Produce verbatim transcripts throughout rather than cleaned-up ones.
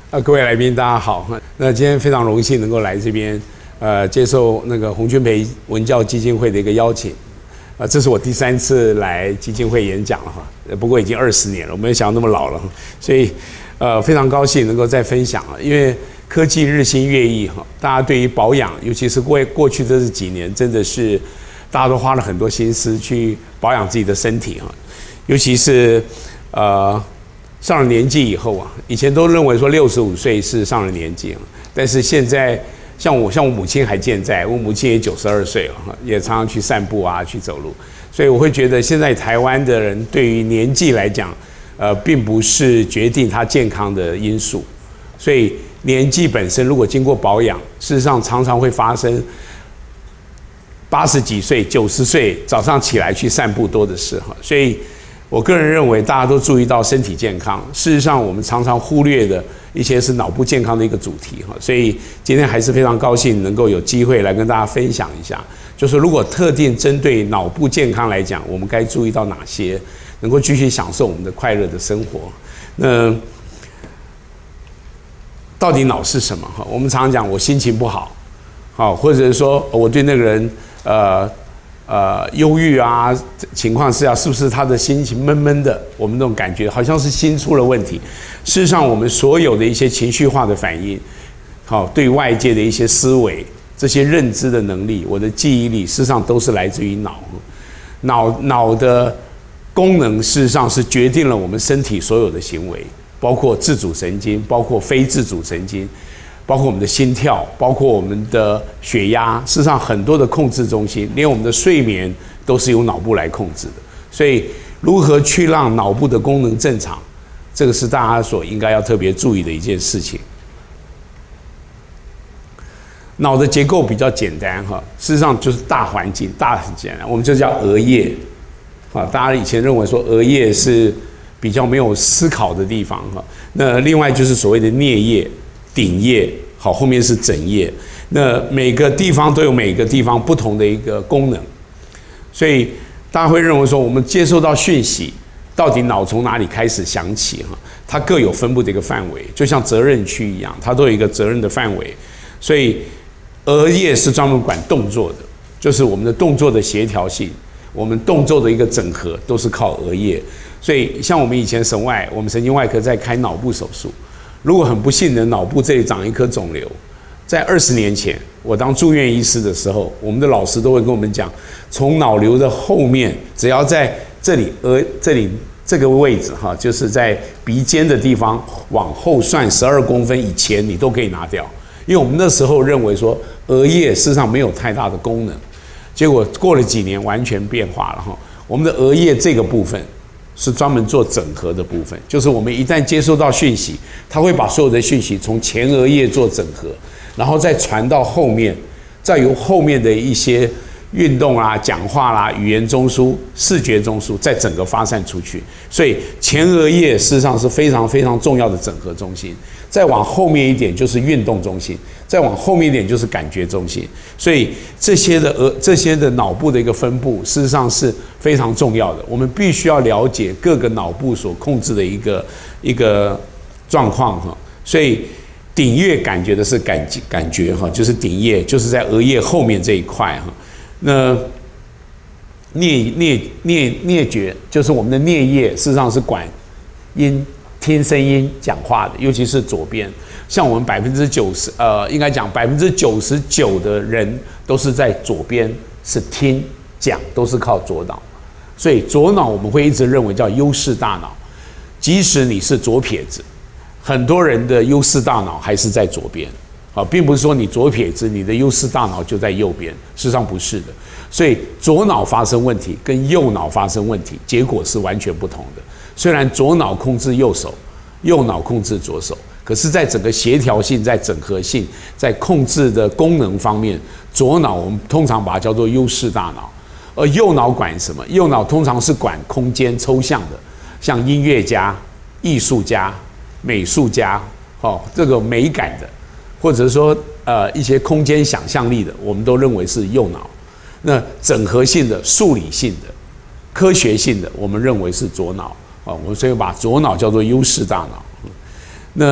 呃，各位来宾，大家好。那今天非常荣幸能够来这边，呃，接受那个洪君培文教基金会的一个邀请。呃，这是我第三次来基金会演讲了哈，不过已经二十年了，我没有想到那么老了，所以呃非常高兴能够再分享了。因为科技日新月异哈，大家对于保养，尤其是过过去这几年，真的是大家都花了很多心思去保养自己的身体哈，尤其是呃。上了年纪以后啊，以前都认为说六十五岁是上了年纪，但是现在像我像我母亲还健在，我母亲也九十二岁了，也常常去散步啊，去走路，所以我会觉得现在台湾的人对于年纪来讲，呃，并不是决定他健康的因素，所以年纪本身如果经过保养，事实上常常会发生八十几岁、九十岁早上起来去散步多的是哈，所以。我个人认为，大家都注意到身体健康。事实上，我们常常忽略的一些是脑部健康的一个主题哈。所以今天还是非常高兴能够有机会来跟大家分享一下，就是如果特定针对脑部健康来讲，我们该注意到哪些，能够继续享受我们的快乐的生活。那到底脑是什么哈？我们常常讲我心情不好，好，或者是说我对那个人呃。呃，忧郁啊，情况是啊，是不是他的心情闷闷的？我们那种感觉好像是心出了问题。事实上，我们所有的一些情绪化的反应，好，对外界的一些思维、这些认知的能力、我的记忆力，事实上都是来自于脑。脑脑的功能，事实上是决定了我们身体所有的行为，包括自主神经，包括非自主神经。包括我们的心跳，包括我们的血压，事实上很多的控制中心，连我们的睡眠都是由脑部来控制的。所以，如何去让脑部的功能正常，这个是大家所应该要特别注意的一件事情。脑的结构比较简单哈，事实上就是大环境，大很简单，我们就叫额叶。啊，大家以前认为说额叶是比较没有思考的地方哈。那另外就是所谓的颞叶。顶叶好，后面是枕叶。那每个地方都有每个地方不同的一个功能，所以大家会认为说，我们接受到讯息，到底脑从哪里开始响起哈？它各有分布的一个范围，就像责任区一样，它都有一个责任的范围。所以额叶是专门管动作的，就是我们的动作的协调性，我们动作的一个整合都是靠额叶。所以像我们以前神外，我们神经外科在开脑部手术。如果很不幸的脑部这里长一颗肿瘤，在二十年前我当住院医师的时候，我们的老师都会跟我们讲，从脑瘤的后面，只要在这里额这里这个位置哈，就是在鼻尖的地方往后算十二公分以前，你都可以拿掉，因为我们那时候认为说额叶事实上没有太大的功能，结果过了几年完全变化了哈，我们的额叶这个部分。是专门做整合的部分，就是我们一旦接收到讯息，它会把所有的讯息从前额叶做整合，然后再传到后面，再由后面的一些运动啦、讲话啦、语言中枢、视觉中枢，再整个发散出去。所以前额叶事实上是非常非常重要的整合中心。再往后面一点就是运动中心，再往后面一点就是感觉中心。所以这些的额这些的脑部的一个分布，事实上是非常重要的。我们必须要了解各个脑部所控制的一个一个状况哈。所以顶叶感觉的是感感觉哈，就是顶叶就是在额叶后面这一块哈。那颞颞颞颞觉就是我们的颞叶，事实上是管音。听声音讲话的，尤其是左边，像我们百分之九十，呃，应该讲百分之九十九的人都是在左边，是听讲，都是靠左脑，所以左脑我们会一直认为叫优势大脑，即使你是左撇子，很多人的优势大脑还是在左边，啊，并不是说你左撇子，你的优势大脑就在右边，事实上不是的，所以左脑发生问题跟右脑发生问题，结果是完全不同的。虽然左脑控制右手，右脑控制左手，可是在整个协调性、在整合性、在控制的功能方面，左脑我们通常把它叫做优势大脑，而右脑管什么？右脑通常是管空间抽象的，像音乐家、艺术家、美术家，哦，这个美感的，或者说呃一些空间想象力的，我们都认为是右脑。那整合性的、数理性的、科学性的，我们认为是左脑。我们所以把左脑叫做优势大脑。那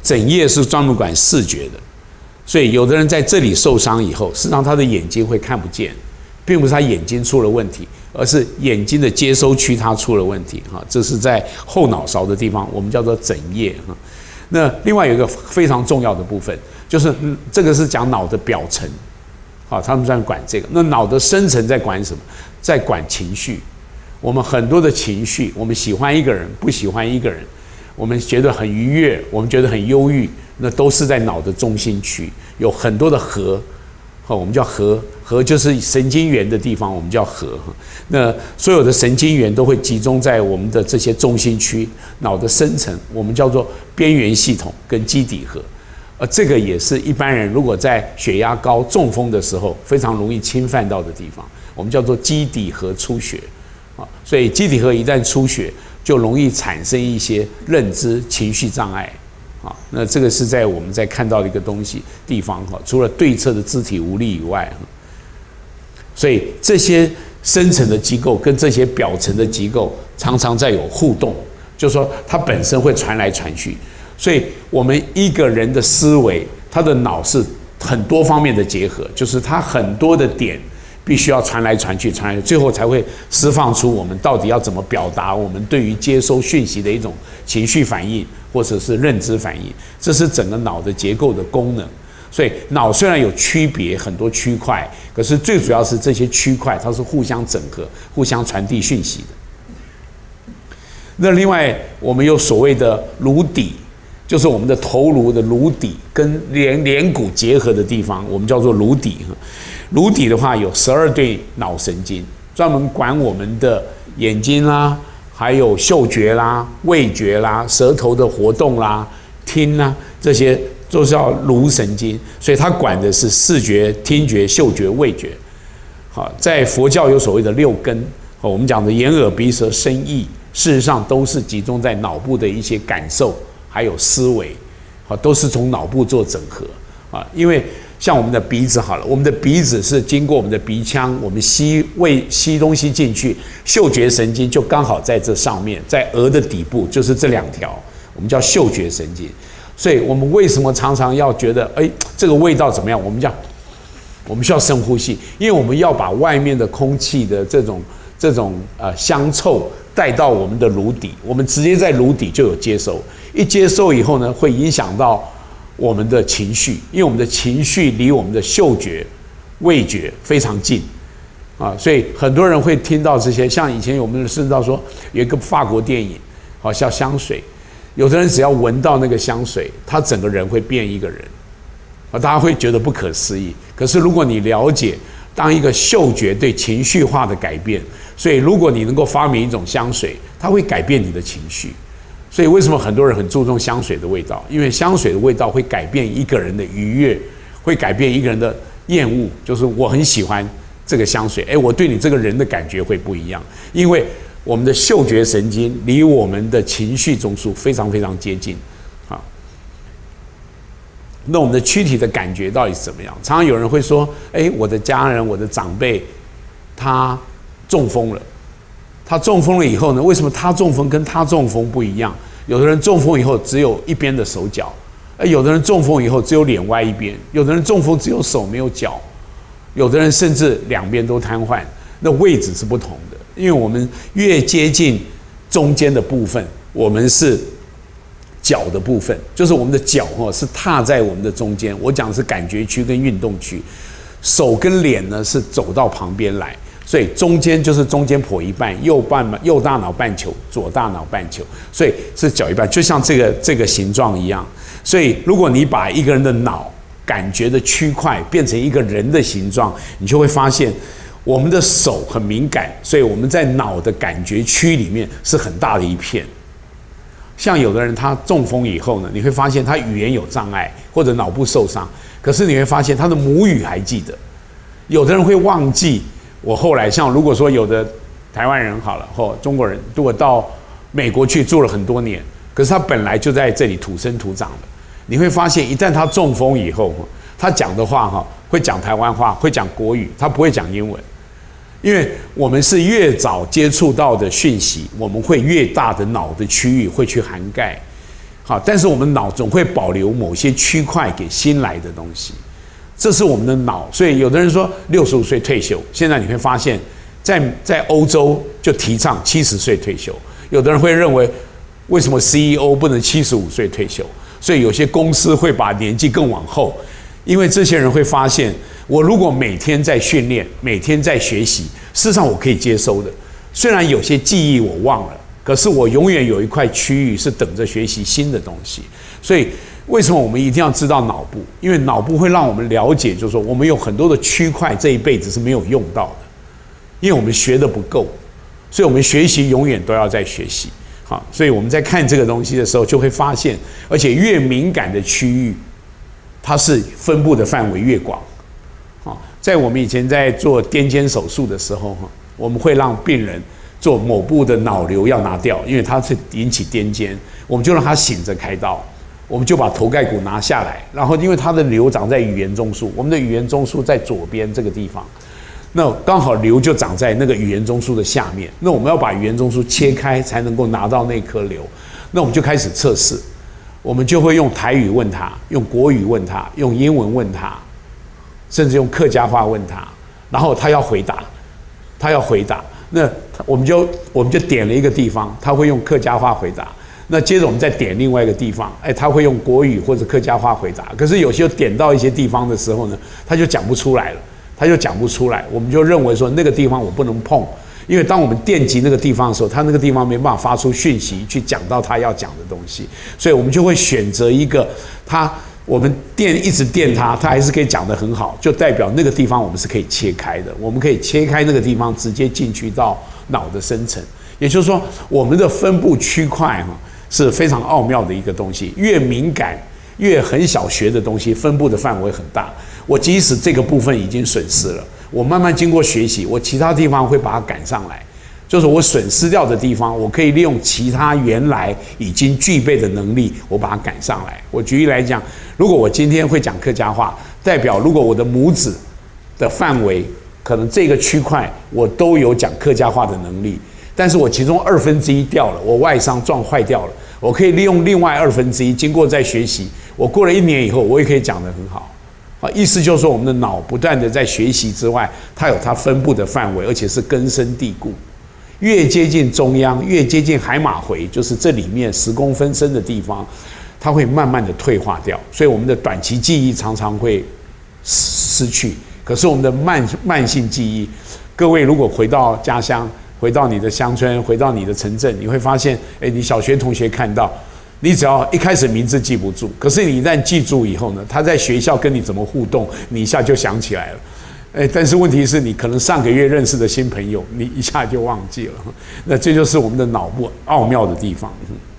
枕叶是专门管视觉的，所以有的人在这里受伤以后，事实上他的眼睛会看不见，并不是他眼睛出了问题，而是眼睛的接收区它出了问题哈。这是在后脑勺的地方，我们叫做枕叶哈。那另外有一个非常重要的部分，就是这个是讲脑的表层，好，他们在管这个。那脑的深层在管什么？在管情绪。我们很多的情绪，我们喜欢一个人，不喜欢一个人，我们觉得很愉悦，我们觉得很忧郁，那都是在脑的中心区，有很多的核，好，我们叫核，核就是神经元的地方，我们叫核。那所有的神经元都会集中在我们的这些中心区，脑的深层，我们叫做边缘系统跟基底核。而这个也是一般人如果在血压高、中风的时候非常容易侵犯到的地方，我们叫做基底核出血。啊，所以基底核一旦出血，就容易产生一些认知、情绪障碍。啊，那这个是在我们在看到的一个东西地方哈，除了对侧的肢体无力以外，所以这些深层的机构跟这些表层的机构常常在有互动，就是说它本身会传来传去。所以我们一个人的思维，他的脑是很多方面的结合，就是他很多的点。必须要传来传去，传来，最后才会释放出我们到底要怎么表达我们对于接收讯息的一种情绪反应，或者是认知反应。这是整个脑的结构的功能。所以脑虽然有区别很多区块，可是最主要是这些区块它是互相整合、互相传递讯息的。那另外，我们有所谓的颅底，就是我们的头颅的颅底跟连连骨结合的地方，我们叫做颅底。颅底的话有十二对脑神经，专门管我们的眼睛啦，还有嗅觉啦、味觉啦、舌头的活动啦、听啦，这些都是叫颅神经，所以它管的是视觉、听觉、嗅觉、味觉。好，在佛教有所谓的六根，我们讲的眼、耳、鼻、舌、身、意，事实上都是集中在脑部的一些感受，还有思维，好，都是从脑部做整合啊，因为。像我们的鼻子好了，我们的鼻子是经过我们的鼻腔，我们吸胃吸东西进去，嗅觉神经就刚好在这上面，在额的底部，就是这两条，我们叫嗅觉神经。所以我们为什么常常要觉得，哎，这个味道怎么样？我们讲，我们需要深呼吸，因为我们要把外面的空气的这种这种呃香臭带到我们的颅底，我们直接在颅底就有接收，一接收以后呢，会影响到。我们的情绪，因为我们的情绪离我们的嗅觉、味觉非常近，啊，所以很多人会听到这些。像以前我们知道说有一个法国电影，好像香水，有的人只要闻到那个香水，他整个人会变一个人，啊，大家会觉得不可思议。可是如果你了解，当一个嗅觉对情绪化的改变，所以如果你能够发明一种香水，它会改变你的情绪。所以为什么很多人很注重香水的味道？因为香水的味道会改变一个人的愉悦，会改变一个人的厌恶。就是我很喜欢这个香水，哎，我对你这个人的感觉会不一样，因为我们的嗅觉神经离我们的情绪中枢非常非常接近，啊。那我们的躯体的感觉到底是怎么样？常常有人会说，哎，我的家人、我的长辈，他中风了。他中风了以后呢？为什么他中风跟他中风不一样？有的人中风以后只有一边的手脚，而有的人中风以后只有脸歪一边，有的人中风只有手没有脚，有的人甚至两边都瘫痪。那位置是不同的，因为我们越接近中间的部分，我们是脚的部分，就是我们的脚哦是踏在我们的中间。我讲的是感觉区跟运动区，手跟脸呢是走到旁边来。所以中间就是中间剖一半，右半右大脑半球，左大脑半球，所以是脚一半，就像这个这个形状一样。所以如果你把一个人的脑感觉的区块变成一个人的形状，你就会发现我们的手很敏感，所以我们在脑的感觉区里面是很大的一片。像有的人他中风以后呢，你会发现他语言有障碍或者脑部受伤，可是你会发现他的母语还记得。有的人会忘记。我后来像如果说有的台湾人好了，或中国人，如果到美国去住了很多年，可是他本来就在这里土生土长的，你会发现一旦他中风以后，他讲的话哈会讲台湾话，会讲国语，他不会讲英文，因为我们是越早接触到的讯息，我们会越大的脑的区域会去涵盖。 好，但是我们脑总会保留某些区块给新来的东西，这是我们的脑。所以有的人说六十五岁退休，现在你会发现在，在在欧洲就提倡七十岁退休。有的人会认为，为什么 C E O 不能七十五岁退休？所以有些公司会把年纪更往后，因为这些人会发现，我如果每天在训练，每天在学习，事实上我可以接收的。虽然有些记忆我忘了，可是我永远有一块区域是等着学习新的东西。所以为什么我们一定要知道脑部？因为脑部会让我们了解，就是说我们有很多的区块这一辈子是没有用到的，因为我们学的不够，所以我们学习永远都要在学习。好，所以我们在看这个东西的时候，就会发现，而且越敏感的区域，它是分布的范围越广。好，在我们以前在做癫痫手术的时候，哈，我们会让病人做某部的脑瘤要拿掉，因为它是引起癫痫，我们就让他醒着开刀，我们就把头盖骨拿下来，然后因为它的瘤长在语言中枢，我们的语言中枢在左边这个地方。那刚好瘤就长在那个语言中枢的下面，那我们要把语言中枢切开才能够拿到那颗瘤。那我们就开始测试，我们就会用台语问他，用国语问他，用英文问他，甚至用客家话问他，然后他要回答，他要回答，那我们就我们就点了一个地方，他会用客家话回答。那接着我们再点另外一个地方，哎，他会用国语或者客家话回答。可是有些点到一些地方的时候呢，他就讲不出来了。他就讲不出来，我们就认为说那个地方我不能碰，因为当我们电击那个地方的时候，他那个地方没办法发出讯息去讲到他要讲的东西，所以我们就会选择一个他我们电一直电他，他还是可以讲得很好，就代表那个地方我们是可以切开的，我们可以切开那个地方，直接进去到脑的深层。也就是说，我们的分布区块哈是非常奥妙的一个东西，越敏感越很小学的东西，分布的范围很大。我即使这个部分已经损失了，我慢慢经过学习，我其他地方会把它赶上来。就是我损失掉的地方，我可以利用其他原来已经具备的能力，我把它赶上来。我举例来讲，如果我今天会讲客家话，代表如果我的拇指的范围，可能这个区块我都有讲客家话的能力，但是我其中二分之一掉了，我外伤撞坏掉了，我可以利用另外二分之一，经过再学习，我过了一年以后，我也可以讲得很好。啊，意思就是说，我们的脑不断的在学习之外，它有它分布的范围，而且是根深蒂固。越接近中央，越接近海马回，就是这里面十公分深的地方，它会慢慢的退化掉。所以我们的短期记忆常常会失去。可是我们的慢慢性记忆，各位如果回到家乡，回到你的乡村，回到你的城镇，你会发现，哎，你小学同学看到。你只要一开始名字记不住，可是你一旦记住以后呢，他在学校跟你怎么互动，你一下就想起来了。哎，但是问题是你可能上个月认识的新朋友，你一下就忘记了。那这就是我们的脑部奥妙的地方。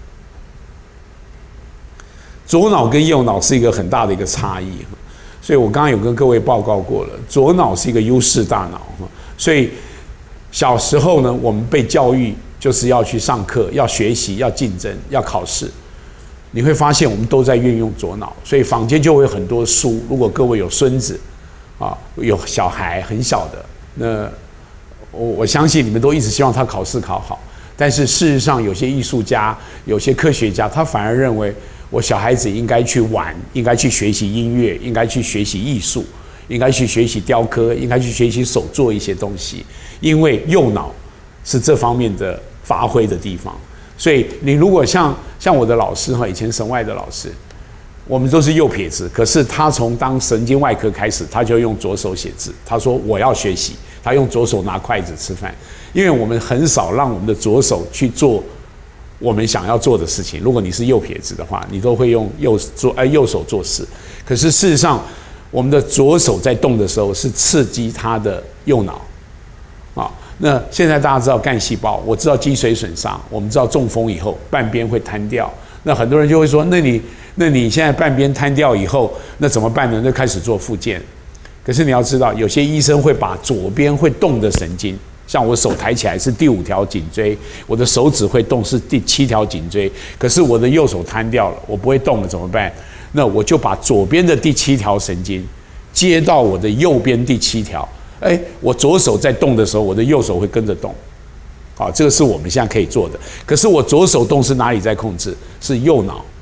左脑跟右脑是一个很大的一个差异，所以我刚刚有跟各位报告过了，左脑是一个优势大脑，所以小时候呢，我们被教育就是要去上课，要学习，要竞争，要考试。你会发现我们都在运用左脑，所以坊间就会有很多书。如果各位有孙子啊，有小孩很小的，那我我相信你们都一直希望他考试考好。但是事实上，有些艺术家、有些科学家，他反而认为我小孩子应该去玩，应该去学习音乐，应该去学习艺术，应该去学习雕刻，应该去学习手做一些东西，因为右脑是这方面的发挥的地方。所以你如果像像我的老师哈，以前神外的老师，我们都是右撇子，可是他从当神经外科开始，他就用左手写字。他说我要学习，他用左手拿筷子吃饭，因为我们很少让我们的左手去做我们想要做的事情。如果你是右撇子的话，你都会用右做呃右手做事。可是事实上，我们的左手在动的时候是刺激他的右脑啊。那现在大家知道干细胞，我知道脊髓损伤，我们知道中风以后半边会瘫掉。那很多人就会说，那你那你现在半边瘫掉以后，那怎么办呢？就开始做复健。可是你要知道，有些医生会把左边会动的神经，像我手抬起来是第五条颈椎，我的手指会动是第七条颈椎，可是我的右手瘫掉了，我不会动了怎么办？那我就把左边的第七条神经接到我的右边第七条。哎，我左手在动的时候，我的右手会跟着动，好，这个是我们现在可以做的。可是我左手动是哪里在控制？是右脑，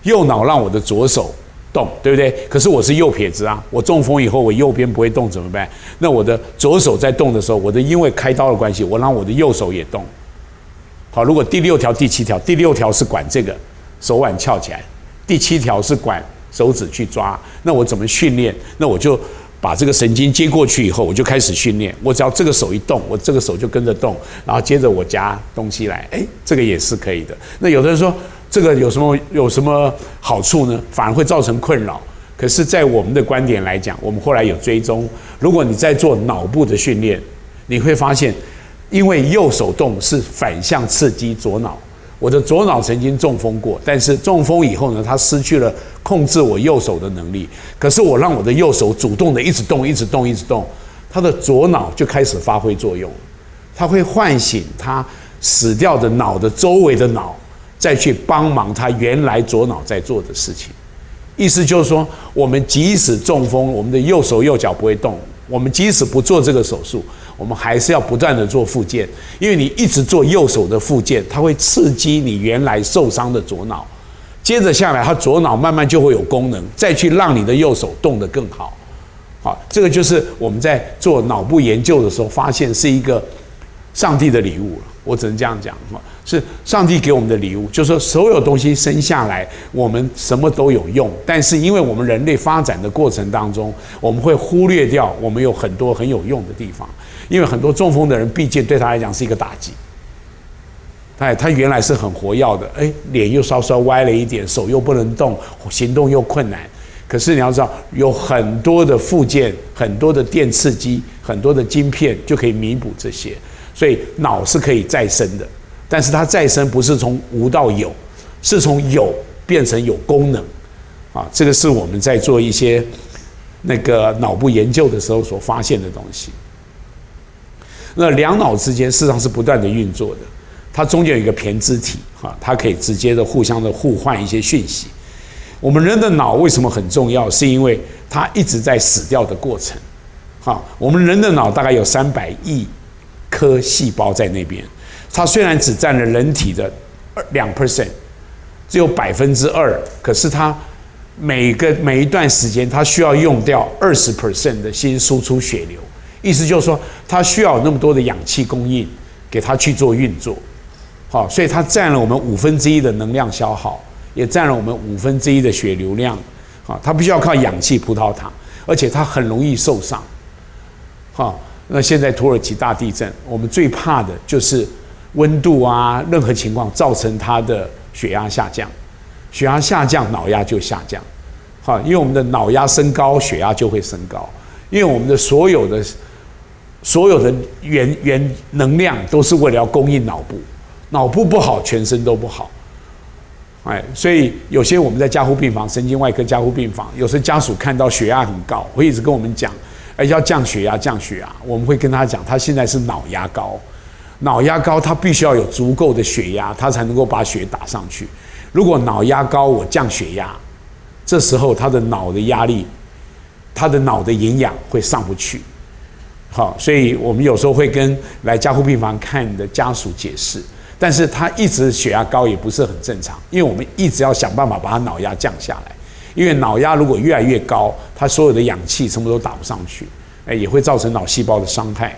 右脑让我的左手动，对不对？可是我是右撇子啊，我中风以后我右边不会动怎么办？那我的左手在动的时候，我的因为开刀的关系，我让我的右手也动。好，如果第六条、第七条，第六条是管这个手腕翘起来，第七条是管手指去抓，那我怎么训练？那我就把这个神经接过去以后，我就开始训练。我只要这个手一动，我这个手就跟着动，然后接着我夹东西来，哎，这个也是可以的。那有的人说这个有什么有什么好处呢？反而会造成困扰。可是，在我们的观点来讲，我们后来有追踪，如果你在做脑部的训练，你会发现，因为右手动是反向刺激左脑。我的左脑曾经中风过，但是中风以后呢，它失去了控制我右手的能力。可是我让我的右手主动的一直动，一直动，一直动，它的左脑就开始发挥作用，它会唤醒它死掉的脑的周围的脑，再去帮忙它原来左脑在做的事情。意思就是说，我们即使中风，我们的右手右脚不会动，我们即使不做这个手术，我们还是要不断的做复健，因为你一直做右手的复健，它会刺激你原来受伤的左脑，接着下来，它左脑慢慢就会有功能，再去让你的右手动得更好。好，这个就是我们在做脑部研究的时候发现是一个上帝的礼物了，我只能这样讲，是上帝给我们的礼物，就是说所有东西生下来，我们什么都有用，但是因为我们人类发展的过程当中，我们会忽略掉我们有很多很有用的地方。因为很多中风的人，毕竟对他来讲是一个打击。他他原来是很活跃的，哎，脸又稍稍歪了一点，手又不能动，行动又困难。可是你要知道，有很多的附件、很多的电刺激、很多的晶片就可以弥补这些，所以脑是可以再生的。但是它再生不是从无到有，是从有变成有功能。啊，这个是我们在做一些那个脑部研究的时候所发现的东西。那两脑之间事实上是不断的运作的，它中间有一个胼胝体，哈，它可以直接的互相的互换一些讯息。我们人的脑为什么很重要？是因为它一直在死掉的过程。哈，我们人的脑大概有三百亿颗细胞在那边，它虽然只占了人体的两 percent， 只有百分之二，可是它每个每一段时间，它需要用掉二十 percent 的新输出血流。意思就是说，它需要有那么多的氧气供应给它去做运作，好，所以它占了我们五分之一的能量消耗，也占了我们五分之一的血流量，好，它必须要靠氧气葡萄糖，而且它很容易受伤，好，那现在土耳其大地震，我们最怕的就是温度啊，任何情况造成它的血压下降，血压下降，脑压就下降，好，因为我们的脑压升高，血压就会升高，因为我们的所有的。所有的原原能量都是为了要供应脑部，脑部不好，全身都不好。哎，所以有些我们在加护病房、神经外科加护病房，有时家属看到血压很高，会一直跟我们讲，哎，要降血压，降血压。我们会跟他讲，他现在是脑压高，脑压高，他必须要有足够的血压，他才能够把血打上去。如果脑压高，我降血压，这时候他的脑的压力，他的脑的营养会上不去。好，所以我们有时候会跟来加护病房看的家属解释，但是他一直血压高也不是很正常，因为我们一直要想办法把他脑压降下来，因为脑压如果越来越高，他所有的氧气什么都打不上去，哎，也会造成脑细胞的伤害。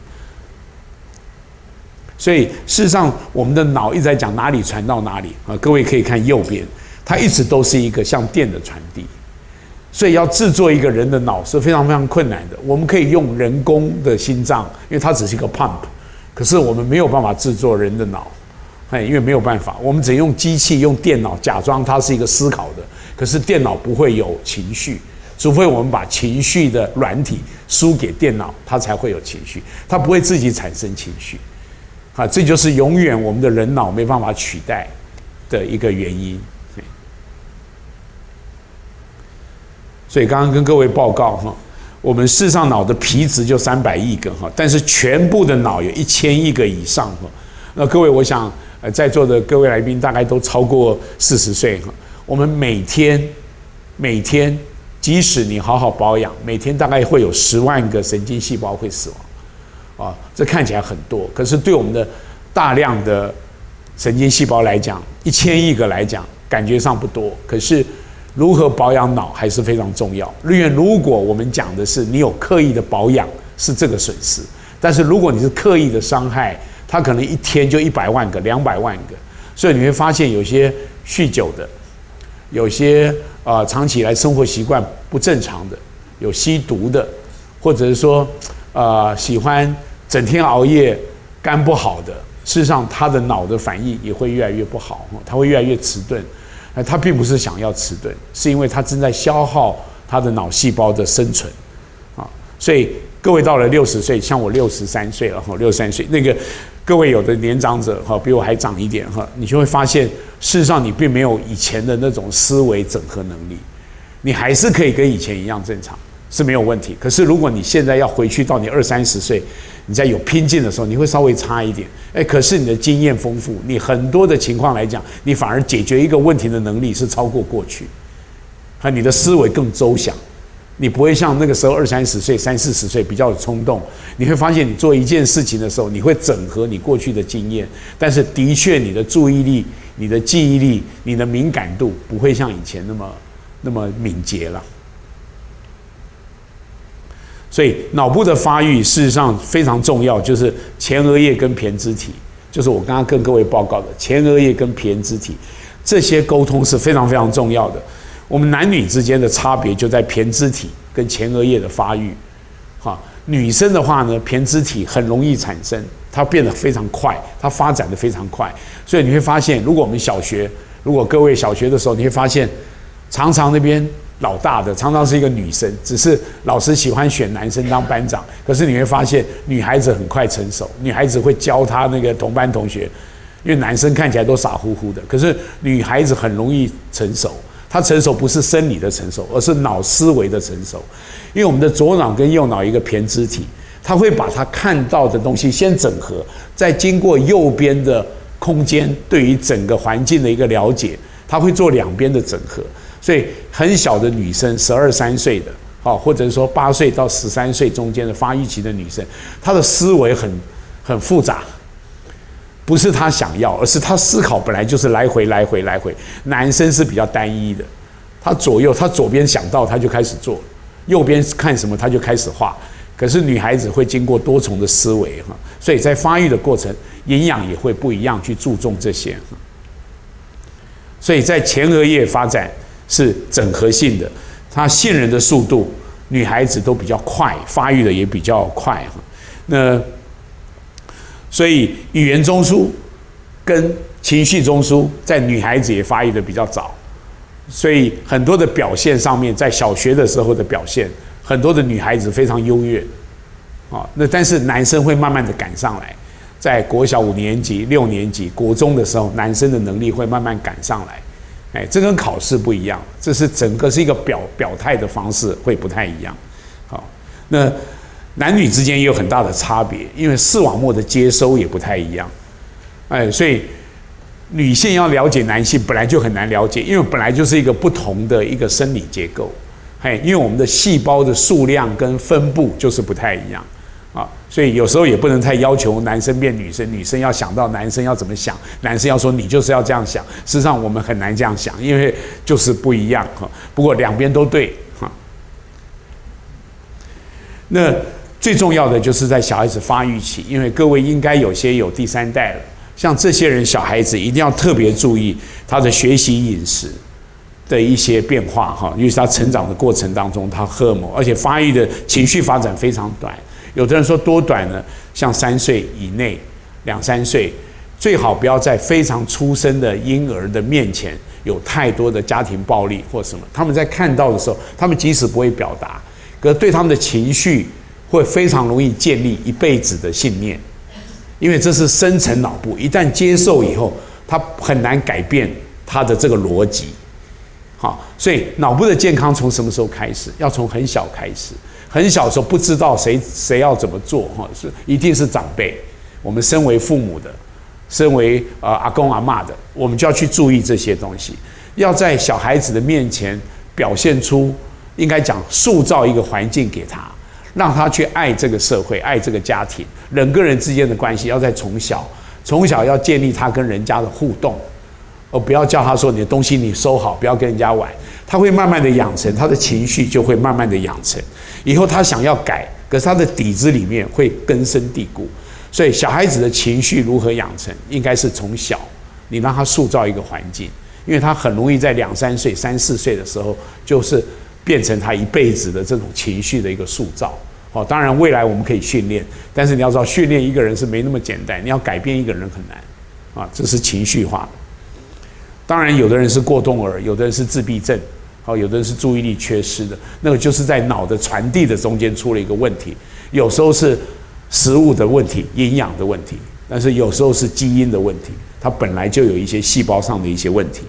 所以事实上，我们的脑一直在讲哪里传到哪里啊，各位可以看右边，它一直都是一个像电的传递。所以要制作一个人的脑是非常非常困难的。我们可以用人工的心脏，因为它只是一个 pump， 可是我们没有办法制作人的脑，哎，因为没有办法，我们只能用机器、用电脑假装它是一个思考的，可是电脑不会有情绪，除非我们把情绪的软体输给电脑，它才会有情绪，它不会自己产生情绪。啊，这就是永远我们的人脑没办法取代的一个原因。所以刚刚跟各位报告哈，我们事实上脑的皮质就三百亿个哈，但是全部的脑有一千亿个以上哈。那各位，我想呃在座的各位来宾大概都超过四十岁哈。我们每天每天，即使你好好保养，每天大概会有十万个神经细胞会死亡，啊，这看起来很多，可是对我们的大量的神经细胞来讲，一千亿个来讲， 感觉上不多，可是如何保养脑还是非常重要。因为如果我们讲的是你有刻意的保养，是这个损失；但是如果你是刻意的伤害，它可能一天就一百万个、两百万个。所以你会发现，有些酗酒的，有些啊、呃、长期以来生活习惯不正常的，有吸毒的，或者是说呃喜欢整天熬夜、肝不好的，事实上他的脑的反应也会越来越不好，他会越来越迟钝。他并不是想要迟钝，是因为他正在消耗他的脑细胞的生存啊。所以各位到了六十岁，像我六十三岁了哈，六十三岁那个。各位有的年长者哈，比我还长一点哈，你就会发现，事实上你并没有以前的那种思维整合能力，你还是可以跟以前一样正常，是没有问题。可是如果你现在要回去到你二三十岁，你在有拼劲的时候，你会稍微差一点，哎，可是你的经验丰富，你很多的情况来讲，你反而解决一个问题的能力是超过过去，和你的思维更周详。你不会像那个时候二三十岁、三四十岁比较有冲动，你会发现你做一件事情的时候，你会整合你过去的经验，但是的确你的注意力、你的记忆力、你的敏感度不会像以前那么那么敏捷了。所以脑部的发育事实上非常重要，就是前额叶跟胼胝体，就是我刚刚跟各位报告的前额叶跟胼胝体，这些沟通是非常非常重要的。我们男女之间的差别就在胼胝体跟前额叶的发育，哈，女生的话呢，胼胝体很容易产生，它变得非常快，它发展的非常快，所以你会发现，如果我们小学，如果各位小学的时候，你会发现，常常那边老大的常常是一个女生，只是老师喜欢选男生当班长，可是你会发现，女孩子很快成熟，女孩子会教她那个同班同学，因为男生看起来都傻乎乎的，可是女孩子很容易成熟。它成熟不是生理的成熟，而是脑思维的成熟。因为我们的左脑跟右脑一个胼胝体，它会把它看到的东西先整合，再经过右边的空间对于整个环境的一个了解，它会做两边的整合。所以很小的女生，十二三岁的，好，或者是说八岁到十三岁中间的发育期的女生，她的思维很很复杂。不是他想要，而是他思考本来就是来回来回来回。男生是比较单一的，他左右，他左边想到他就开始做，右边看什么他就开始画。可是女孩子会经过多重的思维哈，所以在发育的过程，营养也会不一样，去注重这些。所以在前额叶发展是整合性的，它杏仁的速度，女孩子都比较快，发育的也比较快哈。那所以语言中枢跟情绪中枢在女孩子也发育的比较早，所以很多的表现上面，在小学的时候的表现，很多的女孩子非常优越，啊，那但是男生会慢慢的赶上来，在国小五年级、六年级、国中的时候，男生的能力会慢慢赶上来，哎，这跟考试不一样，这是整个是一个表表态的方式会不太一样，好，那。男女之间也有很大的差别，因为视网膜的接收也不太一样，哎，所以女性要了解男性本来就很难了解，因为本来就是一个不同的一个生理结构，哎，因为我们的细胞的数量跟分布就是不太一样啊，所以有时候也不能太要求男生变女生，女生要想到男生要怎么想，男生要说你就是要这样想，事实上我们很难这样想，因为就是不一样哈。不过两边都对哈。那最重要的就是在小孩子发育期，因为各位应该有些有第三代了，像这些人小孩子一定要特别注意他的学习饮食的一些变化哈，因为他成长的过程当中，他荷尔蒙，而且发育的情绪发展非常短。有的人说多短呢？像三岁以内，两三岁，最好不要在非常出生的婴儿的面前有太多的家庭暴力或什么。他们在看到的时候，他们即使不会表达，可是对他们的情绪会非常容易建立一辈子的信念，因为这是深层脑部，一旦接受以后，他很难改变他的这个逻辑。好，所以脑部的健康从什么时候开始？要从很小开始。很小的时候不知道谁谁要怎么做，哈，是一定是长辈。我们身为父母的，身为呃阿公阿嬷的，我们就要去注意这些东西，要在小孩子的面前表现出，应该讲塑造一个环境给他。让他去爱这个社会，爱这个家庭，人跟人之间的关系要在从小，从小要建立他跟人家的互动， 而不要叫他说你的东西你收好，不要跟人家玩。他会慢慢的养成，他的情绪就会慢慢的养成。以后他想要改，可是他的底子里面会根深蒂固。所以小孩子的情绪如何养成，应该是从小你让他塑造一个环境，因为他很容易在两三岁、三四岁的时候，就是变成他一辈子的这种情绪的一个塑造。好，当然未来我们可以训练，但是你要知道，训练一个人是没那么简单，你要改变一个人很难啊，这是情绪化的。当然，有的人是过动儿，有的人是自闭症，好，有的人是注意力缺失的，那个就是在脑的传递的中间出了一个问题。有时候是食物的问题、营养的问题，但是有时候是基因的问题，它本来就有一些细胞上的一些问题。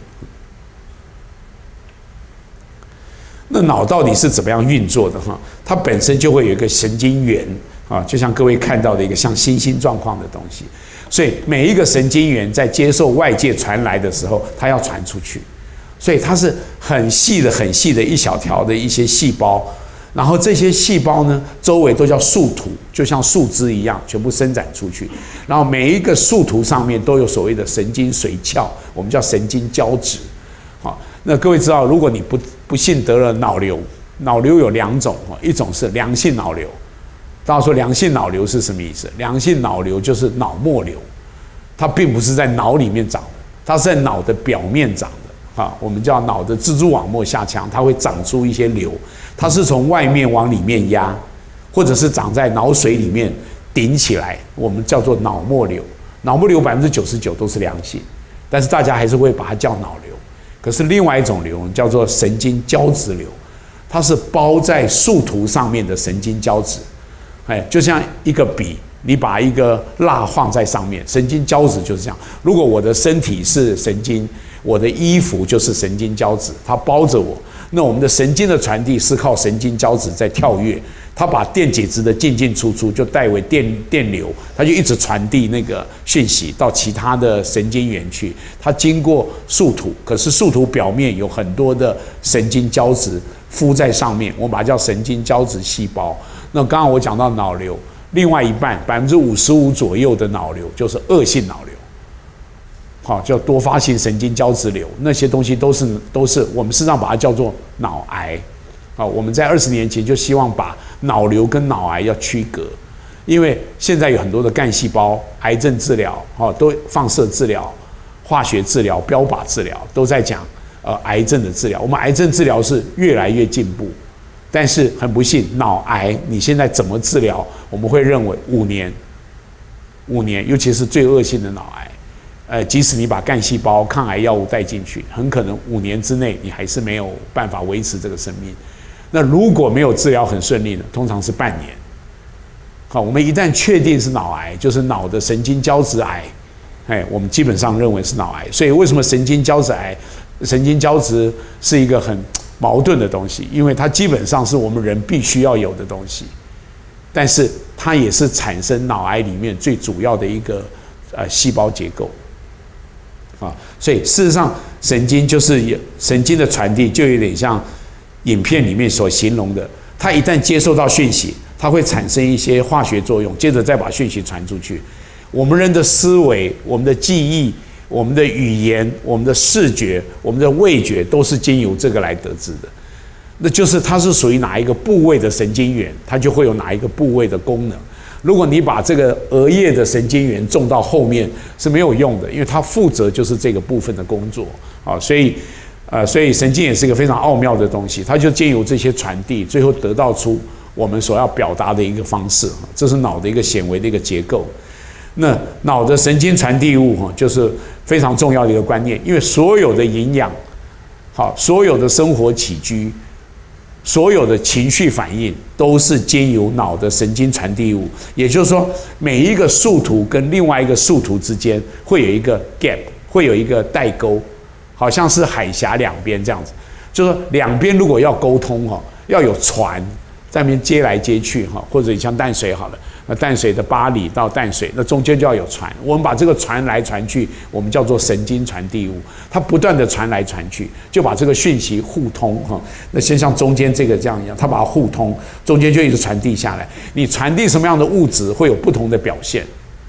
那脑到底是怎么样运作的哈？它本身就会有一个神经元啊，就像各位看到的一个像星星状况的东西。所以每一个神经元在接受外界传来的时候，它要传出去，所以它是很细的、很细的一小条的一些细胞，然后这些细胞呢，周围都叫树突，就像树枝一样，全部伸展出去。然后每一个树突上面都有所谓的神经髓鞘，我们叫神经胶质。好，那各位知道，如果你不不幸得了脑瘤，脑瘤有两种，一种是良性脑瘤。大家说良性脑瘤是什么意思？良性脑瘤就是脑膜瘤，它并不是在脑里面长的，它是在脑的表面长的啊。我们叫脑的蜘蛛网膜下腔，它会长出一些瘤，它是从外面往里面压，或者是长在脑髓里面顶起来，我们叫做脑膜瘤。脑膜瘤百分之九十九都是良性，但是大家还是会把它叫脑瘤。可是另外一种瘤叫做神经胶质瘤，它是包在树突上面的神经胶质。哎，就像一个笔，你把一个蜡放在上面，神经胶质就是这样。如果我的身体是神经，我的衣服就是神经胶质，它包着我。那我们的神经的传递是靠神经胶质在跳跃，它把电解质的进进出出就带为电电流，它就一直传递那个讯息到其他的神经元去。它经过树突，可是树突表面有很多的神经胶质敷在上面，我把它叫神经胶质细胞。那刚刚我讲到脑瘤，另外一半百分之五十五左右的脑瘤就是恶性脑瘤，好，叫多发性神经胶质瘤，那些东西都是都是我们事实上把它叫做脑癌，好，我们在二十年前就希望把脑瘤跟脑癌要区隔，因为现在有很多的干细胞癌症治疗，哦，都放射治疗、化学治疗、标靶治疗都在讲呃癌症的治疗，我们癌症治疗是越来越进步。但是很不幸，脑癌你现在怎么治疗？我们会认为五年，五年，尤其是最恶性的脑癌，呃，即使你把干细胞抗癌药物带进去，很可能五年之内你还是没有办法维持这个生命。那如果没有治疗很顺利呢？通常是半年。好，我们一旦确定是脑癌，就是脑的神经胶质癌，哎，我们基本上认为是脑癌。所以为什么神经胶质癌、神经胶质是一个很矛盾的东西，因为它基本上是我们人必须要有的东西，但是它也是产生脑癌里面最主要的一个呃细胞结构啊。所以事实上，神经就是神经的传递，就有点像影片里面所形容的，它一旦接受到讯息，它会产生一些化学作用，接着再把讯息传出去。我们人的思维、我们的记忆、我们的语言、我们的视觉、我们的味觉都是经由这个来得知的。那就是它是属于哪一个部位的神经元，它就会有哪一个部位的功能。如果你把这个额叶的神经元种到后面是没有用的，因为它负责就是这个部分的工作啊。所以，呃，所以神经也是一个非常奥妙的东西，它就经由这些传递，最后得到出我们所要表达的一个方式。这是脑的一个显微的一个结构。那脑的神经传递物哈，就是非常重要的一个观念，因为所有的营养，好，所有的生活起居，所有的情绪反应，都是经由脑的神经传递物。也就是说，每一个树突跟另外一个树突之间会有一个 gap， 会有一个代沟，好像是海峡两边这样子。就是说，两边如果要沟通哈，要有船在那边接来接去哈，或者你像淡水好了。那淡水的巴黎到淡水，那中间就要有船。我们把这个传来传去，我们叫做神经传递物。它不断的传来传去，就把这个讯息互通哈。那先像中间这个这样一样，它把它互通，中间就一直传递下来。你传递什么样的物质，会有不同的表现。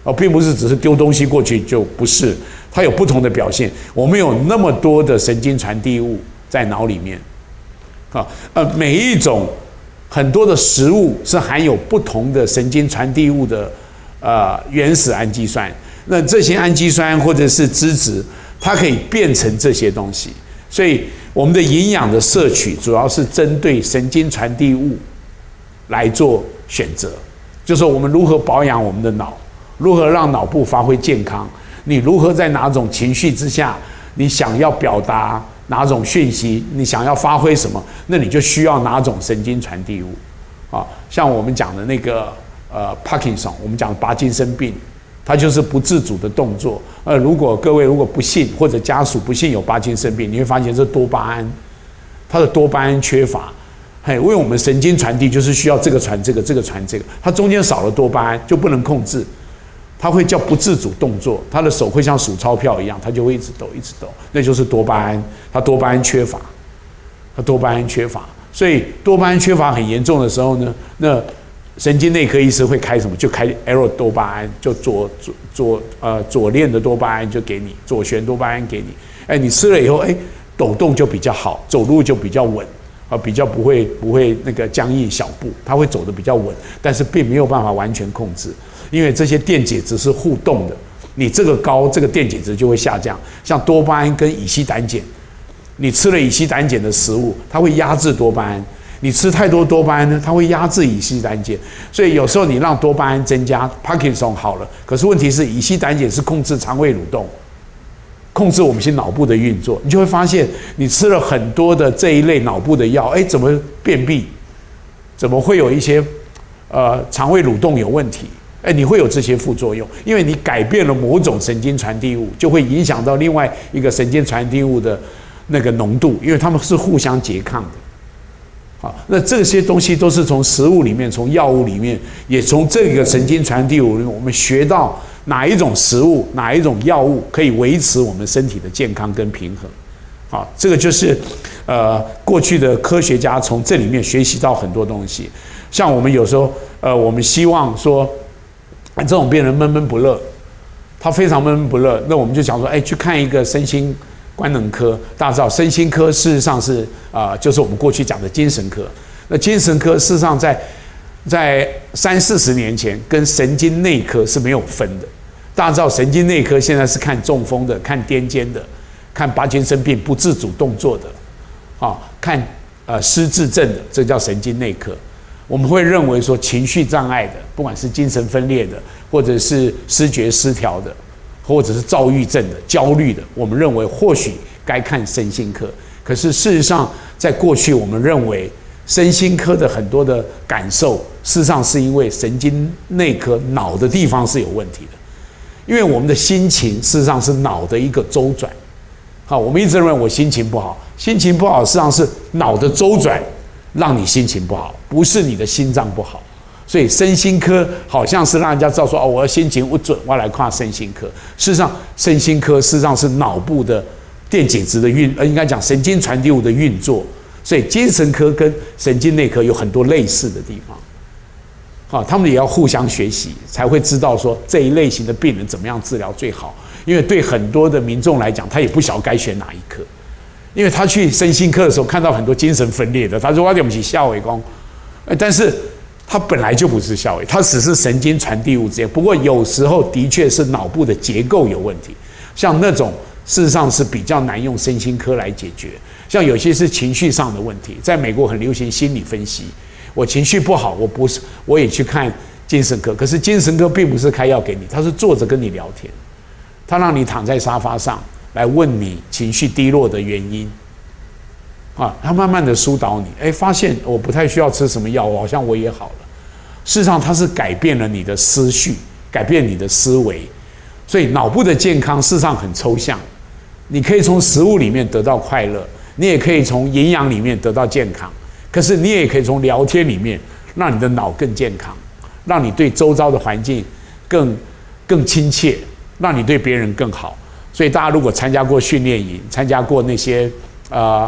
哦，并不是只是丢东西过去，就不是，它有不同的表现。我们有那么多的神经传递物在脑里面，啊，呃，每一种很多的食物是含有不同的神经传递物的呃原始氨基酸，那这些氨基酸或者是脂质，它可以变成这些东西。所以我们的营养的摄取主要是针对神经传递物来做选择，就是我们如何保养我们的脑。如何让脑部发挥健康？你如何在哪种情绪之下，你想要表达哪种讯息？你想要发挥什么？那你就需要哪种神经传递物？啊，像我们讲的那个呃帕金森，我们讲帕金森病，它就是不自主的动作。呃，如果各位如果不幸或者家属不幸有帕金森病，你会发现这多巴胺，它的多巴胺缺乏。嘿，因为我们神经传递就是需要这个传这个，这个传这个，它中间少了多巴胺就不能控制。它会叫不自主动作，他的手会像数钞票一样，他就会一直抖，一直抖，那就是多巴胺，他多巴胺缺乏，他多巴胺缺乏，所以多巴胺缺乏很严重的时候呢，那神经内科医师会开什么？就开 L 多巴胺，就左左左呃左链的多巴胺就给你，左旋多巴胺给你，哎，你吃了以后，哎，抖动就比较好，走路就比较稳。啊，比较不会不会那个僵硬小步，它会走得比较稳，但是并没有办法完全控制，因为这些电解质是互动的，你这个高，这个电解质就会下降。像多巴胺跟乙烯胆碱，你吃了乙烯胆碱的食物，它会压制多巴胺；你吃太多多巴胺呢，它会压制乙烯胆碱。所以有时候你让多巴胺增加 ，Parkinson 好了，可是问题是乙烯胆碱是控制肠胃蠕动。控制我们些脑部的运作，你就会发现，你吃了很多的这一类脑部的药，哎，怎么便秘？怎么会有一些呃肠胃蠕动有问题？哎，你会有这些副作用，因为你改变了某种神经传递物，就会影响到另外一个神经传递物的那个浓度，因为它们是互相拮抗的。好，那这些东西都是从食物里面、从药物里面，也从这个神经传递物里面，我们学到。哪一种食物、哪一种药物可以维持我们身体的健康跟平衡？好，这个就是呃过去的科学家从这里面学习到很多东西。像我们有时候呃，我们希望说这种病人闷闷不乐，他非常闷闷不乐，那我们就想说，哎，去看一个身心官能科。大家知道，身心科事实上是啊、呃，就是我们过去讲的精神科。那精神科事实上在在三四十年前跟神经内科是没有分的。大家知道，神经内科现在是看中风的、看癫痫的、看帕金森病不自主动作的，啊，看呃失智症的，这叫神经内科。我们会认为说，情绪障碍的，不管是精神分裂的，或者是思觉失调的，或者是躁郁症的、焦虑的，我们认为或许该看身心科。可是事实上，在过去我们认为身心科的很多的感受，事实上是因为神经内科脑的地方是有问题的。因为我们的心情事实上是脑的一个周转，好，我们一直认为我心情不好，心情不好事实上是脑的周转让你心情不好，不是你的心脏不好。所以身心科好像是让人家知道说，哦，我的心情不准，我要来看身心科。事实上，身心科事实上是脑部的电解质的运，呃，应该讲神经传递物的运作。所以精神科跟神经内科有很多类似的地方。好，他们也要互相学习，才会知道说这一类型的病人怎么样治疗最好。因为对很多的民众来讲，他也不晓得该选哪一科，因为他去身心科的时候看到很多精神分裂的，他说我对不起校委工，但是他本来就不是校委，他只是神经传递物之间。不过有时候的确是脑部的结构有问题，像那种事实上是比较难用身心科来解决。像有些是情绪上的问题，在美国很流行心理分析。我情绪不好，我不是，我也去看精神科。可是精神科并不是开药给你，他是坐着跟你聊天，他让你躺在沙发上来问你情绪低落的原因，啊，他慢慢的疏导你，哎，发现我不太需要吃什么药，好像我也好了。事实上，它是改变了你的思绪，改变你的思维。所以脑部的健康事实上很抽象，你可以从食物里面得到快乐，你也可以从营养里面得到健康。可是你也可以从聊天里面让你的脑更健康，让你对周遭的环境更更亲切，让你对别人更好。所以大家如果参加过训练营，参加过那些呃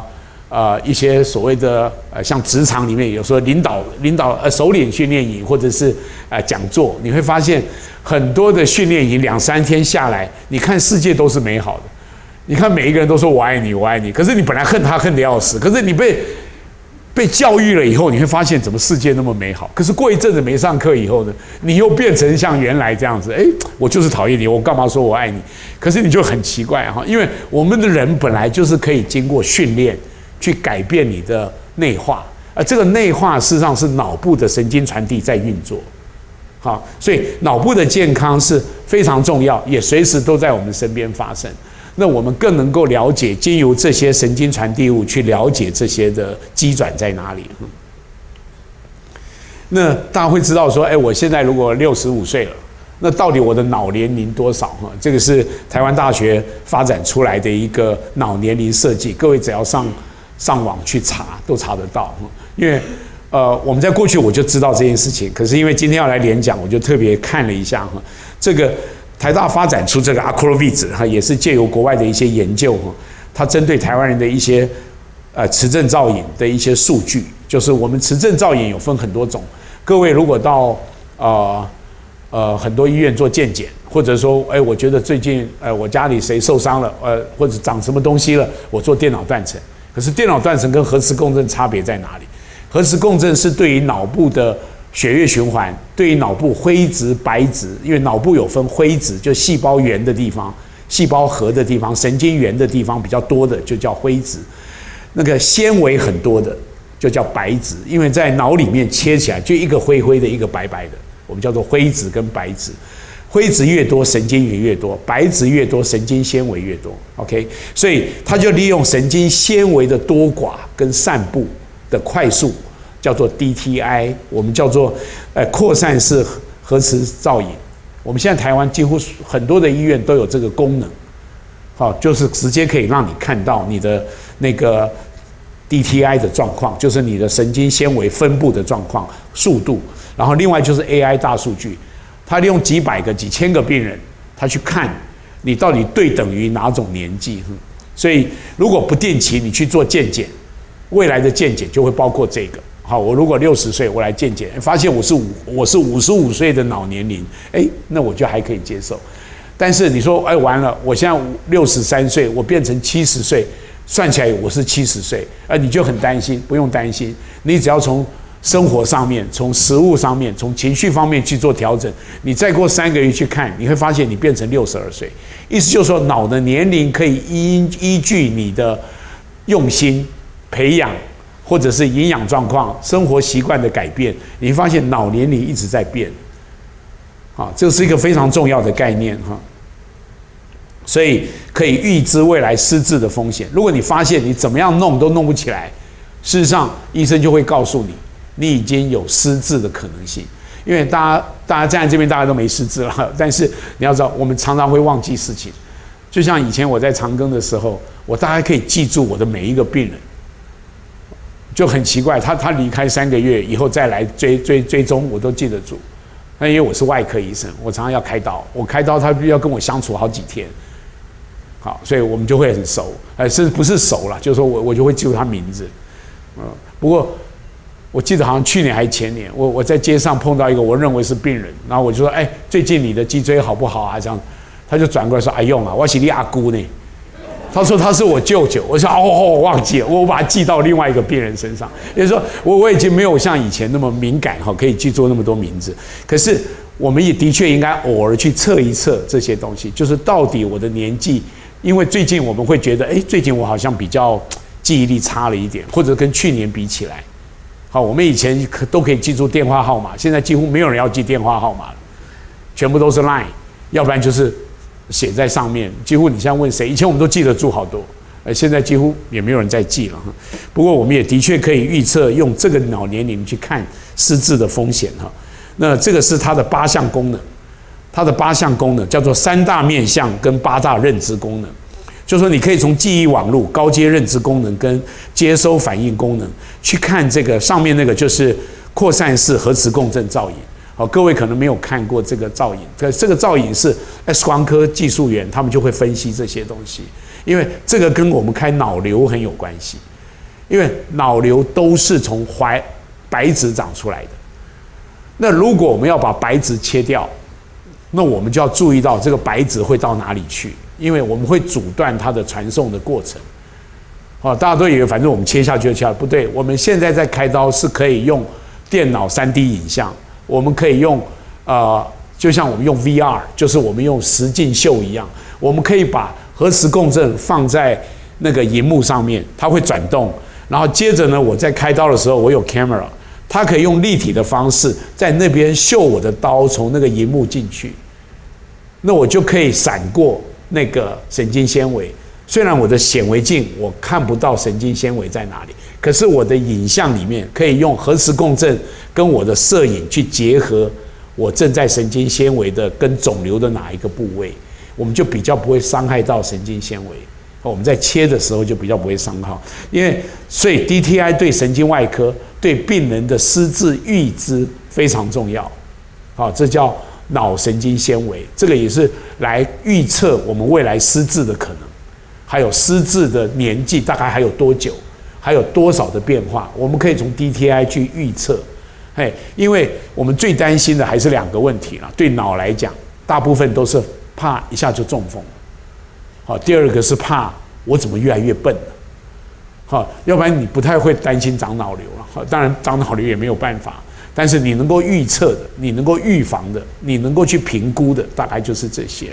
呃一些所谓的呃像职场里面有时候领导领导呃首领训练营或者是呃讲座，你会发现很多的训练营两三天下来，你看世界都是美好的，你看每一个人都说我爱你我爱你，可是你本来恨他恨得要死，可是你被被教育了以后，你会发现怎么世界那么美好。可是过一阵子没上课以后呢，你又变成像原来这样子，哎，我就是讨厌你，我干嘛说我爱你？可是你就很奇怪哈，因为我们的人本来就是可以经过训练去改变你的内化，而这个内化事实上是脑部的神经传递在运作。好，所以脑部的健康是非常重要，也随时都在我们身边发生。那我们更能够了解，经由这些神经传递物去了解这些的机转在哪里。那大家会知道说，哎，我现在如果六十五岁了，那到底我的脑年龄多少？哈，这个是台湾大学发展出来的一个脑年龄设计，各位只要上上网去查，都查得到。因为呃，我们在过去我就知道这件事情，可是因为今天要来演讲，我就特别看了一下哈，这个。台大发展出这个 Acrovis 哈，也是借由国外的一些研究哈，它针对台湾人的一些呃磁振造影的一些数据，就是我们磁振造影有分很多种。各位如果到呃呃很多医院做健检，或者说哎，我觉得最近呃我家里谁受伤了，呃或者长什么东西了，我做电脑断层。可是电脑断层跟核磁共振差别在哪里？核磁共振是对于脑部的血液循环，对于脑部灰质、白质，因为脑部有分灰质，就细胞源的地方、细胞核的地方、神经元的地方比较多的就叫灰质，那个纤维很多的就叫白质，因为在脑里面切起来就一个灰灰的，一个白白的，我们叫做灰质跟白质。灰质越多，神经元越多；白质越多，神经纤维越多。OK， 所以它就利用神经纤维的多寡跟散布的快速。叫做 D T I， 我们叫做呃扩散式核磁造影。我们现在台湾几乎很多的医院都有这个功能，好，就是直接可以让你看到你的那个 D T I 的状况，就是你的神经纤维分布的状况、速度。然后另外就是 A I 大数据，它利用几百个、几千个病人，他去看你到底对等于哪种年纪。所以如果不定期你去做健检，未来的健检就会包括这个。好，我如果六十岁，我来健检，发现我是五，我是五十五岁的脑年龄，哎，那我就还可以接受。但是你说，哎，完了，我现在六十三岁，我变成七十岁，算起来我是七十岁，呃，你就很担心，不用担心，你只要从生活上面、从食物上面、从情绪方面去做调整，你再过三个月去看，你会发现你变成六十二岁。意思就是说，脑的年龄可以依依据你的用心培养。或者是营养状况、生活习惯的改变，你会发现脑年龄一直在变，好，这是一个非常重要的概念哈。所以可以预知未来失智的风险。如果你发现你怎么样弄都弄不起来，事实上医生就会告诉你，你已经有失智的可能性。因为大家大家站在这边，大家都没失智了，但是你要知道，我们常常会忘记事情。就像以前我在长庚的时候，我大概可以记住我的每一个病人。就很奇怪，他他离开三个月以后再来追追追踪，我都记得住。那因为我是外科医生，我常常要开刀，我开刀他要跟我相处好几天，好，所以我们就会很熟，呃，是不是熟了？就是说我我就会记住他名字，嗯，不过我记得好像去年还是前年，我我在街上碰到一个我认为是病人，然后我就说，哎，最近你的脊椎好不好啊？这样，他就转过来说，哎用啊，我是你阿姑呢。他说他是我舅舅，我说哦，我忘记了，我把他记到另外一个病人身上。也就是说，我我已经没有像以前那么敏感哈，可以记住那么多名字。可是我们也的确应该偶尔去测一测这些东西，就是到底我的年纪，因为最近我们会觉得，哎，最近我好像比较记忆力差了一点，或者跟去年比起来，好，我们以前可都可以记住电话号码，现在几乎没有人要记电话号码了，全部都是 Line， 要不然就是。写在上面，几乎你现在问谁，以前我们都记得住好多，呃，现在几乎也没有人再记了。不过我们也的确可以预测，用这个脑年龄去看失智的风险哈。那这个是它的八项功能，它的八项功能叫做三大面向跟八大认知功能，就是说你可以从记忆网络、高阶认知功能跟接收反应功能去看这个上面那个就是扩散式核磁共振造影。好，各位可能没有看过这个造影，可这个造影是 X 光科技术员他们就会分析这些东西，因为这个跟我们开脑瘤很有关系。 因为脑瘤都是从怀白质长出来的。那如果我们要把白质切掉，那我们就要注意到这个白质会到哪里去，因为我们会阻断它的传送的过程。哦，大家都以为反正我们切下去就切下去，不对，我们现在在开刀是可以用电脑 三 D 影像，我们可以用呃，就像我们用 V R， 就是我们用实境秀一样，我们可以把核磁共振放在那个荧幕上面，它会转动，然后接着呢，我在开刀的时候，我有 camera。它可以用立体的方式在那边秀我的刀从那个荧幕进去，那我就可以闪过那个神经纤维。虽然我的显微镜我看不到神经纤维在哪里，可是我的影像里面可以用核磁共振跟我的摄影去结合我正在神经纤维的跟肿瘤的哪一个部位，我们就比较不会伤害到神经纤维。我们在切的时候就比较不会伤害，因为所以 D T I 对神经外科对病人的失智预知非常重要。好，这叫脑神经纤维，这个也是来预测我们未来失智的可能，还有失智的年纪大概还有多久，还有多少的变化，我们可以从 D T I 去预测。嘿，因为我们最担心的还是两个问题啦，对脑来讲，大部分都是怕一下就中风。好，第二个是怕我怎么越来越笨了，好，要不然你不太会担心长脑瘤了。好，当然长脑瘤也没有办法，但是你能够预测的、你能够预防的、你能够去评估的，大概就是这些。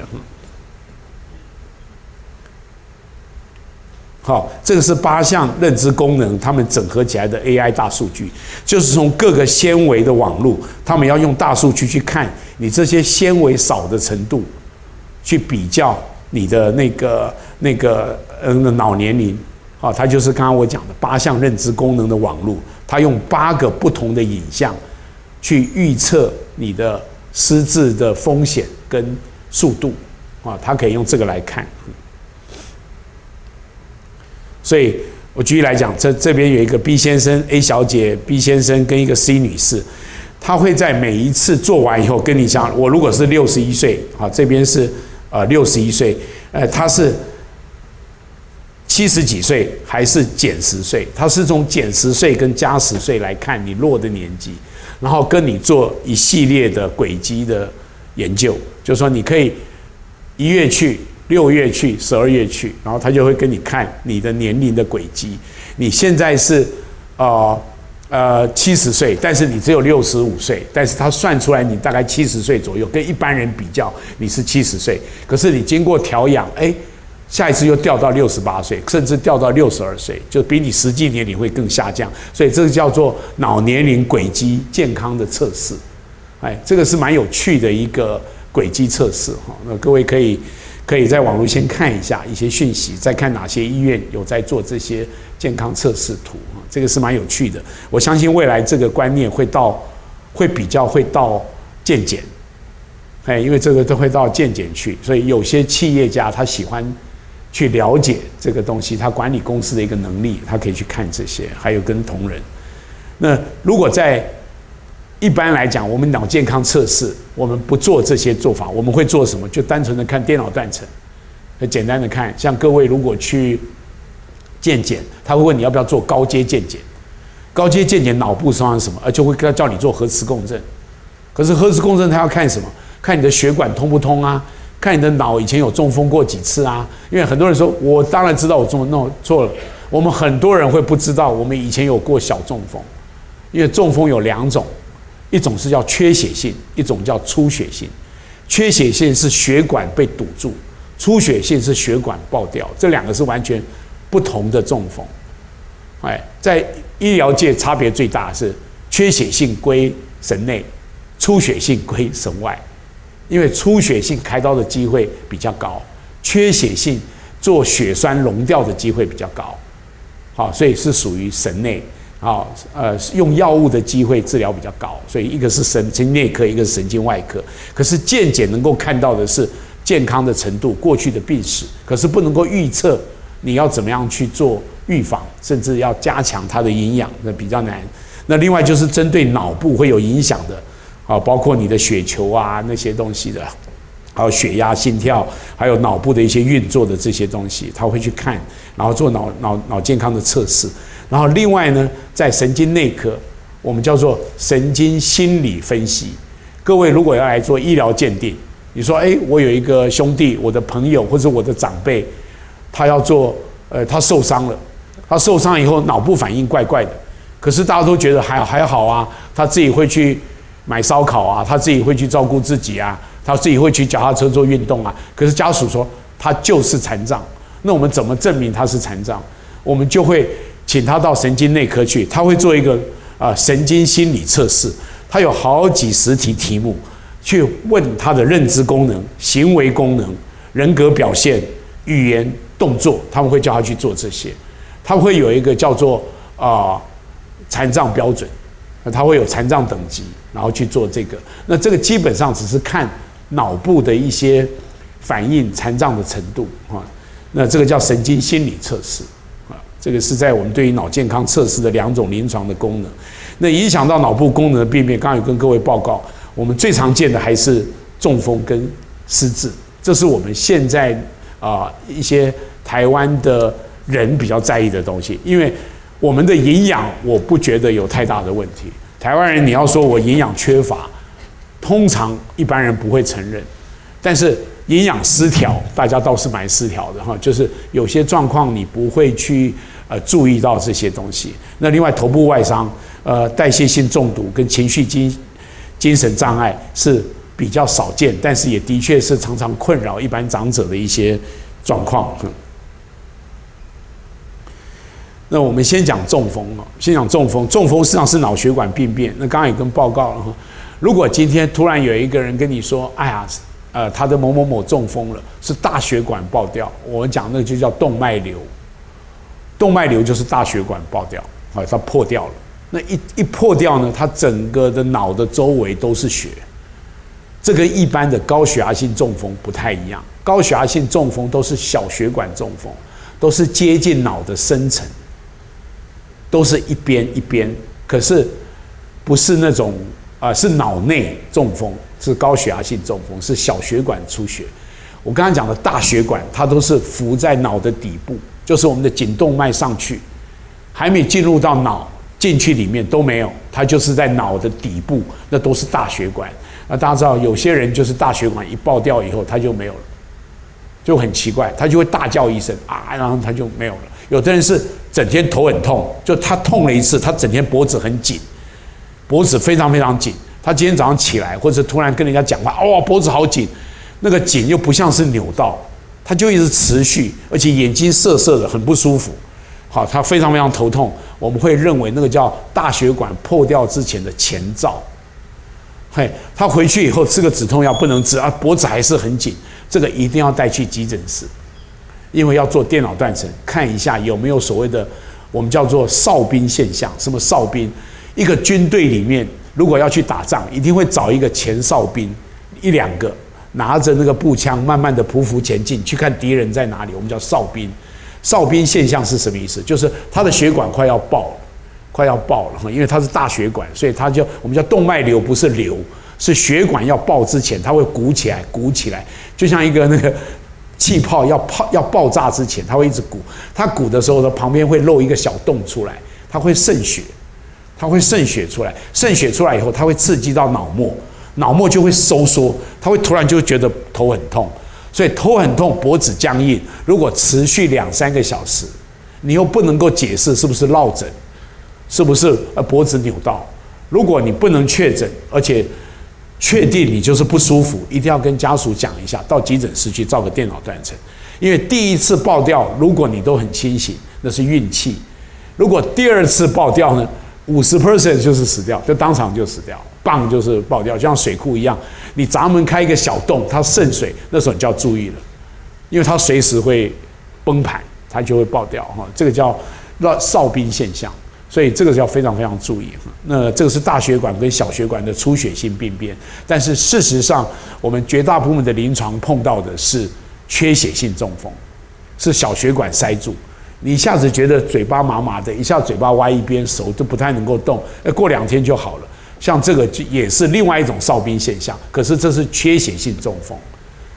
好，这个是八项认知功能，他们整合起来的 A I 大数据，就是从各个纤维的网路，他们要用大数据去看你这些纤维少的程度，去比较你的那个那个呃脑年龄。好，它就是刚刚我讲的八项认知功能的网路，它用八个不同的影像去预测你的失智的风险跟速度啊，它可以用这个来看。所以我举例来讲，这这边有一个 B 先生、A 小姐、B 先生跟一个 C 女士，他会在每一次做完以后跟你讲，我如果是六十一岁，好，这边是呃六十一岁，呃，他是七十几岁还是减十岁？他是从减十岁跟加十岁来看你弱的年纪，然后跟你做一系列的轨迹的研究，就是说你可以一月去。六月去，十二月去，然后他就会跟你看你的年龄的轨迹。你现在是呃呃七十岁，但是你只有六十五岁，但是他算出来你大概七十岁左右，跟一般人比较你是七十岁，可是你经过调养，哎，下一次又掉到六十八岁，甚至掉到六十二岁，就比你实际年龄会更下降。所以这个叫做脑年龄轨迹健康的测试，哎，这个是蛮有趣的一个轨迹测试哈。那各位可以。可以在网络先看一下一些讯息，再看哪些医院有在做这些健康测试图啊，这个是蛮有趣的。我相信未来这个观念会到，会比较会到健检，哎，因为这个都会到健检去，所以有些企业家他喜欢去了解这个东西，他管理公司的一个能力，他可以去看这些，还有跟同仁。那如果在一般来讲，我们脑健康测试，我们不做这些做法，我们会做什么？就单纯的看电脑断层，很简单的看。像各位如果去健检，他会问你要不要做高阶健检，高阶健检脑部伤什么，而就会叫你做核磁共振。可是核磁共振他要看什么？看你的血管通不通啊？看你的脑以前有中风过几次啊？因为很多人说，我当然知道我中弄错了。我们很多人会不知道，我们以前有过小中风，因为中风有两种。一种是叫缺血性，一种叫出血性。缺血性是血管被堵住，出血性是血管爆掉，这两个是完全不同的中风。哎，在医疗界差别最大的是缺血性归神内，出血性归神外。因为出血性开刀的机会比较高，缺血性做血栓溶掉的机会比较高。好，所以是属于神内。好，呃，用药物的机会治疗比较高，所以一个是神经内科，一个是神经外科。可是健检能够看到的是健康的程度、过去的病史，可是不能够预测你要怎么样去做预防，甚至要加强它的营养，那比较难。那另外就是针对脑部会有影响的，啊，包括你的血球啊那些东西的， 还有血压、心跳，还有脑部的一些运作的这些东西，他会去看，然后做脑脑脑健康的测试。然后另外呢，在神经内科，我们叫做神经心理分析。各位如果要来做医疗鉴定，你说，哎，我有一个兄弟，我的朋友或者我的长辈，他要做，呃，他受伤了，他受伤以后脑部反应怪怪的，可是大家都觉得还还好啊，他自己会去买烧烤啊，他自己会去照顾自己啊，他自己会去脚踏车做运动啊。可是家属说他就是残障，那我们怎么证明他是残障？我们就会请他到神经内科去，他会做一个啊、呃、神经心理测试，他有好几十题题目。去问他的认知功能、行为功能、人格表现、语言、动作，他们会叫他去做这些。他会有一个叫做啊、呃、残障标准，他会有残障等级，然后去做这个。那这个基本上只是看脑部的一些反应残障的程度啊。那这个叫神经心理测试啊，这个是在我们对于脑健康测试的两种临床的功能。那影响到脑部功能的病变，刚刚有跟各位报告。我们最常见的还是中风跟失智，这是我们现在啊、呃、一些台湾的人比较在意的东西。因为我们的营养，我不觉得有太大的问题。台湾人你要说我营养缺乏，通常一般人不会承认，但是营养失调，大家倒是蛮失调的哈，就是有些状况你不会去呃注意到这些东西。那另外头部外伤、呃代谢性中毒跟情绪精。精神障碍是比较少见，但是也的确是常常困扰一般长者的一些状况。那我们先讲中风啊，先讲中风。中风实际上是脑血管病变。那刚刚也跟报告了哈，如果今天突然有一个人跟你说，哎呀，呃，他的某某某中风了，是大血管爆掉，我们讲那个就叫动脉瘤。动脉瘤就是大血管爆掉，啊，它破掉了。那一一破掉呢，它整个的脑的周围都是血，这跟一般的高血压性中风不太一样。高血压性中风都是小血管中风，都是接近脑的深层，都是一边一边，可是不是那种啊、呃，是脑内中风，是高血压性中风，是小血管出血。我刚刚讲的大血管，它都是浮在脑的底部，就是我们的颈动脉上去，还没进入到脑。进去里面都没有，它就是在脑的底部，那都是大血管。那大家知道，有些人就是大血管一爆掉以后，他就没有了，就很奇怪，他就会大叫一声啊，然后他就没有了。有的人是整天头很痛，就他痛了一次，他整天脖子很紧，脖子非常非常紧。他今天早上起来，或者突然跟人家讲话，哇、哦，脖子好紧，那个紧又不像是扭到，他就一直持续，而且眼睛涩涩的，很不舒服。好，他非常非常头痛，我们会认为那个叫大血管破掉之前的前兆。嘿，他回去以后吃个止痛药不能治啊，脖子还是很紧，这个一定要带去急诊室，因为要做电脑断层，看一下有没有所谓的我们叫做哨兵现象。什么哨兵？一个军队里面如果要去打仗，一定会找一个前哨兵，一两个拿着那个步枪，慢慢的匍匐前进，去看敌人在哪里，我们叫哨兵。哨兵现象是什么意思？就是他的血管快要爆了，快要爆了，因为它是大血管，所以它就我们叫动脉瘤，不是瘤，是血管要爆之前，它会鼓起来，鼓起来，就像一个那个气泡要泡要爆炸之前，它会一直鼓。它鼓的时候呢，旁边会漏一个小洞出来，它会渗血，它会渗血出来，渗血出来以后，它会刺激到脑膜，脑膜就会收缩，它会突然就会觉得头很痛。所以头很痛，脖子僵硬，如果持续两三个小时，你又不能够解释是不是落枕，是不是呃脖子扭到。如果你不能确诊，而且确定你就是不舒服，一定要跟家属讲一下，到急诊室去照个电脑断层。因为第一次爆掉，如果你都很清醒，那是运气；如果第二次爆掉呢，五十 percent 就是死掉，就当场就死掉，棒就是爆掉，就像水库一样，你闸门开一个小洞，它渗水，那时候你就要注意了，因为它随时会崩盘，它就会爆掉哈，这个叫哨兵现象，所以这个要非常非常注意。那这个是大血管跟小血管的出血性病变，但是事实上，我们绝大部分的临床碰到的是缺血性中风，是小血管塞住。你一下子觉得嘴巴麻麻的，一下嘴巴歪一边，手都不太能够动，过两天就好了。像这个也是另外一种哨兵现象，可是这是缺血性中风。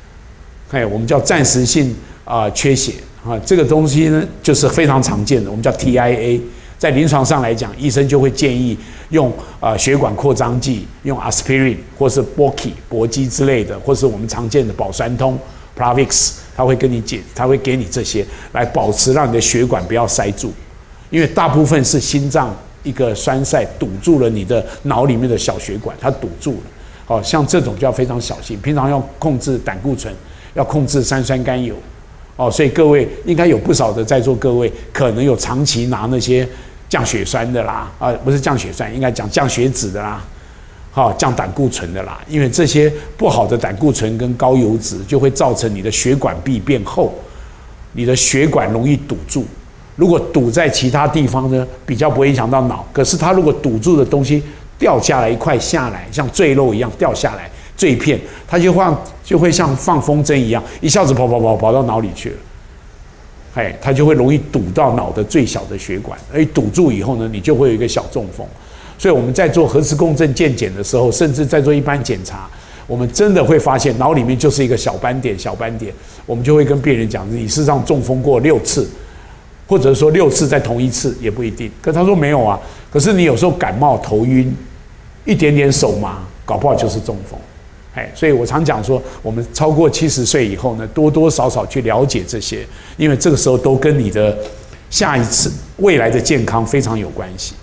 哎，我们叫暂时性啊、呃、缺血啊，这个东西呢就是非常常见的，我们叫 T I A。在临床上来讲，医生就会建议用啊、呃、血管扩张剂，用 aspirin 或是 Borky 搏击之类的，或是我们常见的保酸通 Plavix， 他会跟你解，他会给你这些来保持让你的血管不要塞住，因为大部分是心脏一个栓塞堵住了你的脑里面的小血管，它堵住了。好、哦、像这种就要非常小心，平常要控制胆固醇，要控制三酸甘油。哦，所以各位应该有不少的在座各位可能有长期拿那些降血栓的啦，啊，不是降血栓，应该讲降血脂的啦，好、哦，降胆固醇的啦，因为这些不好的胆固醇跟高油脂就会造成你的血管壁变厚，你的血管容易堵住。如果堵在其他地方呢，比较不会影响到脑，可是它如果堵住的东西掉下来一块下来，像坠落一样掉下来。碎片，它就放就会像放风筝一样，一下子跑跑跑跑到脑里去了，哎，它就会容易堵到脑的最小的血管，而堵住以后呢，你就会有一个小中风。所以我们在做核磁共振健检的时候，甚至在做一般检查，我们真的会发现脑里面就是一个小斑点，小斑点，我们就会跟病人讲，你事实上中风过六次，或者说六次在同一次也不一定。可他说没有啊，可是你有时候感冒、头晕，一点点手麻，搞不好就是中风。哎，所以我常讲说，我们超过七十岁以后呢，多多少少去了解这些，因为这个时候都跟你的下一次未来的健康非常有关系。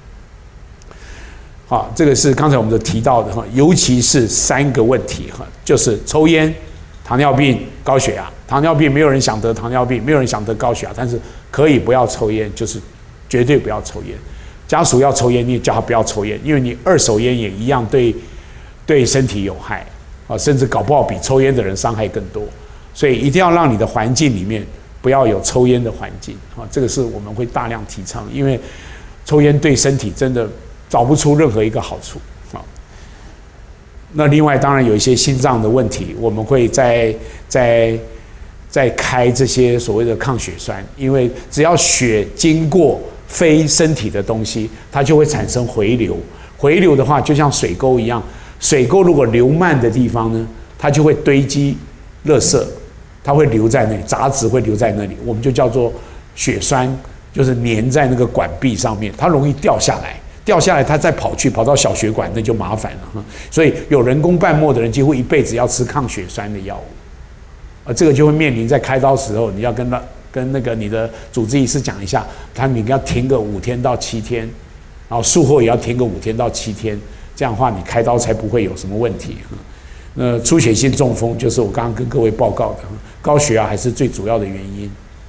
好，这个是刚才我们都提到的哈，尤其是三个问题哈，就是抽烟、糖尿病、高血压。糖尿病没有人想得糖尿病，没有人想得高血压，但是可以不要抽烟，就是绝对不要抽烟。家属要抽烟，你也叫他不要抽烟，因为你二手烟也一样对。对身体有害啊，甚至搞不好比抽烟的人伤害更多，所以一定要让你的环境里面不要有抽烟的环境啊，这个是我们会大量提倡，因为抽烟对身体真的找不出任何一个好处啊。那另外当然有一些心脏的问题，我们会在在在开这些所谓的抗血栓，因为只要血经过非身体的东西，它就会产生回流，回流的话就像水沟一样。水沟如果流慢的地方呢，它就会堆积垃圾，它会留在那里，杂质会留在那里，我们就叫做血栓，就是粘在那个管壁上面，它容易掉下来，掉下来它再跑去跑到小血管，那就麻烦了。所以有人工瓣膜的人，几乎一辈子要吃抗血栓的药物，而这个就会面临在开刀时候，你要跟他跟那个你的主治医师讲一下，他你要停个五天到七天，然后术后也要停个五天到七天。这样的话，你开刀才不会有什么问题。那出血性中风就是我刚刚跟各位报告的，高血压还是最主要的原因。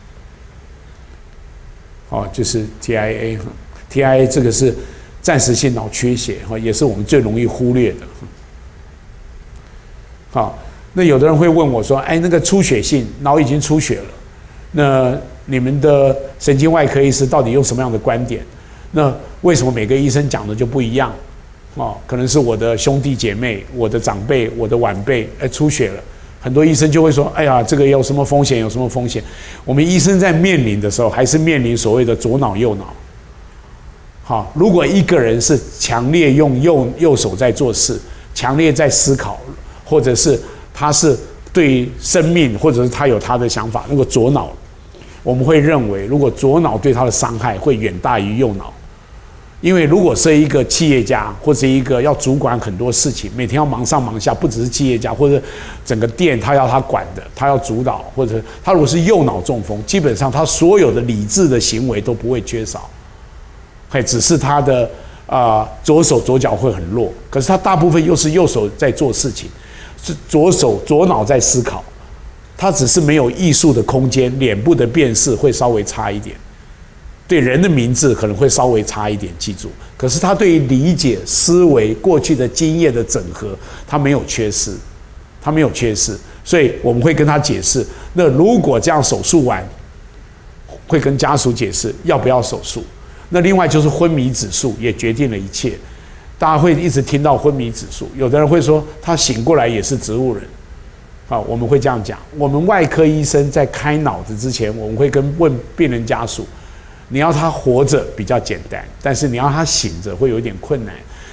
哦，就是 T I A，T I A 这个是暂时性脑缺血，也是我们最容易忽略的。好，那有的人会问我说：“哎，那个出血性脑已经出血了，那你们的神经外科医师到底用什么样的观点？那为什么每个医生讲的就不一样？”哦，可能是我的兄弟姐妹、我的长辈、我的晚辈，哎，出血了，很多医生就会说：“哎呀，这个有什么风险？有什么风险？”我们医生在面临的时候，还是面临所谓的左脑右脑。好，如果一个人是强烈用右右手在做事，强烈在思考，或者是他是对生命，或者是他有他的想法，那个左脑，我们会认为，如果左脑对他的伤害会远大于右脑。因为如果是一个企业家，或者一个要主管很多事情，每天要忙上忙下，不只是企业家，或者整个店他要他管的，他要主导，或者他如果是右脑中风，基本上他所有的理智的行为都不会缺少，嘿，只是他的啊、呃、左手左脚会很弱，可是他大部分又是右手在做事情，是左手左脑在思考，他只是没有艺术的空间，脸部的辨识会稍微差一点。对人的名字可能会稍微差一点，记住。可是他对于理解、思维、过去的经验的整合，他没有缺失，他没有缺失。所以我们会跟他解释，那如果这样手术完，会跟家属解释要不要手术。那另外就是昏迷指数也决定了一切。大家会一直听到昏迷指数，有的人会说他醒过来也是植物人。好，我们会这样讲。我们外科医生在开脑子之前，我们会跟问病人家属。你要他活着比较简单，但是你要他醒着会有点困难，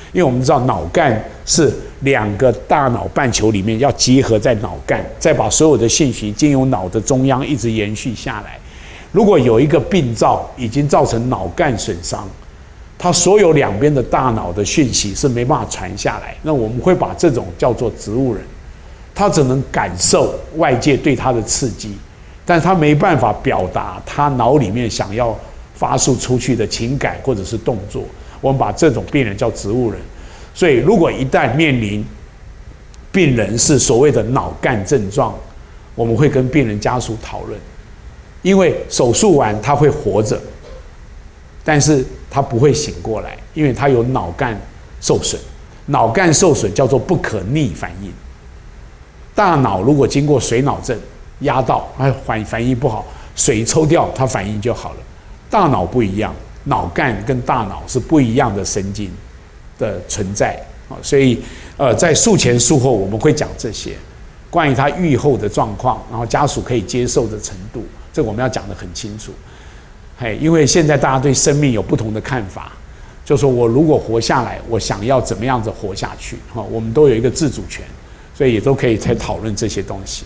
因为我们知道脑干是两个大脑半球里面要结合在脑干，再把所有的信息经由脑的中央一直延续下来。如果有一个病灶已经造成脑干损伤，它所有两边的大脑的讯息是没办法传下来，那我们会把这种叫做植物人，他只能感受外界对他的刺激，但是他没办法表达他脑里面想要发射出去的情感或者是动作。我们把这种病人叫植物人。所以如果一旦面临病人是所谓的脑干症状，我们会跟病人家属讨论，因为手术完他会活着，但是他不会醒过来，因为他有脑干受损。脑干受损叫做不可逆反应。大脑如果经过水脑症压到，哎，反反应不好，水抽掉，它反应就好了。大脑不一样，脑干跟大脑是不一样的神经的存在啊，所以呃，在术前术后我们会讲这些关于他预后的状况，然后家属可以接受的程度，这个我们要讲得很清楚。嘿，因为现在大家对生命有不同的看法，就说我如果活下来，我想要怎么样子活下去哈，我们都有一个自主权，所以也都可以才讨论这些东西。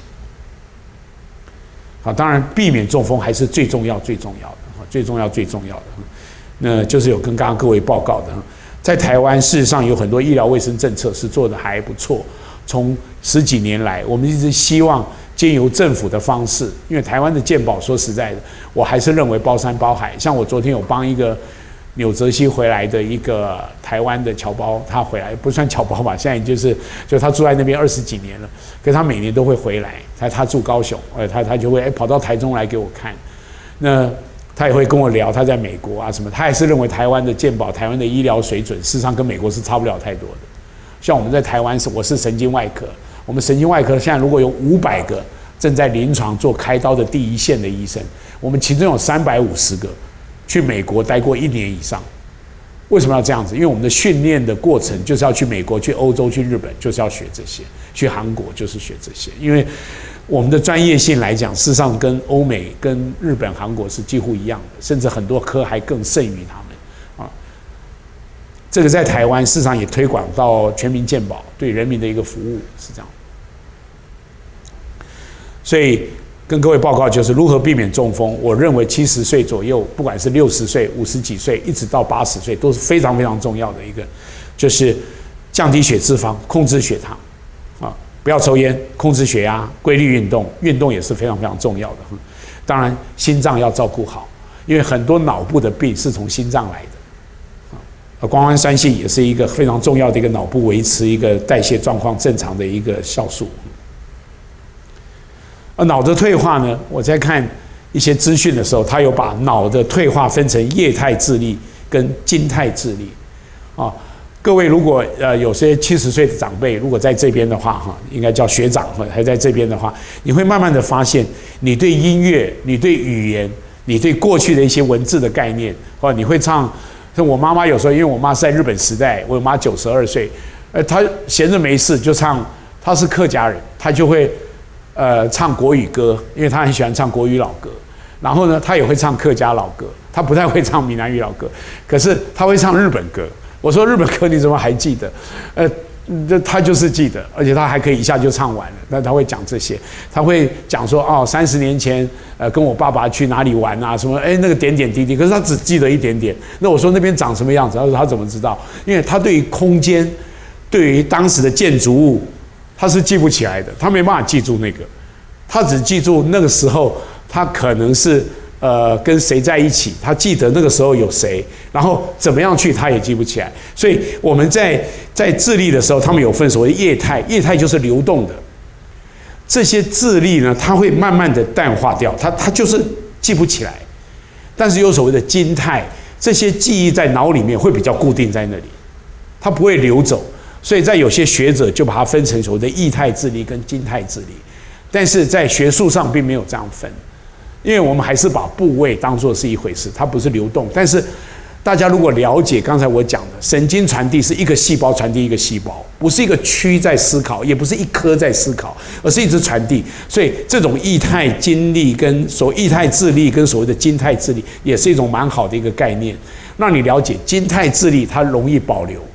好，当然避免中风还是最重要、最重要的，最重要、最重要的。那就是有跟刚刚各位报告的，在台湾事实上有很多医疗卫生政策是做得还不错。从十几年来，我们一直希望借由政府的方式，因为台湾的健保说实在的，我还是认为包山包海。像我昨天有帮一个纽泽西回来的一个台湾的侨胞，他回来不算侨胞吧，现在就是就他住在那边二十几年了，可是他每年都会回来。他他住高雄，呃，他他就会哎跑到台中来给我看。那他也会跟我聊他在美国啊什么，他还是认为台湾的健保、台湾的医疗水准，事实上跟美国是差不了太多的。像我们在台湾是我是神经外科，我们神经外科现在如果有五百个正在临床做开刀的第一线的医生，我们其中有三百五十个去美国待过一年以上。为什么要这样子？因为我们的训练的过程就是要去美国、去欧洲、去日本，就是要学这些；去韩国就是学这些。因为我们的专业性来讲，事实上跟欧美、跟日本、韩国是几乎一样的，甚至很多科还更胜于他们啊。这个在台湾事实上也推广到全民健保，对人民的一个服务是这样。所以跟各位报告就是如何避免中风。我认为七十岁左右，不管是六十岁、五十几岁，一直到八十岁，都是非常非常重要的一个，就是降低血脂肪、控制血糖啊，不要抽烟，控制血压，规律运动，运动也是非常非常重要的。当然，心脏要照顾好，因为很多脑部的病是从心脏来的。胱氨酸性也是一个非常重要的一个脑部维持一个代谢状况正常的一个酵素。而脑的退化呢，我在看一些资讯的时候，他有把脑的退化分成液态智力跟静态智力。啊，各位如果呃有些七十岁的长辈，如果在这边的话，哈，应该叫学长，还在这边的话，你会慢慢的发现，你对音乐、你对语言、你对过去的一些文字的概念，或者你会唱。像我妈妈有时候，因为我妈是在日本时代，我妈九十二岁，呃，她闲着没事就唱，她是客家人，她就会呃唱国语歌，因为她很喜欢唱国语老歌。然后呢，她也会唱客家老歌，她不太会唱闽南语老歌，可是她会唱日本歌。我说日本歌你怎么还记得？呃，这她就是记得，而且她还可以一下就唱完了。那她会讲这些，她会讲说哦，三十年前。呃，跟我爸爸去哪里玩啊？什么？哎，那个点点滴滴，可是他只记得一点点。那我说那边长什么样子？他说他怎么知道？因为他对于空间，对于当时的建筑物，他是记不起来的，他没办法记住那个，他只记住那个时候他可能是呃跟谁在一起，他记得那个时候有谁，然后怎么样去他也记不起来。所以我们在在智力的时候，他们有分所谓液态，液态就是流动的。这些智力呢，它会慢慢的淡化掉，它它就是记不起来。但是有所谓的静态，这些记忆在脑里面会比较固定在那里，它不会流走。所以在有些学者就把它分成所谓的液态智力跟静态智力，但是在学术上并没有这样分，因为我们还是把部位当作是一回事，它不是流动。但是大家如果了解刚才我讲的，神经传递是一个细胞传递一个细胞，不是一个区在思考，也不是一颗在思考，而是一直传递。所以这种液态精力跟所谓液态智力跟所谓的静态智力，也是一种蛮好的一个概念，让你了解静态智力它容易保留，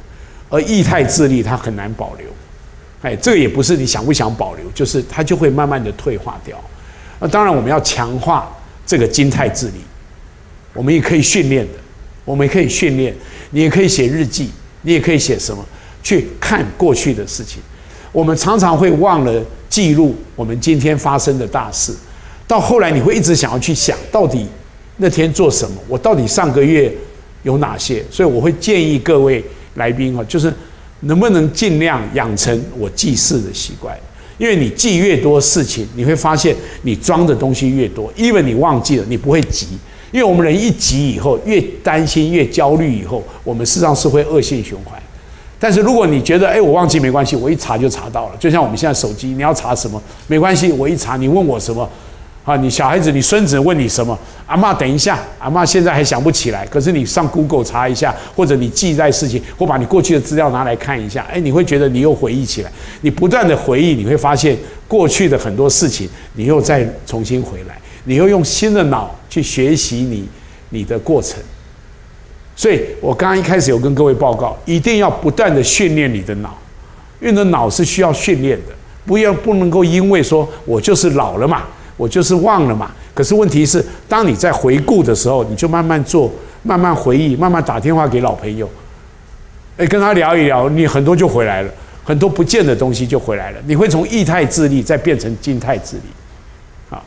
而液态智力它很难保留。哎，这个也不是你想不想保留，就是它就会慢慢的退化掉。那当然我们要强化这个静态智力，我们也可以训练的，我们也可以训练，你也可以写日记，你也可以写什么，去看过去的事情。我们常常会忘了记录我们今天发生的大事，到后来你会一直想要去想，到底那天做什么，我到底上个月有哪些？所以我会建议各位来宾哈，就是能不能尽量养成我记事的习惯，因为你记越多事情，你会发现你装的东西越多，因为你忘记了，你不会急，因为我们人一急以后，越担心越焦虑以后，我们事实上是会恶性循环。但是如果你觉得，哎，我忘记没关系，我一查就查到了，就像我们现在手机，你要查什么没关系，我一查，你问我什么。啊，你小孩子、你孙子问你什么？阿嬷等一下，阿嬷现在还想不起来。可是你上 Google 查一下，或者你记在事情，或把你过去的资料拿来看一下，哎，你会觉得你又回忆起来。你不断的回忆，你会发现过去的很多事情，你又再重新回来，你又用新的脑去学习你你的过程。所以我刚刚一开始有跟各位报告，一定要不断的训练你的脑，因为你的脑是需要训练的，不要不能够因为说我就是老了嘛。我就是忘了嘛，可是问题是，当你在回顾的时候，你就慢慢做，慢慢回忆，慢慢打电话给老朋友，哎，跟他聊一聊，你很多就回来了，很多不见的东西就回来了。你会从液态智力再变成静态智力，啊。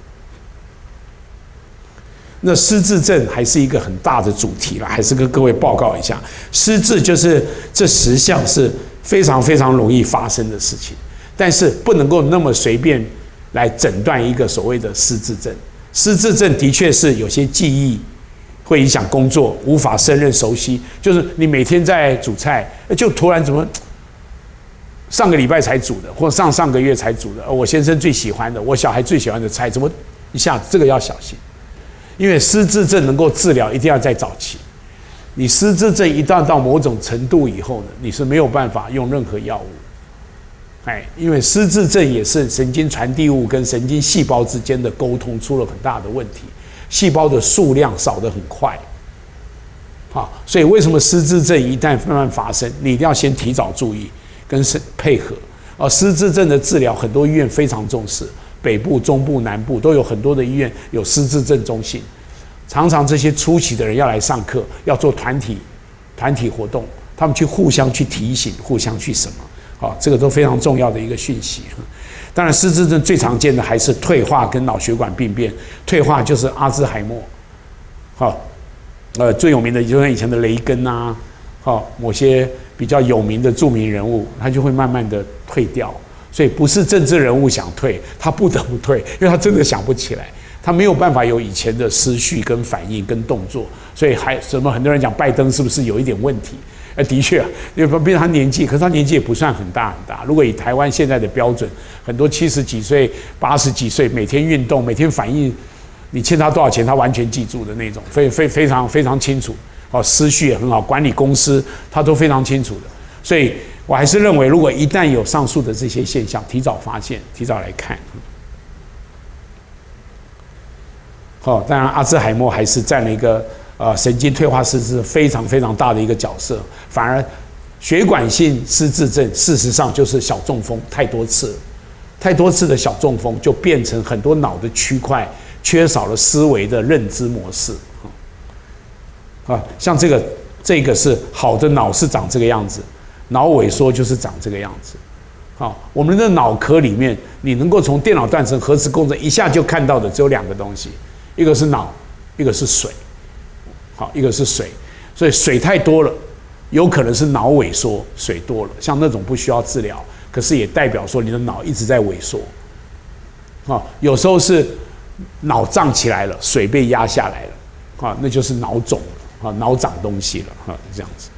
那失智症还是一个很大的主题啦，还是跟各位报告一下，失智就是这十项是非常非常容易发生的事情，但是不能够那么随便来诊断一个所谓的失智症。失智症的确是有些记忆会影响工作，无法胜任熟悉。就是你每天在煮菜，就突然怎么上个礼拜才煮的，或上上个月才煮的，我先生最喜欢的，我小孩最喜欢的菜，怎么一下子这个要小心，因为失智症能够治疗，一定要在早期。你失智症一旦到某种程度以后呢，你是没有办法用任何药物。哎，因为失智症也是神经传递物跟神经细胞之间的沟通出了很大的问题，细胞的数量少得很快，好，所以为什么失智症一旦慢慢发生，你一定要先提早注意跟配合。而失智症的治疗，很多医院非常重视，北部、中部、南部都有很多的医院有失智症中心，常常这些初期的人要来上课，要做团体团体活动，他们去互相去提醒，互相去什么。好，这个都非常重要的一个讯息。当然，失智症最常见的还是退化跟脑血管病变。退化就是阿兹海默，好，呃，最有名的就是以前的雷根啊，好，某些比较有名的著名人物，他就会慢慢的退掉。所以不是政治人物想退，他不得不退，因为他真的想不起来，他没有办法有以前的思绪跟反应跟动作。所以还什么很多人讲拜登是不是有一点问题？哎，的确啊，因为毕竟他年纪，可是他年纪也不算很大很大。如果以台湾现在的标准，很多七十几岁、八十几岁，每天运动，每天反应，你欠他多少钱，他完全记住的那种，非非非常非常清楚。哦，思绪也很好，管理公司他都非常清楚的。所以我还是认为，如果一旦有上述的这些现象，提早发现，提早来看。好，当然阿兹海默还是占了一个。呃，神经退化失智非常非常大的一个角色，反而血管性失智症事实上就是小中风，太多次了，太多次的小中风就变成很多脑的区块缺少了思维的认知模式。啊，像这个这个是好的脑是长这个样子，脑萎缩就是长这个样子。好，我们的脑壳里面，你能够从电脑断层、核磁共振一下就看到的只有两个东西，一个是脑，一个是水。好，一个是水，所以水太多了，有可能是脑萎缩，水多了，像那种不需要治疗，可是也代表说你的脑一直在萎缩。好，有时候是脑胀起来了，水被压下来了，好，那就是脑肿了，好，脑长东西了，哈，这样子。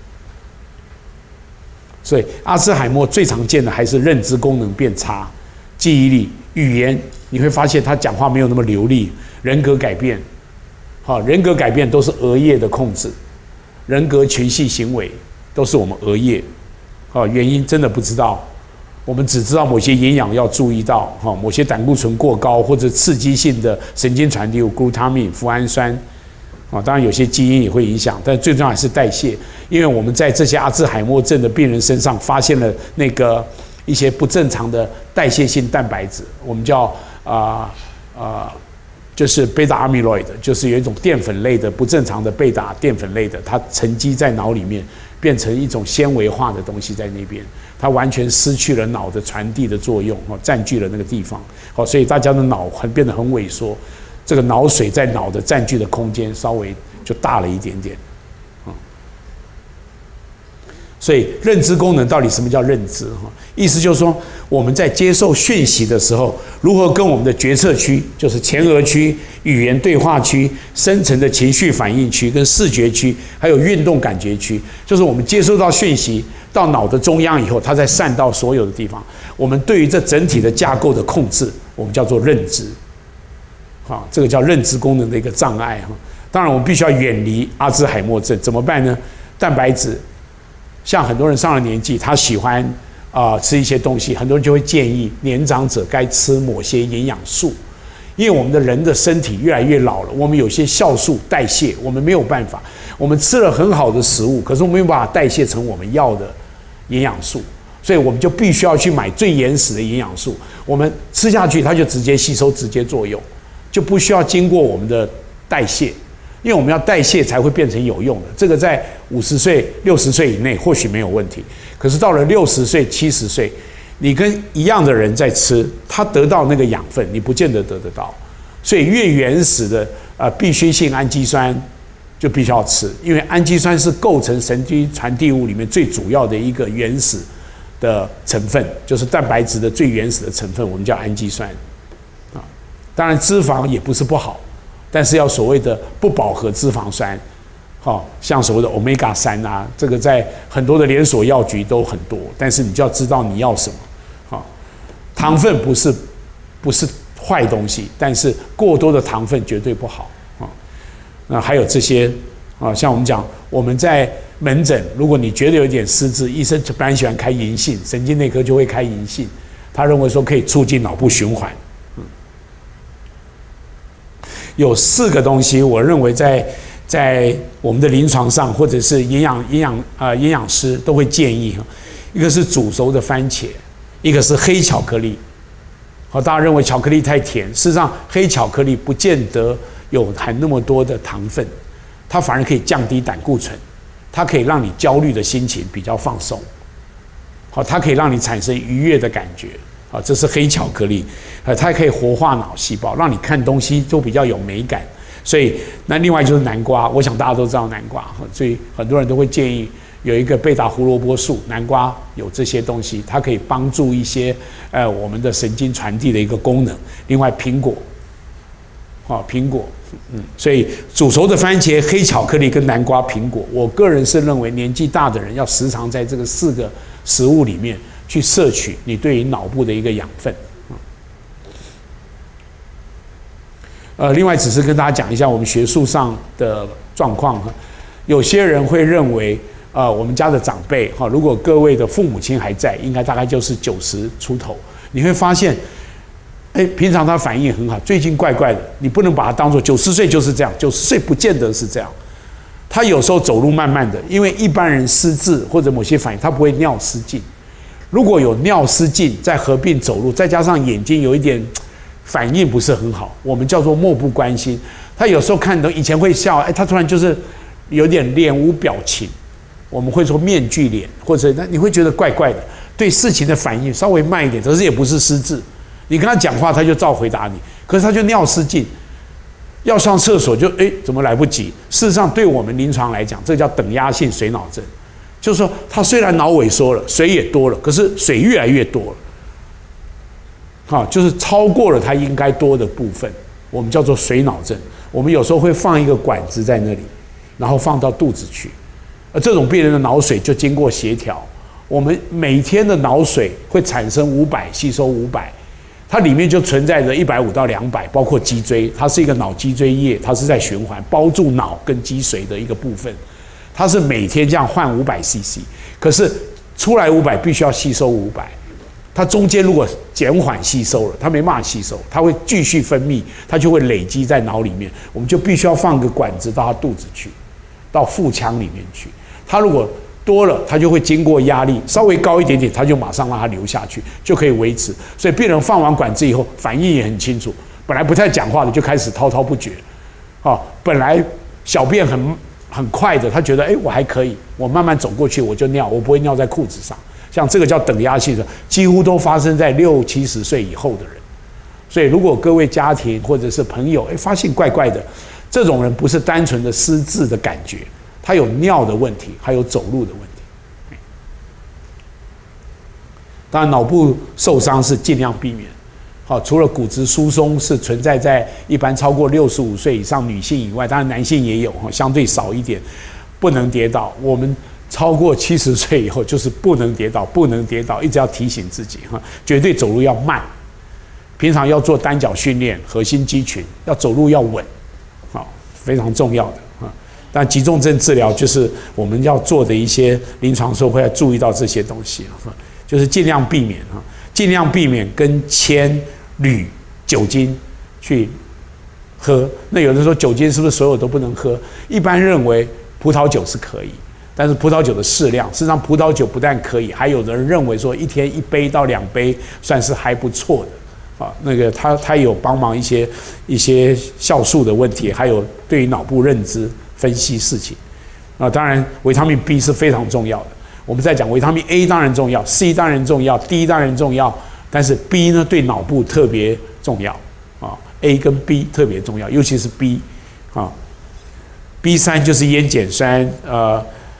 所以阿兹海默最常见的还是认知功能变差，记忆力、语言，你会发现他讲话没有那么流利，人格改变。好，人格改变都是额叶的控制，人格群系行为都是我们额叶。好，原因真的不知道，我们只知道某些营养要注意到，哈，某些胆固醇过高或者刺激性的神经传递物 glutamine 脯氨酸， 啊，当然有些基因也会影响，但最重要还是代谢，因为我们在这些阿兹海默症的病人身上发现了那个一些不正常的代谢性蛋白质，我们叫啊啊、呃呃，就是贝塔 amyloid， 就是有一种淀粉类的不正常的贝塔淀粉类的，它沉积在脑里面，变成一种纤维化的东西在那边，它完全失去了脑的传递的作用，哦，占据了那个地方，哦，所以大家的脑很变得很萎缩。这个脑水在脑的占据的空间稍微就大了一点点，啊，所以认知功能到底什么叫认知？哈，意思就是说我们在接受讯息的时候，如何跟我们的决策区，就是前额区、语言对话区、深层的情绪反应区、跟视觉区，还有运动感觉区，就是我们接收到讯息到脑的中央以后，它再散到所有的地方，我们对于这整体的架构的控制，我们叫做认知。好，这个叫认知功能的一个障碍哈。当然，我们必须要远离阿兹海默症，怎么办呢？蛋白质，像很多人上了年纪，他喜欢啊、呃、吃一些东西，很多人就会建议年长者该吃某些营养素，因为我们的人的身体越来越老了，我们有些酵素代谢，我们没有办法，我们吃了很好的食物，可是我们没有办法代谢成我们要的营养素。所以我们就必须要去买最原始的营养素，我们吃下去，它就直接吸收，直接作用。就不需要经过我们的代谢，因为我们要代谢才会变成有用的。这个在五十岁、六十岁以内或许没有问题，可是到了六十岁、七十岁，你跟一样的人在吃，他得到那个养分，你不见得得得到。所以越原始的呃必需性氨基酸就必须要吃，因为氨基酸是构成神经传递物里面最主要的一个原始的成分，就是蛋白质的最原始的成分，我们叫氨基酸。当然，脂肪也不是不好，但是要所谓的不饱和脂肪酸，好、哦，像所谓的 欧米伽三啊，这个在很多的连锁药局都很多，但是你就要知道你要什么。好、哦，糖分不是不是坏东西，但是过多的糖分绝对不好啊、哦。那还有这些啊、哦，像我们讲，我们在门诊，如果你觉得有点失智，医生本来喜欢开银杏，神经内科就会开银杏，他认为说可以促进脑部循环。有四个东西，我认为在在我们的临床上，或者是营养营养呃营养师都会建议哈，一个是煮熟的番茄，一个是黑巧克力。好，大家认为巧克力太甜，事实上黑巧克力不见得有含那么多的糖分，它反而可以降低胆固醇，它可以让你焦虑的心情比较放松。好，它可以让你产生愉悦的感觉。啊，这是黑巧克力，呃，它可以活化脑细胞，让你看东西都比较有美感。所以，那另外就是南瓜，我想大家都知道南瓜，所以很多人都会建议有一个贝塔胡萝卜素，南瓜有这些东西，它可以帮助一些呃我们的神经传递的一个功能。另外，苹果，啊，苹果，嗯，所以煮熟的番茄、黑巧克力跟南瓜、苹果，我个人是认为年纪大的人要时常在这个四个食物里面去摄取你对于脑部的一个养分。呃，另外只是跟大家讲一下我们学术上的状况哈。有些人会认为，呃，我们家的长辈哈，如果各位的父母亲还在，应该大概就是九十出头。你会发现，哎，平常他反应很好，最近怪怪的，你不能把他当作九十岁就是这样，九十岁不见得是这样。他有时候走路慢慢的，因为一般人失智或者某些反应，他不会尿失禁。如果有尿失禁，再合并走路，再加上眼睛有一点反应不是很好，我们叫做漠不关心。他有时候看到以前会笑，哎，他突然就是有点脸无表情，我们会说面具脸，或者那你会觉得怪怪的，对事情的反应稍微慢一点，可是也不是失智。你跟他讲话，他就照回答你，可是他就尿失禁，要上厕所就哎怎么来不及？事实上，对我们临床来讲，这叫等压性水脑症。就是说，他虽然脑萎缩了，水也多了，可是水越来越多了，好，就是超过了它应该多的部分，我们叫做水脑症。我们有时候会放一个管子在那里，然后放到肚子去，而这种病人的脑水就经过协调，我们每天的脑水会产生五百，吸收五百，它里面就存在着一百五到两百，包括脊椎，它是一个脑脊椎液，它是在循环，包住脑跟脊髓的一个部分。它是每天这样换五百 C C， 可是出来五百必须要吸收五百， 它中间如果减缓吸收了，它没办法吸收，它会继续分泌，它就会累积在脑里面，我们就必须要放个管子到它肚子去，到腹腔里面去。它如果多了，它就会经过压力稍微高一点点，它就马上让它流下去，就可以维持。所以病人放完管子以后，反应也很清楚。本来不太讲话的，就开始滔滔不绝。哦，本来小便很很快的，他觉得哎，我还可以，我慢慢走过去我就尿，我不会尿在裤子上。像这个叫等压性的，几乎都发生在六七十岁以后的人。所以如果各位家庭或者是朋友，哎，发现怪怪的，这种人不是单纯的失智的感觉。他有尿的问题，还有走路的问题。当然，脑部受伤是尽量避免。好，除了骨质疏松是存在在一般超过六十五岁以上女性以外，当然男性也有，相对少一点。不能跌倒，我们超过七十岁以后就是不能跌倒，不能跌倒，一直要提醒自己哈，绝对走路要慢。平常要做单脚训练，核心肌群，要走路要稳，好，非常重要的。但急重症治疗就是我们要做的一些临床时候会要注意到这些东西，就是尽量避免哈，尽量避免跟铅、铝、酒精去喝。那有人说酒精是不是所有都不能喝？一般认为葡萄酒是可以，但是葡萄酒的适量。事实上，葡萄酒不但可以，还有人认为说一天一杯到两杯算是还不错的。啊，那个它它有帮忙一些一些酵素的问题，还有对于脑部认知。分析事情，啊，当然维他命 B 是非常重要的。我们在讲维他命 A 当然重要 ，C 当然重要 ，D 当然重要，但是 B 呢对脑部特别重要啊 ，A 跟 B 特别重要，尤其是 B 啊 ，B 三就是烟碱酸，呃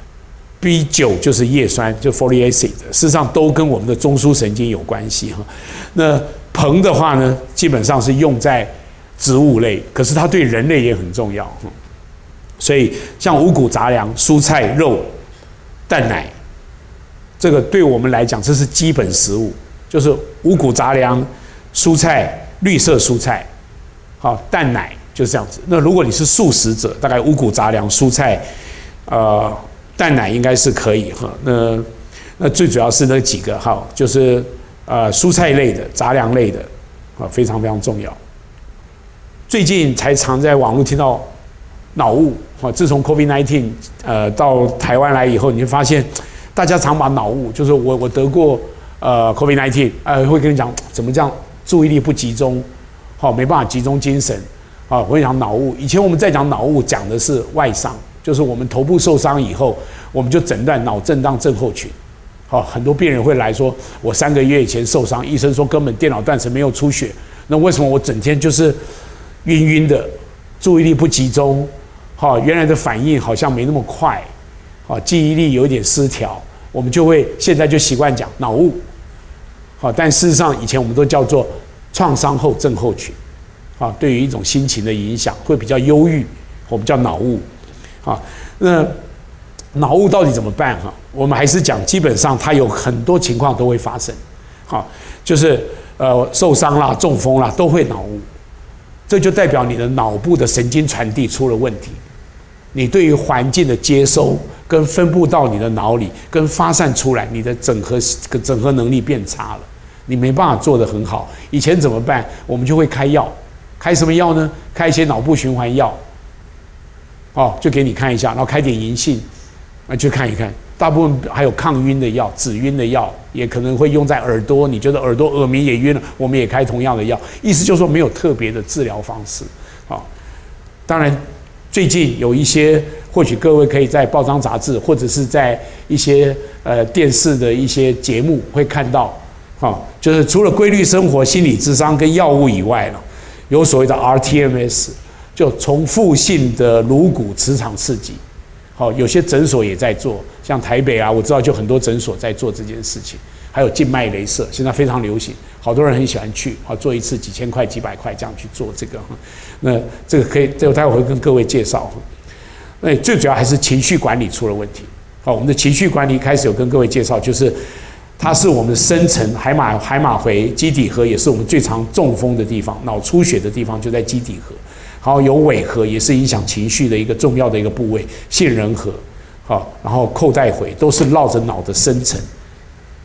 ，B 九就是叶酸，就 folic acid， 事实上都跟我们的中枢神经有关系哈。那硼的话呢，基本上是用在植物类，可是它对人类也很重要。所以，像五谷杂粮、蔬菜、肉、蛋奶，这个对我们来讲，这是基本食物，就是五谷杂粮、蔬菜、绿色蔬菜，好，蛋奶就是这样子。那如果你是素食者，大概五谷杂粮、蔬菜，呃，蛋奶应该是可以哈。那那最主要是那几个哈，就是呃蔬菜类的、杂粮类的，啊，非常非常重要。最近才常在网络听到。脑雾，哈，自从 COVID 十九 呃到台湾来以后，你会发现，大家常把脑雾，就是我我得过呃 COVID 十九，呃会跟你讲怎么这样注意力不集中，好没办法集中精神，啊，我会讲脑雾。以前我们在讲脑雾，讲的是外伤，就是我们头部受伤以后，我们就诊断脑震荡症候群。好，很多病人会来说，我三个月以前受伤，医生说根本电脑断层没有出血，那为什么我整天就是晕晕的，注意力不集中？好，原来的反应好像没那么快，好，记忆力有一点失调，我们就会现在就习惯讲脑雾，好，但事实上以前我们都叫做创伤后症候群，啊，对于一种心情的影响会比较忧郁，我们叫脑雾，啊，那脑雾到底怎么办哈？我们还是讲，基本上它有很多情况都会发生，好，就是呃受伤啦、中风啦都会脑雾，这就代表你的脑部的神经传递出了问题。你对于环境的接收跟分布到你的脑里，跟发散出来，你的整合整合能力变差了，你没办法做得很好。以前怎么办？我们就会开药，开什么药呢？开一些脑部循环药，哦，就给你看一下，然后开点银杏，啊，去看一看。大部分还有抗晕的药、止晕的药，也可能会用在耳朵。你觉得耳朵耳鸣也晕了，我们也开同样的药。意思就是说没有特别的治疗方式，啊，当然。最近有一些，或许各位可以在报章杂志，或者是在一些呃电视的一些节目会看到，啊，就是除了规律生活、心理咨商跟药物以外呢，有所谓的 R T M S， 就重复性的颅骨磁场刺激。好，有些诊所也在做，像台北啊，我知道就很多诊所在做这件事情。还有静脉雷射，现在非常流行，好多人很喜欢去，好做一次几千块、几百块这样去做这个。那这个可以，这个待会会跟各位介绍。那最主要还是情绪管理出了问题。好，我们的情绪管理开始有跟各位介绍，就是它是我们的深层海马海马回基底核，也是我们最常中风的地方，脑出血的地方就在基底核。好，有尾核也是影响情绪的一个重要的一个部位，杏仁核。好，然后扣带回都是绕着脑的深层。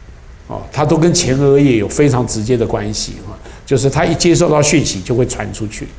哦，它都跟前额叶有非常直接的关系哈，就是它一接受到讯息就会传出去。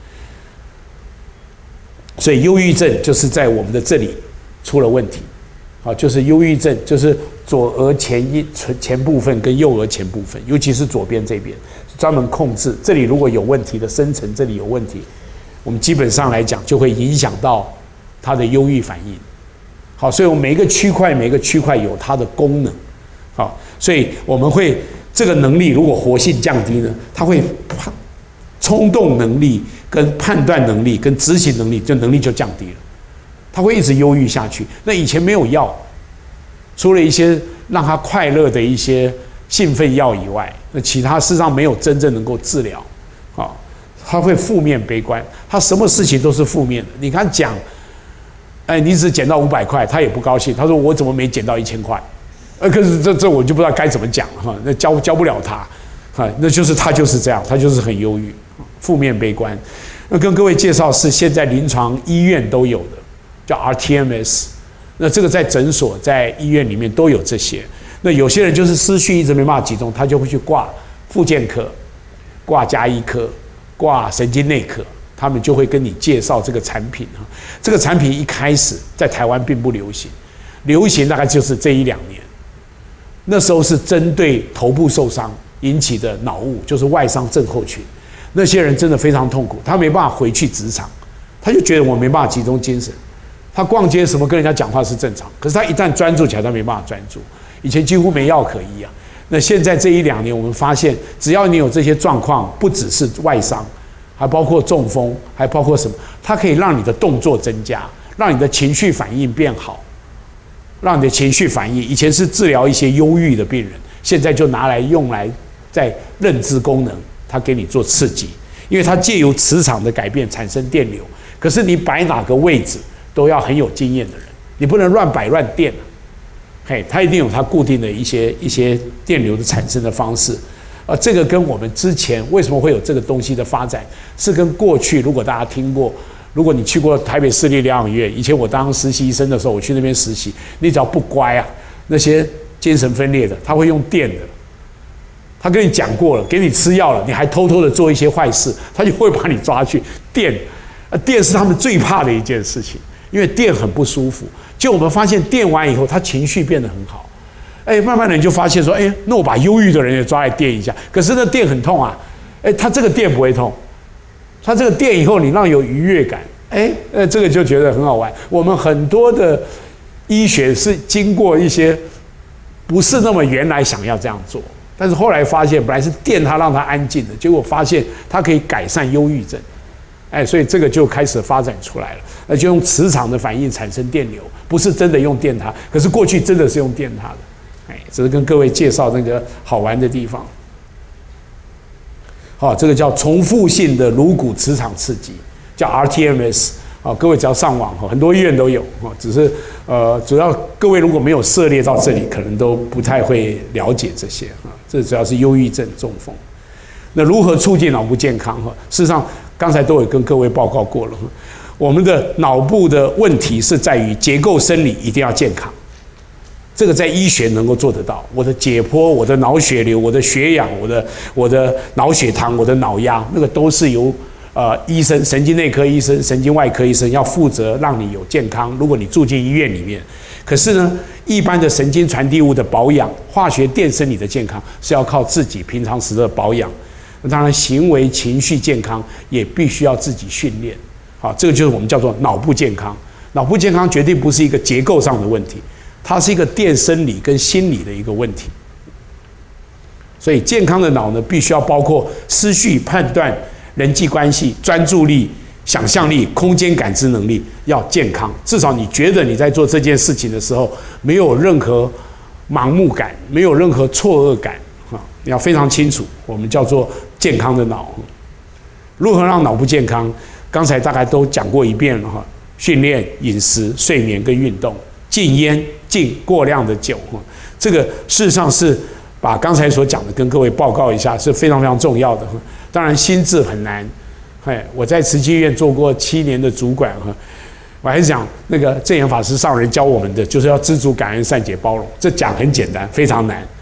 所以忧郁症就是在我们的这里出了问题，好，就是忧郁症就是左额前一前部分跟右额前部分，尤其是左边这边，专门控制这里如果有问题的深层这里有问题，我们基本上来讲就会影响到它的忧郁反应。好，所以我们每一个区块每一个区块有它的功能，好，所以我们会这个能力如果活性降低呢，它会冲动能力跟判断能力跟执行能力就能力就降低了，他会一直忧郁下去。那以前没有药，除了一些让他快乐的一些兴奋药以外，那其他事实上没有真正能够治疗。啊，他会负面悲观，他什么事情都是负面的。你看讲，哎，你只捡到五百块，他也不高兴，他说我怎么没捡到一千块？呃，可是这这我就不知道该怎么讲了哈，那教教不了他，啊，那就是他就是这样，他就是很忧郁。负面悲观，那跟各位介绍是现在临床医院都有的，叫 R T M S。那这个在诊所、在医院里面都有这些。那有些人就是思绪一直没办法集中，他就会去挂复健科、挂家医科、挂神经内科，他们就会跟你介绍这个产品哈。这个产品一开始在台湾并不流行，流行大概就是这一两年。那时候是针对头部受伤引起的脑雾，就是外伤症候群。那些人真的非常痛苦，他没办法回去职场，他就觉得我没办法集中精神。他逛街什么跟人家讲话是正常，可是他一旦专注起来，他没办法专注。以前几乎没药可医啊，那现在这一两年，我们发现，只要你有这些状况，不只是外伤，还包括中风，还包括什么，它可以让你的动作增加，让你的情绪反应变好，让你的情绪反应。以前是治疗一些忧郁的病人，现在就拿来用来在认知功能。它给你做刺激，因为它借由磁场的改变产生电流。可是你摆哪个位置都要很有经验的人，你不能乱摆乱电啊。嘿，它一定有它固定的一些一些电流的产生的方式。呃，这个跟我们之前为什么会有这个东西的发展，是跟过去如果大家听过，如果你去过台北市立疗养院，以前我当实习医生的时候，我去那边实习，你只要不乖啊，那些精神分裂的，他会用电的。他跟你讲过了，给你吃药了，你还偷偷的做一些坏事，他就会把你抓去电。呃，电是他们最怕的一件事情，因为电很不舒服。就我们发现电完以后，他情绪变得很好。哎，慢慢的你就发现说，哎，那我把忧郁的人也抓来电一下，可是那电很痛啊。哎，他这个电不会痛，他这个电以后你让有愉悦感，哎，呃，这个就觉得很好玩。我们很多的医学是经过一些不是那么原来想要这样做。但是后来发现，本来是电它让它安静的，结果发现它可以改善忧郁症，哎，所以这个就开始发展出来了。那就用磁场的反应产生电流，不是真的用电它，可是过去真的是用电它的，哎，只是跟各位介绍那个好玩的地方。好，这个叫重复性的颅骨磁场刺激，叫 R T M S。好，各位只要上网，很多医院都有，只是呃，主要各位如果没有涉猎到这里，可能都不太会了解这些啊。这主要是忧郁症、中风。那如何促进脑部健康？哈，事实上刚才都有跟各位报告过了。我们的脑部的问题是在于结构生理一定要健康，这个在医学能够做得到。我的解剖、我的脑血流、我的血氧、我的我的脑血糖、我的脑压，那个都是由呃医生、神经内科医生、神经外科医生要负责让你有健康。如果你住进医院里面，可是呢，一般的神经传递物的保养、化学电生理的健康是要靠自己平常时的保养。当然，行为情绪健康也必须要自己训练。好，这个就是我们叫做脑部健康。脑部健康绝对不是一个结构上的问题，它是一个电生理跟心理的一个问题。所以，健康的脑呢，必须要包括思绪、判断、人际关系、专注力、想象力、空间感知能力要健康。至少你觉得你在做这件事情的时候，没有任何盲目感，没有任何错愕感。你要非常清楚，我们叫做健康的脑。如何让脑部健康？刚才大概都讲过一遍了哈。训练、饮食、睡眠跟运动，禁烟、禁过量的酒哈。这个事实上是把刚才所讲的跟各位报告一下，是非常非常重要的哈。当然心智很难，哎，我在慈济医院做过七年的主管哈。我还是讲那个证严法师上人教我们的，就是要知足、感恩、善解、包容。这讲很简单，非常难。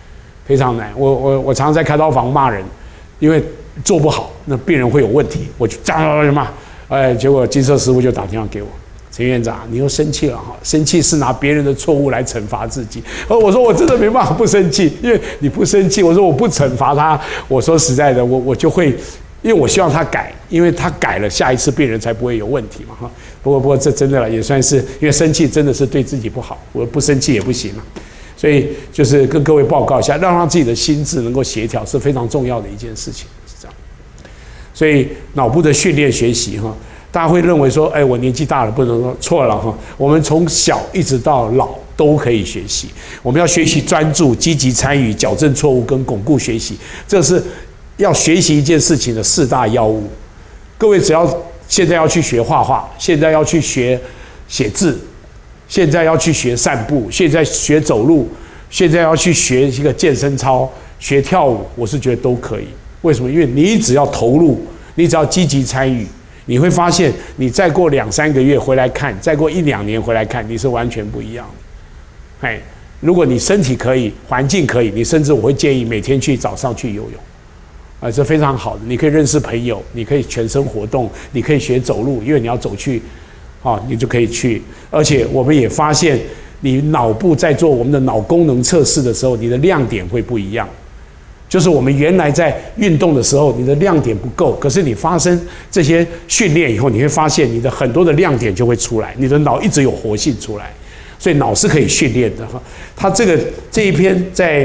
非常难。我我我常常在开刀房骂人，因为做不好，那病人会有问题，我就这样骂，哎，结果金色师傅就打电话给我。陈院长，你又生气了哈？生气是拿别人的错误来惩罚自己。而我说我真的没办法不生气，因为你不生气，我说我不惩罚他，我说实在的，我我就会，因为我希望他改，因为他改了，下一次病人才不会有问题嘛哈。不过不过这真的也算是，因为生气真的是对自己不好，我不生气也不行了。所以就是跟各位报告一下，让让自己的心智能够协调是非常重要的一件事情，是这样。所以脑部的训练学习哈。大家会认为说，哎，我年纪大了，不能说错了哈。我们从小一直到老都可以学习。我们要学习专注、积极参与、矫正错误跟巩固学习，这是要学习一件事情的四大要务。各位只要现在要去学画画，现在要去学写字，现在要去学散步，现在学走路，现在要去学一个健身操、学跳舞，我是觉得都可以。为什么？因为你只要投入，你只要积极参与。你会发现，你再过两三个月回来看，再过一两年回来看，你是完全不一样的。哎，如果你身体可以，环境可以，你甚至我会建议每天去早上去游泳，啊，这非常好的。你可以认识朋友，你可以全身活动，你可以学走路，因为你要走去，啊，你就可以去。而且我们也发现，你脑部在做我们的脑功能测试的时候，你的亮点会不一样。就是我们原来在运动的时候，你的亮点不够，可是你发生这些训练以后，你会发现你的很多的亮点就会出来，你的脑一直有活性出来，所以脑是可以训练的哈。他这个这一篇在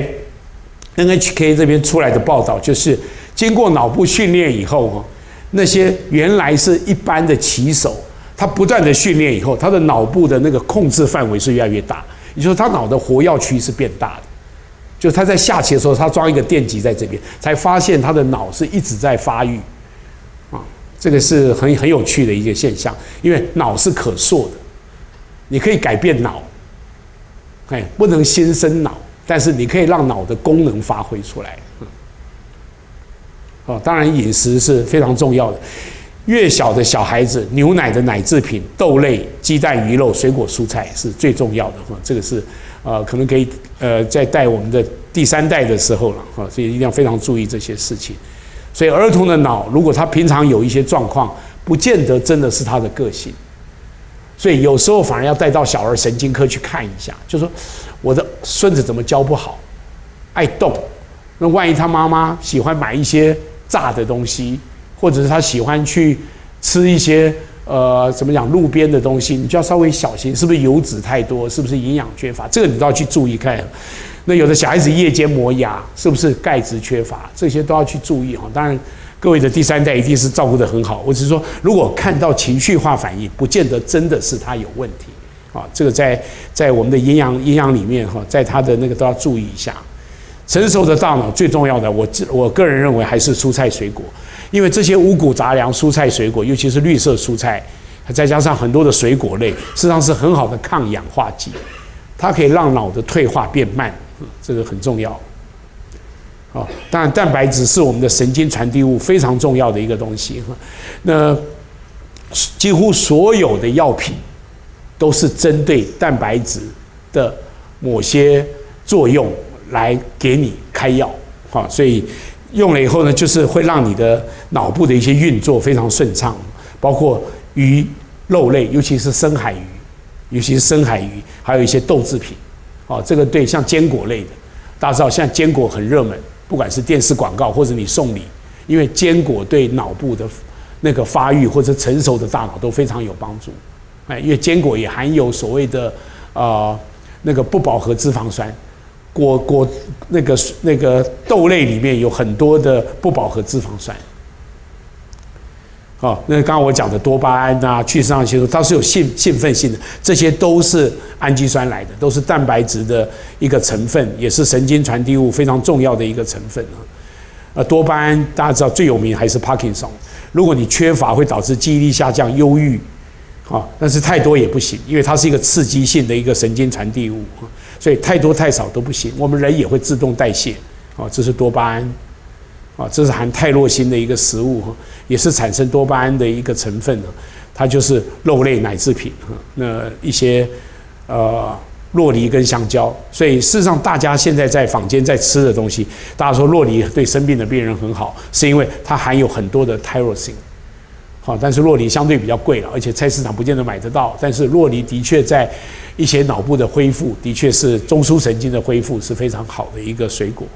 N H K 这边出来的报道，就是经过脑部训练以后哈，那些原来是一般的棋手，他不断的训练以后，他的脑部的那个控制范围是越来越大，也就是他脑的活跃区是变大的。就是他在下棋的时候，他装一个电极在这边，才发现他的脑是一直在发育，啊，这个是很很有趣的一个现象，因为脑是可塑的，你可以改变脑，哎，不能新生脑，但是你可以让脑的功能发挥出来。哦，当然饮食是非常重要的，越小的小孩子，牛奶的奶制品、豆类、鸡蛋、鱼肉、水果、蔬菜是最重要的哈，这个是。呃，可能可以呃，在带我们的第三代的时候了哈，所以一定要非常注意这些事情。所以儿童的脑，如果他平常有一些状况，不见得真的是他的个性。所以有时候反而要带到小儿神经科去看一下，就说我的孙子怎么教不好，爱动，那万一他妈妈喜欢买一些炸的东西，或者是他喜欢去吃一些。呃，怎么讲？路边的东西，你就要稍微小心，是不是油脂太多，是不是营养缺乏？这个你都要去注意看。那有的小孩子夜间磨牙，是不是钙质缺乏？这些都要去注意哈。当然，各位的第三代一定是照顾得很好。我只是说，如果看到情绪化反应，不见得真的是他有问题啊。这个在在我们的营养营养里面哈，在他的那个都要注意一下。成熟的大脑最重要的，我我个人认为还是蔬菜水果。因为这些五谷杂粮、蔬菜水果，尤其是绿色蔬菜，再加上很多的水果类，事实上是很好的抗氧化剂，它可以让脑的退化变慢，这个很重要。哦，当然蛋白质是我们的神经传递物非常重要的一个东西。那几乎所有的药品都是针对蛋白质的某些作用来给你开药，好，所以。用了以后呢，就是会让你的脑部的一些运作非常顺畅，包括鱼、肉类，尤其是深海鱼，尤其是深海鱼，还有一些豆制品，哦，这个对像坚果类的，大家知道现在坚果很热门，不管是电视广告或者你送礼，因为坚果对脑部的那个发育或者成熟的大脑都非常有帮助，哎，因为坚果也含有所谓的呃那个不饱和脂肪酸。果果那个那个豆类里面有很多的不饱和脂肪酸，哦，那刚刚我讲的多巴胺啊、去肾上腺素，它是有兴兴奋性的，这些都是氨基酸来的，都是蛋白质的一个成分，也是神经传递物非常重要的一个成分啊。呃，多巴胺大家知道最有名还是 Parkinson， 如果你缺乏会导致记忆力下降、忧郁，啊，但是太多也不行，因为它是一个刺激性的一个神经传递物。所以太多太少都不行，我们人也会自动代谢，啊，这是多巴胺，啊，这是含泰洛辛的一个食物，也是产生多巴胺的一个成分，它就是肉类奶制品，那一些呃酪梨跟香蕉。所以事实上，大家现在在坊间在吃的东西，大家说酪梨对生病的病人很好，是因为它含有很多的 tyrosine。好，但是酪梨相对比较贵了，而且菜市场不见得买得到。但是酪梨的确在一些脑部的恢复，的确是中枢神经的恢复是非常好的一个水果。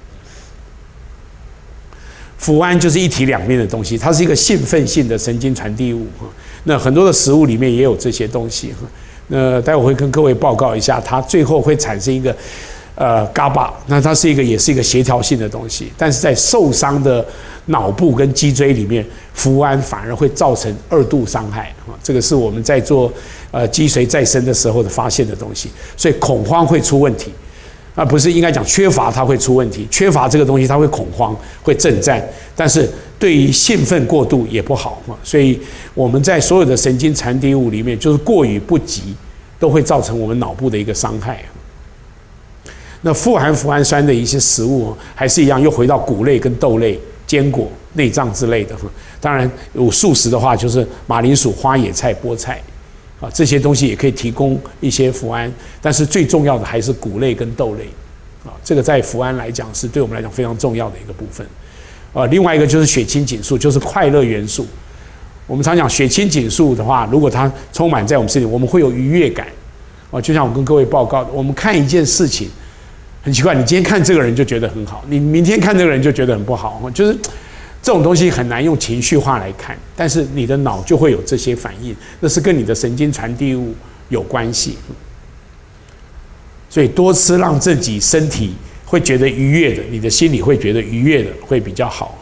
脯胺就是一体两面的东西，它是一个兴奋性的神经传递物。那很多的食物里面也有这些东西。那待会会跟各位报告一下，它最后会产生一个呃 GABA， 那它是一个也是一个协调性的东西。但是在受伤的脑部跟脊椎里面，脯胺反而会造成二度伤害。这个是我们在做呃脊髓再生的时候的发现的东西。所以恐慌会出问题。啊，不是应该讲缺乏它会出问题，缺乏这个东西它会恐慌，会震颤，但是对于兴奋过度也不好啊。所以我们在所有的神经传递物里面，就是过于不及，都会造成我们脑部的一个伤害。那富含脯氨酸的一些食物，还是一样，又回到谷类跟豆类、坚果、内脏之类的。当然有素食的话，就是马铃薯、花野菜、菠菜。啊，这些东西也可以提供一些脯胺，但是最重要的还是谷类跟豆类，啊，这个在脯胺来讲是对我们来讲非常重要的一个部分。呃，另外一个就是血清紧素，就是快乐元素。我们常讲血清紧素的话，如果它充满在我们身体，我们会有愉悦感。啊，就像我跟各位报告的，我们看一件事情，很奇怪，你今天看这个人就觉得很好，你明天看这个人就觉得很不好，就是这种东西很难用情绪化来看，但是你的脑就会有这些反应，那是跟你的神经传递物有关系。所以多吃让自己身体会觉得愉悦的，你的心里会觉得愉悦的，会比较好。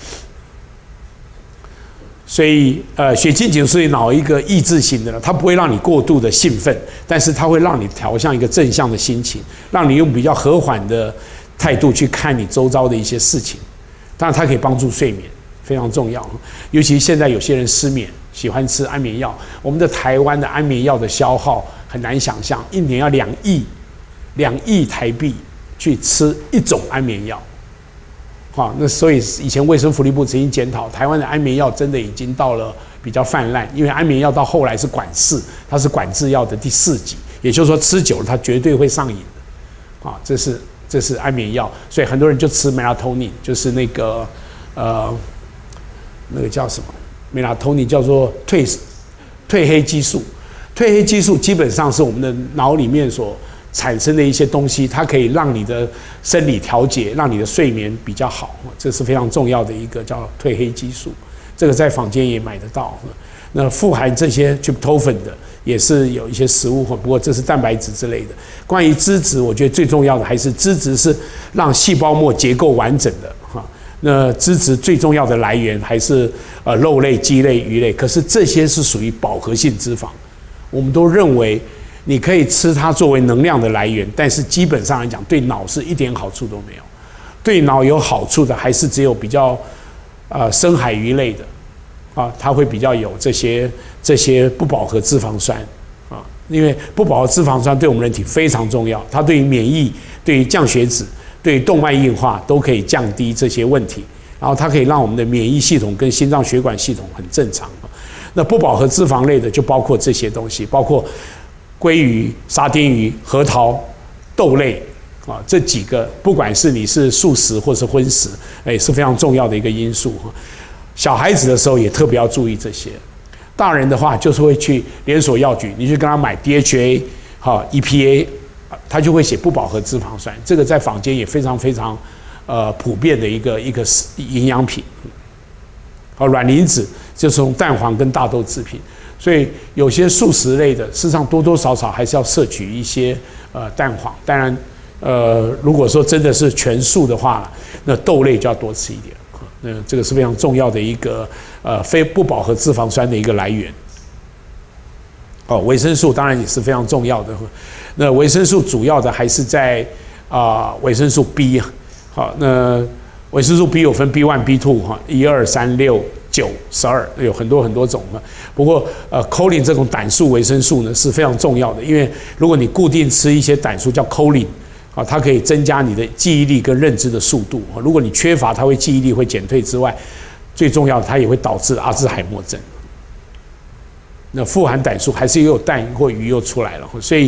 所以，呃，血清紧素是脑一个抑制型的了，它不会让你过度的兴奋，但是它会让你调向一个正向的心情，让你用比较和缓的态度去看你周遭的一些事情。当然，它可以帮助睡眠，非常重要。尤其现在有些人失眠，喜欢吃安眠药。我们的台湾的安眠药的消耗很难想象，一年要两亿两亿台币去吃一种安眠药。好，那所以以前卫生福利部曾经检讨，台湾的安眠药真的已经到了比较泛滥，因为安眠药到后来是管四，它是管制药的第四级，也就是说吃久了它绝对会上瘾的。啊，这是。这是安眠药，所以很多人就吃 melatonin， 就是那个呃，那个叫什么 melatonin， 叫做褪褪黑激素。褪黑激素基本上是我们的脑里面所产生的一些东西，它可以让你的生理调节，让你的睡眠比较好，这是非常重要的一个叫褪黑激素。这个在坊间也买得到。那富含这些 tryptophan 的。也是有一些食物，不过这是蛋白质之类的。关于脂质，我觉得最重要的还是脂质是让细胞膜结构完整的哈。那脂质最重要的来源还是呃肉类、鸡类、鱼类，可是这些是属于饱和性脂肪。我们都认为你可以吃它作为能量的来源，但是基本上来讲，对脑是一点好处都没有。对脑有好处的还是只有比较呃深海鱼类的。啊，它会比较有这些这些不饱和脂肪酸啊，因为不饱和脂肪酸对我们人体非常重要，它对于免疫、对于降血脂、对于动脉硬化都可以降低这些问题，然后它可以让我们的免疫系统跟心脏血管系统很正常。那不饱和脂肪类的就包括这些东西，包括鲑鱼、沙丁鱼、核桃、豆类啊，这几个不管是你是素食或是荤食，哎，是非常重要的一个因素。小孩子的时候也特别要注意这些，大人的话就是会去连锁药局，你去跟他买 D H A 好 E P A， 他就会写不饱和脂肪酸，这个在坊间也非常非常呃普遍的一个一个营养品。好，卵磷脂就是从蛋黄跟大豆制品，所以有些素食类的，事实上多多少少还是要摄取一些呃蛋黄。当然，呃，如果说真的是全素的话，那豆类就要多吃一点。那这个是非常重要的一个呃非不饱和脂肪酸的一个来源。哦，维生素当然也是非常重要的。那维生素主要的还是在啊、呃、维生素 B。好，那维生素 B 有分 B 一 B 二 哈，一二三六九十二，有很多很多种嘛。不过呃 choline 这种胆素维生素呢是非常重要的，因为如果你固定吃一些胆素叫 choline。啊，它可以增加你的记忆力跟认知的速度。如果你缺乏，它会记忆力会减退之外，最重要的它也会导致阿兹海默症。那富含胆素还是也有蛋或鱼又出来了，所以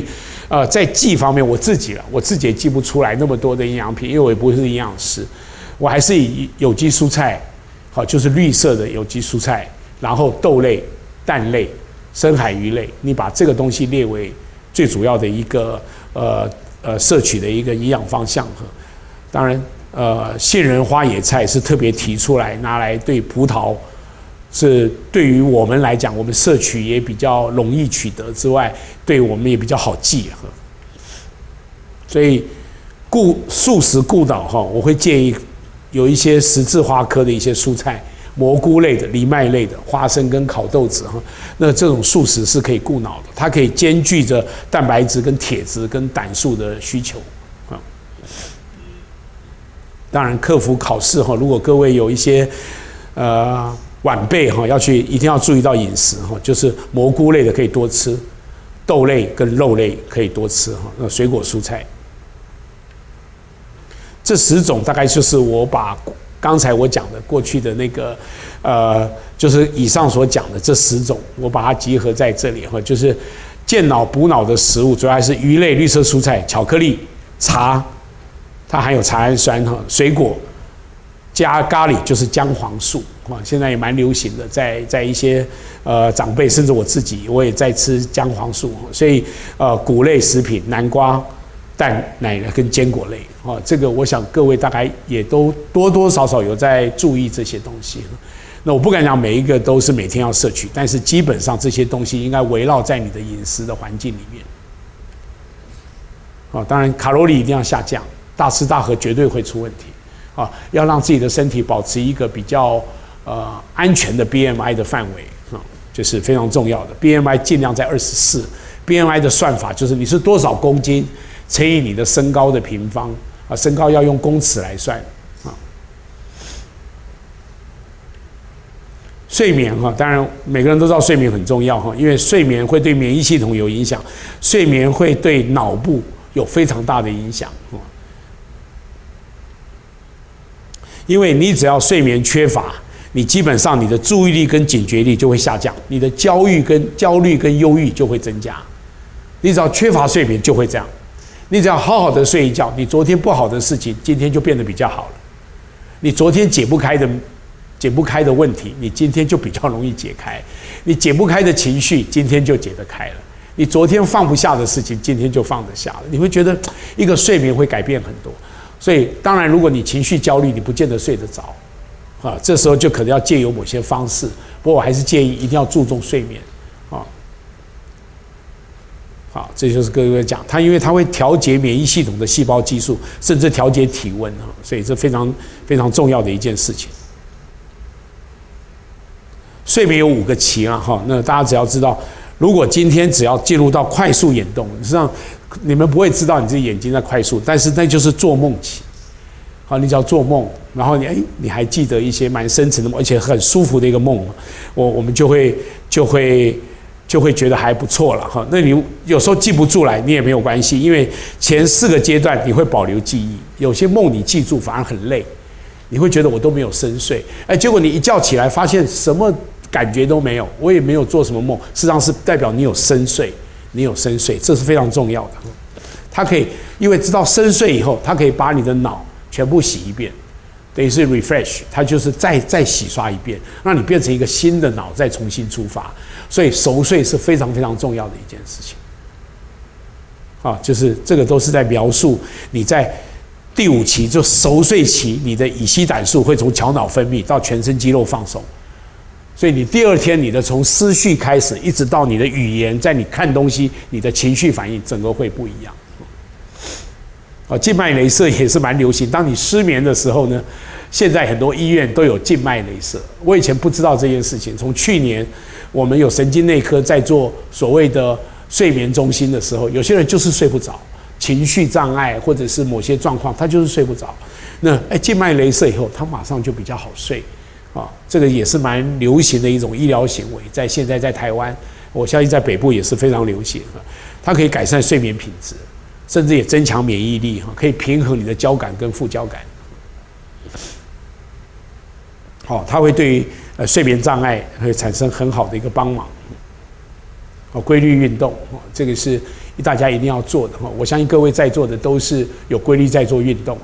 呃，在记方面，我自己了，我自己也记不出来那么多的营养品，因为我也不是营养师，我还是以有机蔬菜，好，就是绿色的有机蔬菜，然后豆类、蛋类、深海鱼类，你把这个东西列为最主要的一个呃呃摄取的一个营养方向。当然，呃，杏仁花野菜是特别提出来拿来对葡萄。是对于我们来讲，我们摄取也比较容易取得之外，对我们也比较好记。所以，顾素食顾脑哈，我会建议有一些十字花科的一些蔬菜，蘑菇类的、藜麦类的、花生跟烤豆子哈，那这种素食是可以顾脑的，它可以兼具着蛋白质、跟铁质、跟胆素的需求啊。当然，克服考试哈，如果各位有一些呃。晚辈哈要去一定要注意到饮食哈，就是蘑菇类的可以多吃，豆类跟肉类可以多吃哈，那水果蔬菜，这十种大概就是我把刚才我讲的过去的那个呃，就是以上所讲的这十种，我把它集合在这里哈，就是健脑补脑的食物，主要还是鱼类、绿色蔬菜、巧克力、茶，它含有茶氨酸哈，水果。加咖喱就是姜黄素啊，现在也蛮流行的，在在一些呃长辈，甚至我自己，我也在吃姜黄素，所以呃谷类食品，南瓜、蛋、奶跟坚果类啊，这个我想各位大概也都多多少少有在注意这些东西。那我不敢讲每一个都是每天要摄取，但是基本上这些东西应该围绕在你的饮食的环境里面。啊，当然卡路里一定要下降，大吃大喝绝对会出问题。啊，要让自己的身体保持一个比较呃安全的 B M I 的范围啊，就是非常重要的。B M I 尽量在二十四 ，B M I 的算法就是你是多少公斤乘以你的身高的平方啊，身高要用公尺来算啊。睡眠哈，当然每个人都知道睡眠很重要哈，因为睡眠会对免疫系统有影响，睡眠会对脑部有非常大的影响啊。因为你只要睡眠缺乏，你基本上你的注意力跟警觉力就会下降，你的焦虑跟焦虑跟忧郁就会增加。你只要缺乏睡眠就会这样，你只要好好的睡一觉，你昨天不好的事情今天就变得比较好了。你昨天解不开的解不开的问题，你今天就比较容易解开；你解不开的情绪，今天就解得开了。你昨天放不下的事情，今天就放得下了。你会觉得一个睡眠会改变很多。所以，当然，如果你情绪焦虑，你不见得睡得着，啊，这时候就可能要借由某些方式。不过，我还是建议一定要注重睡眠，啊，好，这就是各位讲，它因为它会调节免疫系统的细胞激素，甚至调节体温啊，所以这非常非常重要的一件事情。睡眠有五个期啊，哈，那大家只要知道，如果今天只要进入到快速眼动，实际上。你们不会知道你自己眼睛在快速，但是那就是做梦期。好，你只要做梦，然后你哎，你还记得一些蛮深层的梦，而且很舒服的一个梦，我我们就会就会就会觉得还不错了哈。那你有时候记不住来，你也没有关系，因为前四个阶段你会保留记忆，有些梦你记住反而很累，你会觉得我都没有深睡，哎，结果你一觉起来发现什么感觉都没有，我也没有做什么梦，事实上是代表你有深睡。你有深睡，这是非常重要的。它可以，因为知道深睡以后，它可以把你的脑全部洗一遍，等于是 refresh， 它就是再再洗刷一遍，让你变成一个新的脑，再重新出发。所以熟睡是非常非常重要的一件事情。啊，就是这个都是在描述你在第五期就熟睡期，你的乙烯胆素会从桥脑分泌到全身肌肉放松。所以你第二天，你的从思绪开始，一直到你的语言，在你看东西，你的情绪反应，整个会不一样。啊，静脉雷射也是蛮流行。当你失眠的时候呢，现在很多医院都有静脉雷射。我以前不知道这件事情，从去年我们有神经内科在做所谓的睡眠中心的时候，有些人就是睡不着，情绪障碍或者是某些状况，他就是睡不着。那哎，静脉雷射以后，他马上就比较好睡。啊，这个也是蛮流行的一种医疗行为，在现在在台湾，我相信在北部也是非常流行。它可以改善睡眠品质，甚至也增强免疫力，可以平衡你的交感跟副交感。好，它会对于呃睡眠障碍会产生很好的一个帮忙。哦，规律运动，这个是大家一定要做的哈。我相信各位在座的都是有规律在做运动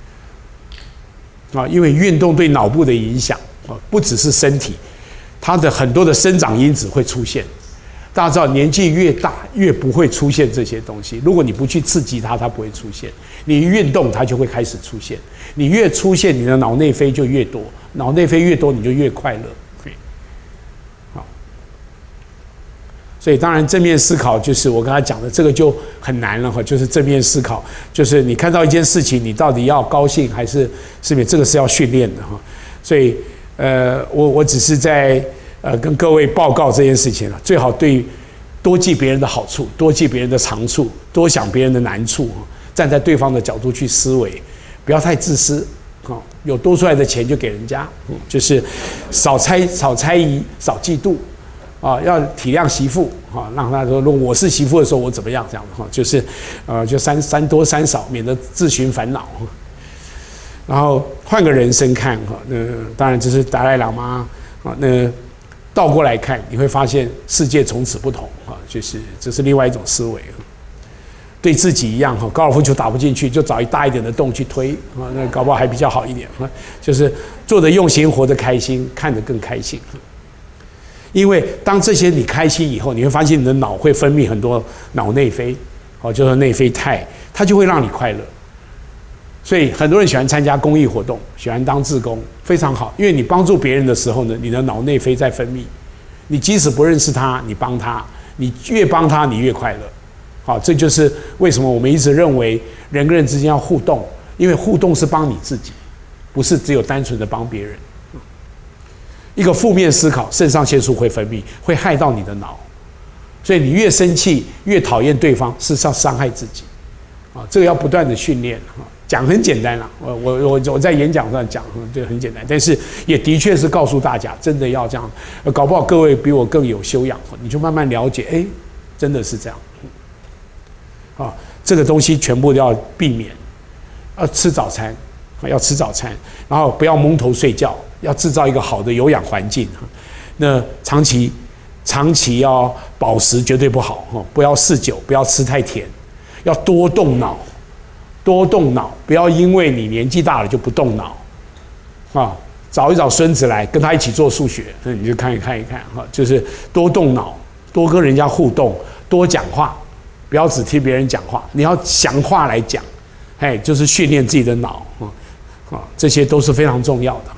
啊，因为运动对脑部的影响啊，不只是身体，它的很多的生长因子会出现。大家知道，年纪越大越不会出现这些东西。如果你不去刺激它，它不会出现。你运动，它就会开始出现。你越出现，你的脑内啡就越多，脑内啡越多，你就越快乐。好，所以当然正面思考就是我刚才讲的，这个就很难了哈。就是正面思考，就是你看到一件事情，你到底要高兴还是是不是？这个是要训练的哈。所以呃，我我只是在。呃，跟各位报告这件事情了，最好对多记别人的好处，多记别人的长处，多想别人的难处，站在对方的角度去思维，不要太自私。哦，有多出来的钱就给人家，嗯，就是少猜少猜疑，少嫉妒，啊，要体谅媳妇，啊，让他说，如果我是媳妇的时候，我怎么样这样的哈，就是呃，就三三多三少，免得自寻烦恼。然后换个人生看哈，那当然这是达赖喇嘛啊，那。倒过来看，你会发现世界从此不同啊！就是这是另外一种思维，对自己一样哈，高尔夫球打不进去，就找一大一点的洞去推啊，那搞不好还比较好一点啊。就是做得用心，活得开心，看得更开心。因为当这些你开心以后，你会发现你的脑会分泌很多脑内啡，哦，就是内啡肽，它就会让你快乐。所以很多人喜欢参加公益活动，喜欢当志工，非常好。因为你帮助别人的时候呢，你的脑内啡在分泌。你即使不认识他，你帮他，你越帮他，你越快乐。好，这就是为什么我们一直认为人跟人之间要互动，因为互动是帮你自己，不是只有单纯的帮别人。一个负面思考，肾上腺素会分泌，会害到你的脑。所以你越生气，越讨厌对方，事实上伤害自己。啊，这个要不断的训练哈。讲很简单啦，我我我我在演讲上讲，这个很简单，但是也的确是告诉大家，真的要这样。搞不好各位比我更有修养，你就慢慢了解，哎，真的是这样。啊，这个东西全部都要避免。要吃早餐，要吃早餐，然后不要蒙头睡觉，要制造一个好的有氧环境。那长期长期要饱食绝对不好，不要嗜酒，不要吃太甜，要多动脑。多动脑，不要因为你年纪大了就不动脑，啊，找一找孙子来跟他一起做数学，那你就看一看一看哈，就是多动脑，多跟人家互动，多讲话，不要只听别人讲话，你要想话来讲，嘿，就是训练自己的脑啊，啊，这些都是非常重要的。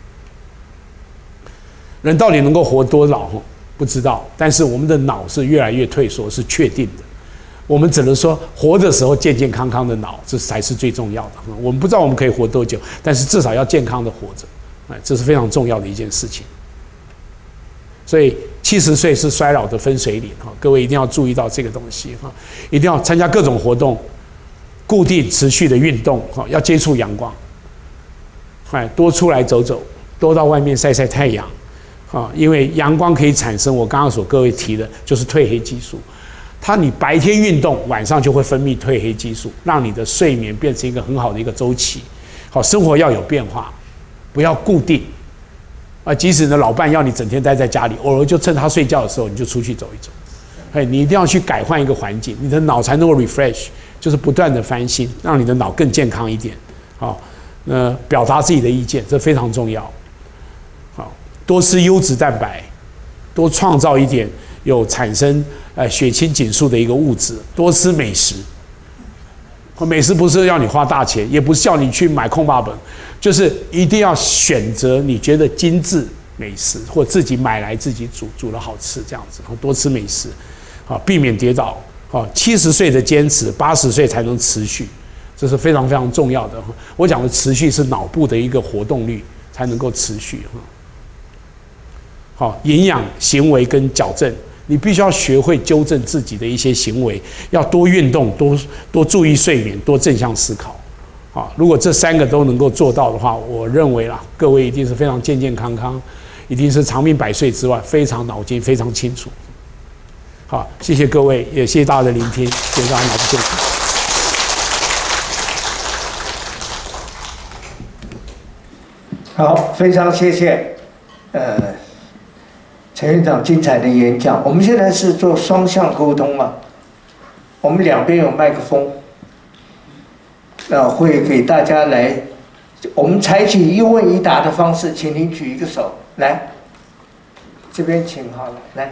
人到底能够活多老？不知道，但是我们的脑是越来越退缩，是确定的。我们只能说，活的时候健健康康的脑，这才是最重要的。我们不知道我们可以活多久，但是至少要健康的活着，哎，这是非常重要的一件事情。所以七十岁是衰老的分水岭哈，各位一定要注意到这个东西哈，一定要参加各种活动，固定持续的运动哈，要接触阳光，哎，多出来走走，多到外面晒晒太阳，啊，因为阳光可以产生我刚刚所各位提的，就是褪黑激素。它你白天运动，晚上就会分泌褪黑激素，让你的睡眠变成一个很好的一个周期。好，生活要有变化，不要固定。啊，即使呢老伴要你整天待在家里，偶尔就趁他睡觉的时候，你就出去走一走。哎，你一定要去改换一个环境，你的脑才能够 refresh， 就是不断的翻新，让你的脑更健康一点。好，呃，表达自己的意见，这非常重要。好，多吃优质蛋白，多创造一点有产生。呃，血清紧素的一个物质，多吃美食。美食不是要你花大钱，也不是叫你去买空巴本，就是一定要选择你觉得精致美食，或自己买来自己煮，煮的好吃这样子。多吃美食，啊，避免跌倒。啊，七十岁的坚持，八十岁才能持续，这是非常非常重要的。我讲的持续是脑部的一个活动率才能够持续。好，营养、行为跟矫正。你必须要学会纠正自己的一些行为，要多运动，多多注意睡眠，多正向思考。好，如果这三个都能够做到的话，我认为啦，各位一定是非常健健康康，一定是长命百岁之外，非常脑筋非常清楚。好，谢谢各位，也谢谢大家的聆听，谢谢大家脑子健康。 好，非常谢谢，呃。陈院长精彩的演讲，我们现在是做双向沟通嘛， 我们两边有麦克风，那会给大家来，我们采取一问一答的方式，请您举一个手来，这边请好了，来。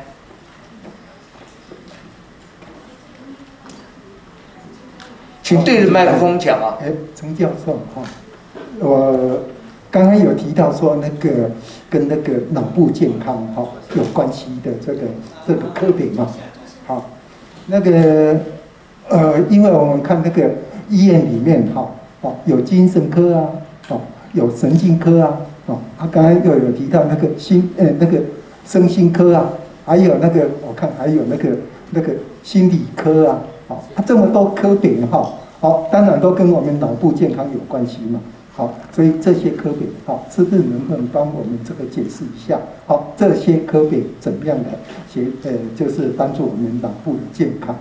请对着麦克风讲啊！ 哎，陈教授哈，我刚刚有提到说那个跟那个脑部健康哈有关系的这个这个科别嘛，好，那个呃，因为我们看那个医院里面哈，哦有精神科啊，哦有神经科啊，哦，他刚才又有提到那个心呃那个身心科啊，还有那个我看还有那个那个心理科啊。好，它这么多科别哈，好，当然都跟我们脑部健康有关系嘛。好，所以这些科别，好，是不是能不能帮我们这个解释一下？好，这些科别怎么样的协呃，就是帮助我们脑部的健康？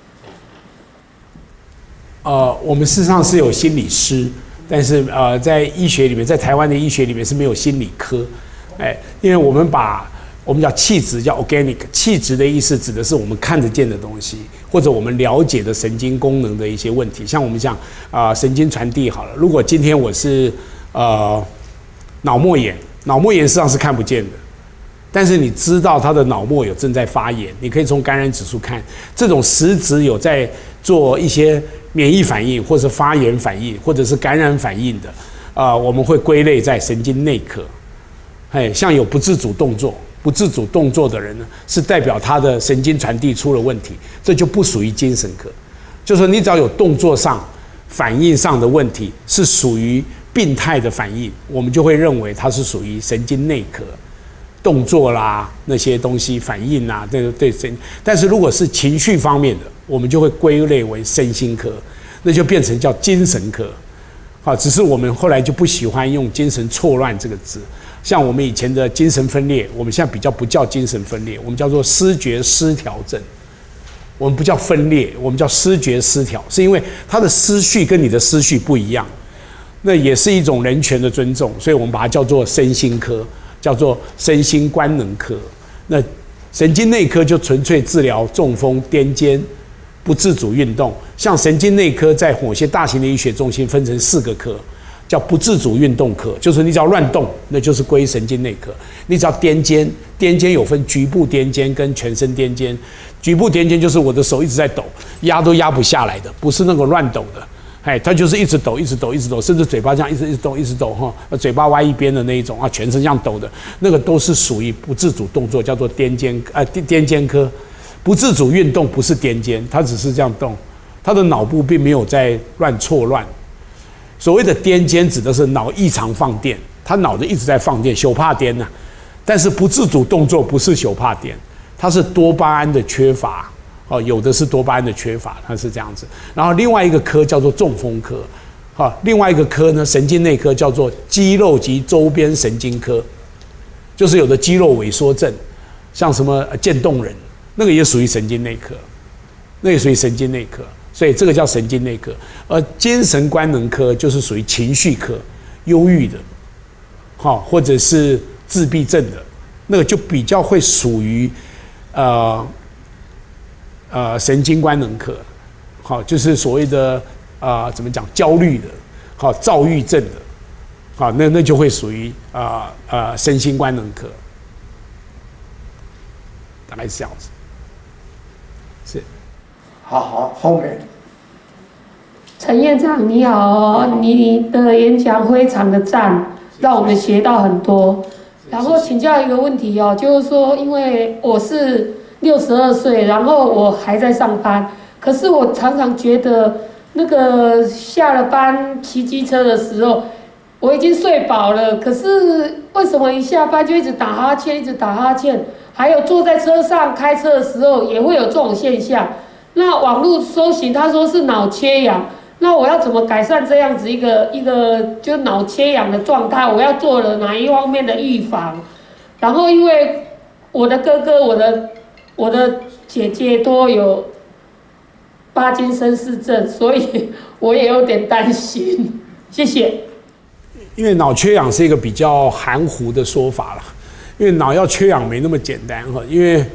呃，我们事实上是有心理师，但是呃，在医学里面，在台湾的医学里面是没有心理科，哎，因为我们把我们叫气质叫 organic， 气质的意思指的是我们看得见的东西，或者我们了解的神经功能的一些问题。像我们讲啊、呃，神经传递好了，如果今天我是呃脑膜炎，脑膜炎实际上是看不见的，但是你知道他的脑膜有正在发炎，你可以从感染指数看，这种实质有在做一些免疫反应，或者发炎反应，或者是感染反应的，啊、呃，我们会归类在神经内科。哎，像有不自主动作。不自主动作的人呢，是代表他的神经传递出了问题，这就不属于精神科。就是说你只要有动作上、反应上的问题，是属于病态的反应，我们就会认为它是属于神经内科。动作啦，那些东西反应啊，对对神。但是如果是情绪方面的，我们就会归类为身心科，那就变成叫精神科。好，只是我们后来就不喜欢用精神错乱这个字。像我们以前的精神分裂，我们现在比较不叫精神分裂，我们叫做思觉失调症。我们不叫分裂，我们叫思觉失调，是因为他的思绪跟你的思绪不一样，那也是一种人权的尊重，所以我们把它叫做身心科，叫做身心官能科。那神经内科就纯粹治疗中风、癫痫、不自主运动。像神经内科在某些大型的医学中心分成四个科。叫不自主运动科，就是你只要乱动，那就是归神经内科。你只要癫痫，癫痫有分局部癫痫跟全身癫痫。局部癫痫就是我的手一直在抖，压都压不下来的，不是那个乱抖的，哎，它就是一直抖，一直抖，一直抖，甚至嘴巴这样一直一直抖，一直抖哈，嘴巴歪一边的那一种啊，全身这样抖的，那个都是属于不自主动作，叫做癫痫呃癫癫痫科。不自主运动不是癫痫，它只是这样动，他的脑部并没有在乱错乱。所谓的癫痫指的是脑异常放电，他脑子一直在放电，羞怕癫呐。但是不自主动作不是羞怕癫，它是多巴胺的缺乏哦，有的是多巴胺的缺乏，它是这样子。然后另外一个科叫做中风科，好，另外一个科呢，神经内科叫做肌肉及周边神经科，就是有的肌肉萎缩症，像什么渐冻人，那个也属于神经内科，那也属于神经内科。所以这个叫神经内科，而精神官能科就是属于情绪科，忧郁的，好，或者是自闭症的，那个就比较会属于呃呃神经官能科，好，就是所谓的啊、呃、怎么讲焦虑的，好，躁郁症的，好，那那就会属于啊呃, 呃身心官能科，大概是这样子，是。 好好，后面。 陈院长你好，你的演讲非常的赞，让我们学到很多。然后请教一个问题哦，就是说，因为我是六十二岁，然后我还在上班，可是我常常觉得那个下了班骑机车的时候，我已经睡饱了，可是为什么一下班就一直打哈欠，一直打哈欠？还有坐在车上开车的时候也会有这种现象。那网络搜寻他说是脑缺氧，那我要怎么改善这样子一个一个就脑缺氧的状态？我要做了哪一方面的预防？然后因为我的哥哥、我的我的姐姐都有帕金森氏症，所以我也有点担心。谢谢。 因为脑缺氧是一个比较含糊的说法了，因为脑要缺氧没那么简单哈，因为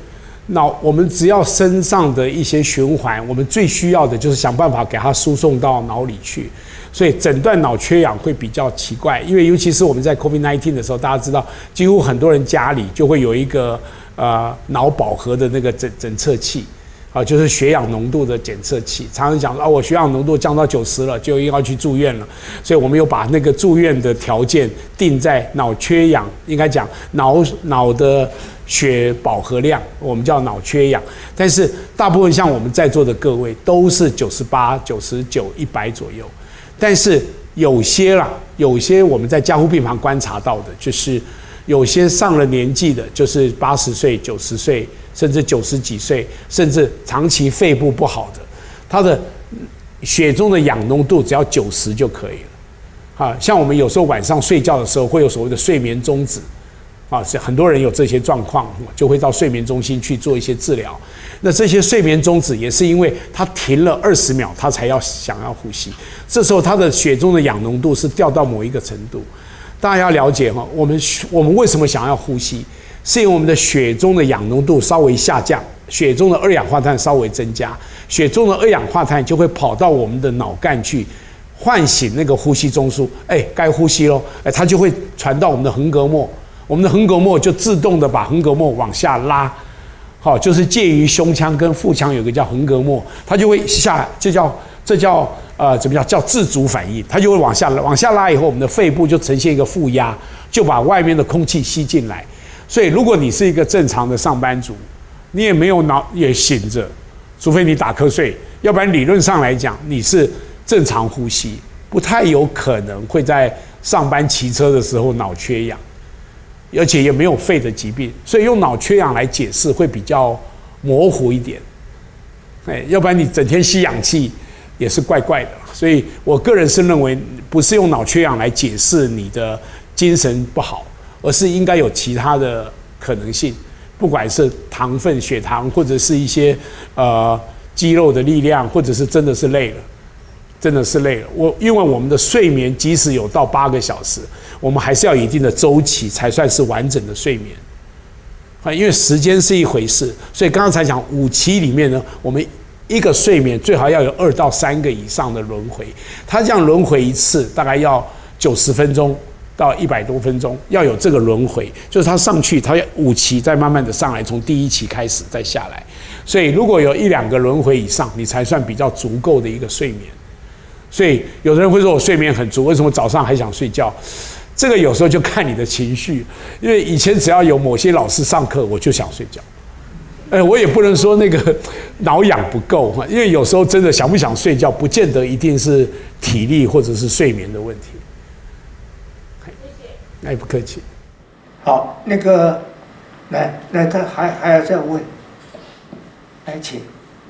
脑我们只要身上的一些循环，我们最需要的就是想办法给它输送到脑里去。所以诊断脑缺氧会比较奇怪，因为尤其是我们在 COVID 十九 的时候，大家知道，几乎很多人家里就会有一个呃脑饱和的那个诊诊测器，啊，就是血氧浓度的检测器。常常讲啊，我血氧浓度降到九十了，就应该去住院了。所以我们有把那个住院的条件定在脑缺氧，应该讲脑脑的血饱和量，我们叫脑缺氧。但是大部分像我们在座的各位都是九十八、九十九、一百左右。但是有些啦，有些我们在加护病房观察到的，就是有些上了年纪的，就是八十岁、九十岁，甚至九十几岁，甚至长期肺部不好的，他的血中的氧浓度只要九十就可以了。啊，像我们有时候晚上睡觉的时候会有所谓的睡眠中止，啊，是很多人有这些状况，就会到睡眠中心去做一些治疗。那这些睡眠中止也是因为他停了二十秒，他才要想要呼吸。这时候他的血中的氧浓度是掉到某一个程度。大家要了解哈，我们我们为什么想要呼吸，是因为我们的血中的氧浓度稍微下降，血中的二氧化碳稍微增加，血中的二氧化碳就会跑到我们的脑干去，唤醒那个呼吸中枢，哎，该呼吸咯，哎，它就会传到我们的横膈膜，我们的横膈膜就自动的把横膈膜往下拉。好，就是介于胸腔跟腹腔有个叫横膈膜，它就会下，这叫这叫呃怎么讲？叫自主反应，它就会往下拉，往下拉以后，我们的肺部就呈现一个负压，就把外面的空气吸进来。所以，如果你是一个正常的上班族，你也没有脑也醒着，除非你打瞌睡，要不然理论上来讲，你是正常呼吸，不太有可能会在上班骑车的时候脑缺氧。而且也没有肺的疾病，所以用脑缺氧来解释会比较模糊一点。哎，要不然你整天吸氧气也是怪怪的。所以我个人是认为，不是用脑缺氧来解释你的精神不好，而是应该有其他的可能性，不管是糖分、血糖，或者是一些呃肌肉的力量，或者是真的是累了。真的是累了，我因为我们的睡眠即使有到八个小时，我们还是要有一定的周期才算是完整的睡眠。啊，因为时间是一回事，所以刚刚才讲五期里面呢，我们一个睡眠最好要有二到三个以上的轮回，它这样轮回一次大概要九十分钟到一百多分钟，要有这个轮回，就是它上去，它要五期再慢慢的上来，从第一期开始再下来，所以如果有一两个轮回以上，你才算比较足够的一个睡眠。所以有的人会说我睡眠很足，为什么早上还想睡觉？这个有时候就看你的情绪，因为以前只要有某些老师上课，我就想睡觉。哎，我也不能说那个脑氧不够，因为有时候真的想不想睡觉，不见得一定是体力或者是睡眠的问题。谢谢。哎，不客气。 好，那个，来来，他还还要再问，来请。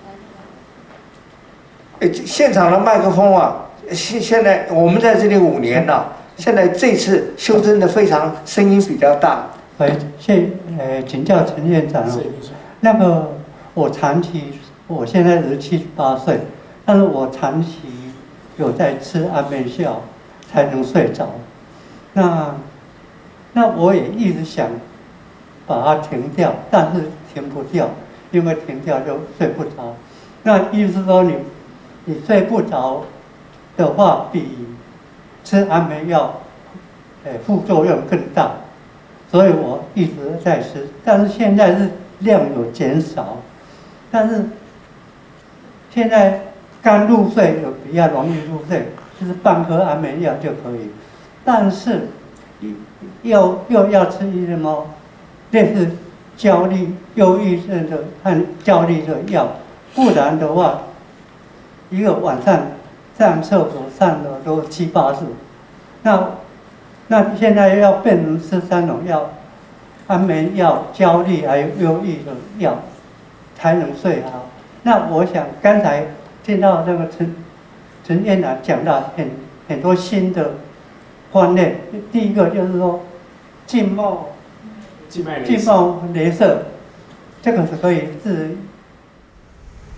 哎，现场的麦克风啊，现现在我们在这里五年了，现在这次修正的非常声音比较大。 喂，谢呃，请教陈院长哦，那个我长期，我现在是七十八岁，但是我长期有在吃安眠药才能睡着，那那我也一直想把它停掉，但是停不掉，因为停掉就睡不着。那意思说你。你睡不着的话，比吃安眠药，呃，副作用更大，所以我一直在吃，但是现在是量有减少，但是现在刚入睡有比较容易入睡，就是半颗安眠药就可以，但是又又要吃一什么类似焦虑、忧郁症的和焦虑的药，不然的话。一个晚上上厕所上了都七八次，那那现在要变成吃三种药，安眠药、焦虑还有忧郁的药，才能睡好。那我想刚才听到那个陈陈院长讲到很很多新的观念，第一个就是说静脉静脉雷射，这个是可以治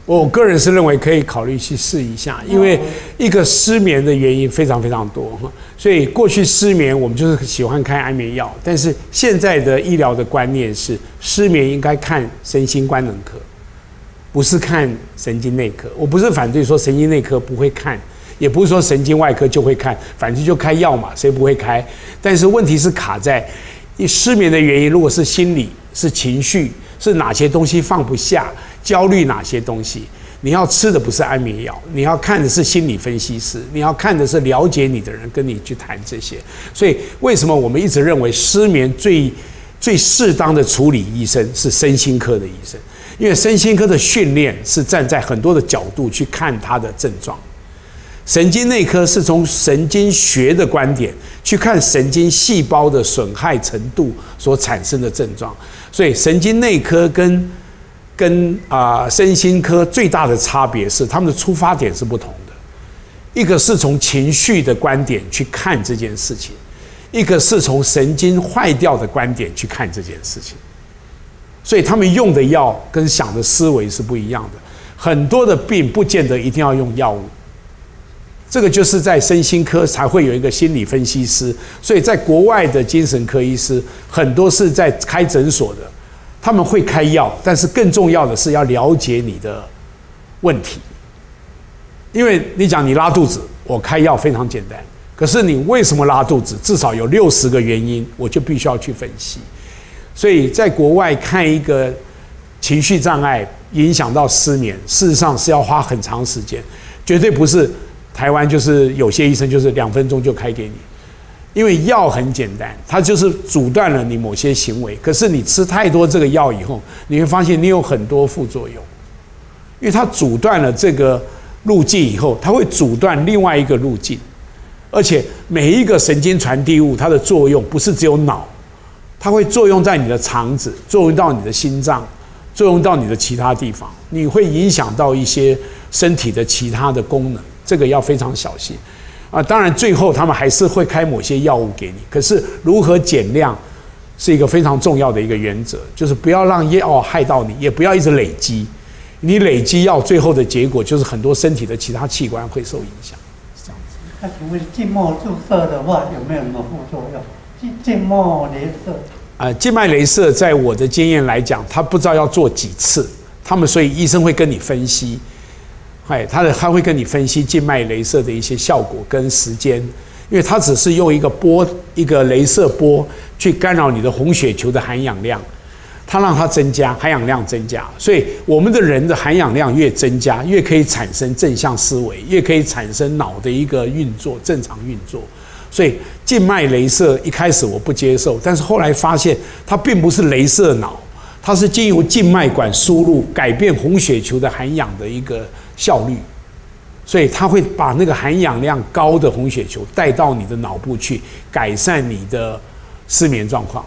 我个人是认为可以考虑去试一下，因为一个失眠的原因非常非常多，所以过去失眠我们就是喜欢开安眠药，但是现在的医疗的观念是失眠应该看身心官能科，不是看神经内科。我不是反对说神经内科不会看，也不是说神经外科就会看，反正就开药嘛，谁不会开？但是问题是卡在你失眠的原因，如果是心理、是情绪、是哪些东西放不下。焦虑哪些东西？你要吃的不是安眠药，你要看的是心理分析师，你要看的是了解你的人跟你去谈这些。所以为什么我们一直认为失眠最最适当的处理医生是身心科的医生？因为身心科的训练是站在很多的角度去看他的症状，神经内科是从神经学的观点去看神经细胞的损害程度所产生的症状。所以神经内科跟跟啊、呃、身心科最大的差别是，他们的出发点是不同的。一个是从情绪的观点去看这件事情，一个是从神经坏掉的观点去看这件事情。所以他们用的药跟想的思维是不一样的。很多的病不见得一定要用药物，这个就是在身心科才会有一个心理分析师。所以在国外的精神科医师很多是在开诊所的。他们会开药，但是更重要的是要了解你的问题。因为你讲你拉肚子，我开药非常简单，可是你为什么拉肚子，至少有六十个原因，我就必须要去分析。所以在国外看一个情绪障碍影响到失眠，事实上是要花很长时间，绝对不是台湾就是有些医生就是两分钟就开给你。因为药很简单，它就是阻断了你某些行为。可是你吃太多这个药以后，你会发现你有很多副作用，因为它阻断了这个路径以后，它会阻断另外一个路径。而且每一个神经传递物，它的作用不是只有脑，它会作用在你的肠子，作用到你的心脏，作用到你的其他地方，你会影响到一些身体的其他的功能，这个要非常小心。啊，当然，最后他们还是会开某些药物给你。可是如何减量，是一个非常重要的一个原则，就是不要让药害到你，也不要一直累积。你累积药，最后的结果就是很多身体的其他器官会受影响，是这样子。 那请问静脉注射的话，有没有什么副作用？静静脉雷射？啊、 呃，静脉雷射，在我的经验来讲，他不知道要做几次，他们所以医生会跟你分析。哎，他的他会跟你分析静脉雷射的一些效果跟时间，因为他只是用一个波一个雷射波去干扰你的红血球的含氧量，它让它增加含氧量增加，所以我们的人的含氧量越增加，越可以产生正向思维，越可以产生脑的一个运作正常运作。所以静脉雷射一开始我不接受，但是后来发现它并不是雷射脑，它是经由静脉管输入改变红血球的含氧的一个效率，所以它会把那个含氧量高的红血球带到你的脑部去，改善你的失眠状况。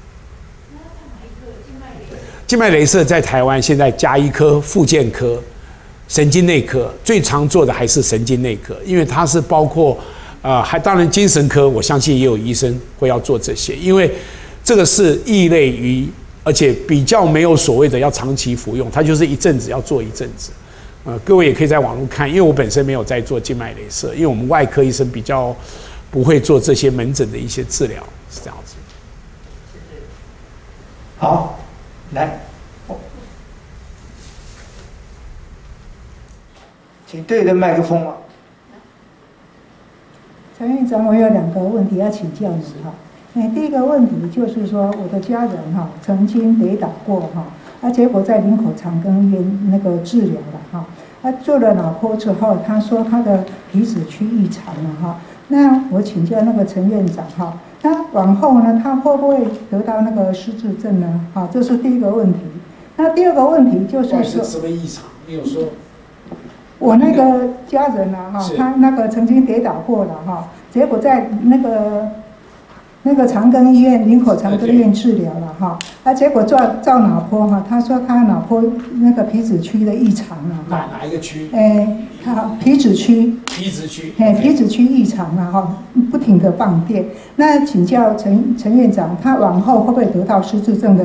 静脉雷射在台湾现在家医科、复健科、神经内科最常做的还是神经内科，因为它是包括呃，还当然精神科，我相信也有医生会要做这些，因为这个是异类于，而且比较没有所谓的要长期服用，它就是一阵子要做一阵子。呃，各位也可以在网络看，因为我本身没有在做静脉雷射，因为我们外科医生比较不会做这些门诊的一些治疗，是这样子。 好，来，请对着麦克风啊。 陈院长，我有两个问题要请教你哈。哎，第一个问题就是说，我的家人哈曾经跌倒过哈，啊，结果在林口长庚医院那个治疗了哈，他做了脑波之后，他说他的皮质区异常了哈。那我请教那个陈院长哈，那往后呢，他会不会得到那个失智症呢？好，这是第一个问题。那第二个问题就是说， 什么异常？你有说？ 我那个家人啊，哈，他那个曾经跌倒过了哈，结果在那个那个长庚医院林口长庚医院治疗了哈，啊，结果照照脑波哈，他说他脑波那个皮质区的异常了哈。 哪哪一个区？ 哎，好，皮质区。 皮质区。 哎，皮质区异常了哈，不停的放电。那请教陈陈院长，他往后会不会得到失智症的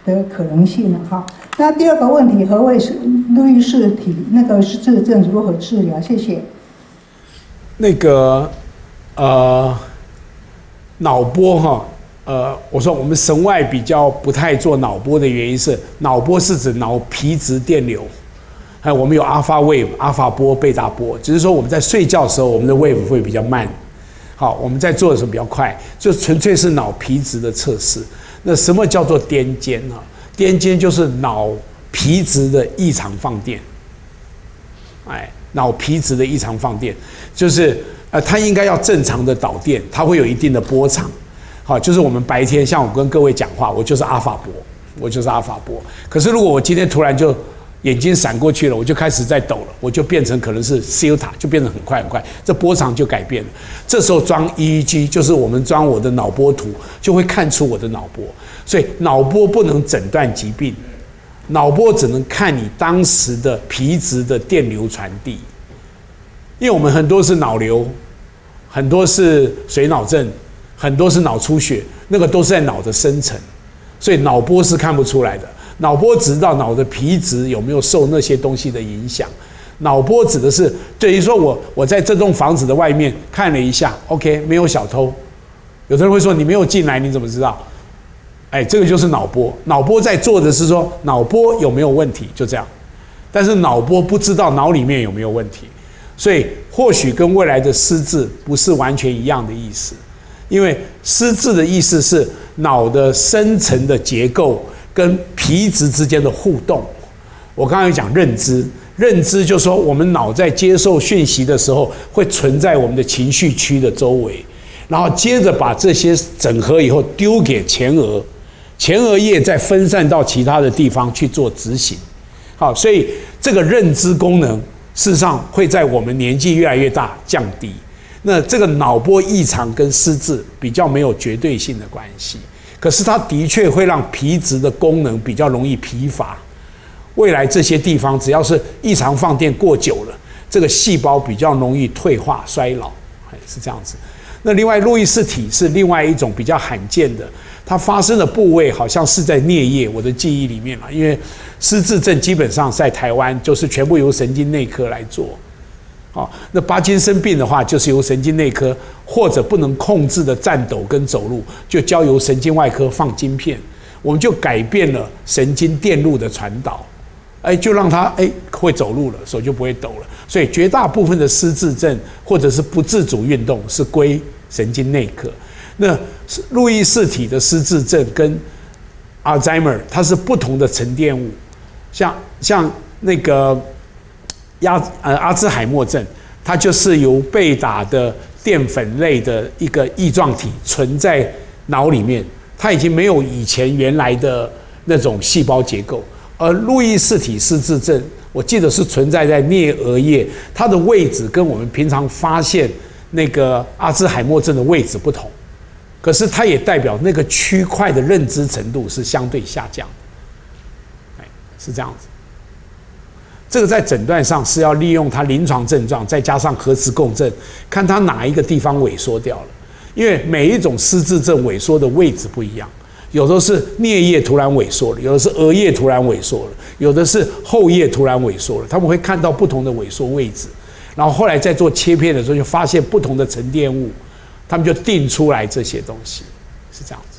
的可能性了哈。那第二个问题，何谓是路易氏体那个失智症如何治疗？谢谢。 那个呃，脑波哈，呃，我说我们神外比较不太做脑波的原因是，脑波是指脑皮质电流。还有我们有 alpha wave、alpha 波、贝塔波，只是说我们在睡觉的时候，我们的 wave 会比较慢。好，我们在做的时候比较快，就纯粹是脑皮质的测试。那什么叫做癫痫呢？癫痫就是脑皮质的异常放电。哎，脑皮质的异常放电，就是呃，它应该要正常的导电，它会有一定的波长。好，就是我们白天像我跟各位讲话，我就是阿法波，我就是阿法波。可是如果我今天突然就眼睛闪过去了，我就开始在抖了，我就变成可能是 Delta， 就变成很快很快，这波长就改变了。这时候装 E E G， 就是我们装我的脑波图，就会看出我的脑波。所以脑波不能诊断疾病，脑波只能看你当时的皮质的电流传递。因为我们很多是脑瘤，很多是水脑症，很多是脑出血，那个都是在脑的深层，所以脑波是看不出来的。脑波只知道脑的皮质有没有受那些东西的影响。脑波指的是，等于说我我在这栋房子的外面看了一下 ，OK， 没有小偷。有的人会说你没有进来，你怎么知道？哎，这个就是脑波。脑波在做的是说脑波有没有问题，就这样。但是脑波不知道脑里面有没有问题，所以或许跟未来的失智不是完全一样的意思。因为失智的意思是脑的深层的结构跟皮质之间的互动。我刚刚有讲认知，认知就是说我们脑在接受讯息的时候，会存在我们的情绪区的周围，然后接着把这些整合以后丢给前额，前额叶再分散到其他的地方去做执行。好，所以这个认知功能事实上会在我们年纪越来越大降低。那这个脑波异常跟失智比较没有绝对性的关系。可是它的确会让皮质的功能比较容易疲乏，未来这些地方只要是异常放电过久了，这个细胞比较容易退化衰老，是这样子。那另外路易氏体是另外一种比较罕见的，它发生的部位好像是在颞叶，我的记忆里面了，因为失智症基本上在台湾就是全部由神经内科来做。哦，那帕金森病的话，就是由神经内科或者不能控制的颤抖跟走路，就交由神经外科放晶片，我们就改变了神经电路的传导，哎，就让他哎会走路了，手就不会抖了。所以绝大部分的失智症或者是不自主运动是归神经内科。那路易氏体的失智症跟阿尔兹海默它是不同的沉淀物，像像那个。亚呃阿兹海默症，它就是由贝塔的淀粉类的一个异状体存在脑里面，它已经没有以前原来的那种细胞结构。而路易氏体失智症，我记得是存在在颞额叶，它的位置跟我们平常发现那个阿兹海默症的位置不同，可是它也代表那个区块的认知程度是相对下降的，哎，是这样子。这个在诊断上是要利用它临床症状，再加上核磁共振，看它哪一个地方萎缩掉了。因为每一种失智症萎缩的位置不一样，有的是颞叶突然萎缩了，有的是额叶突然萎缩了，有的是后叶突然萎缩了。他们会看到不同的萎缩位置，然后后来在做切片的时候就发现不同的沉淀物，他们就定出来这些东西，是这样子。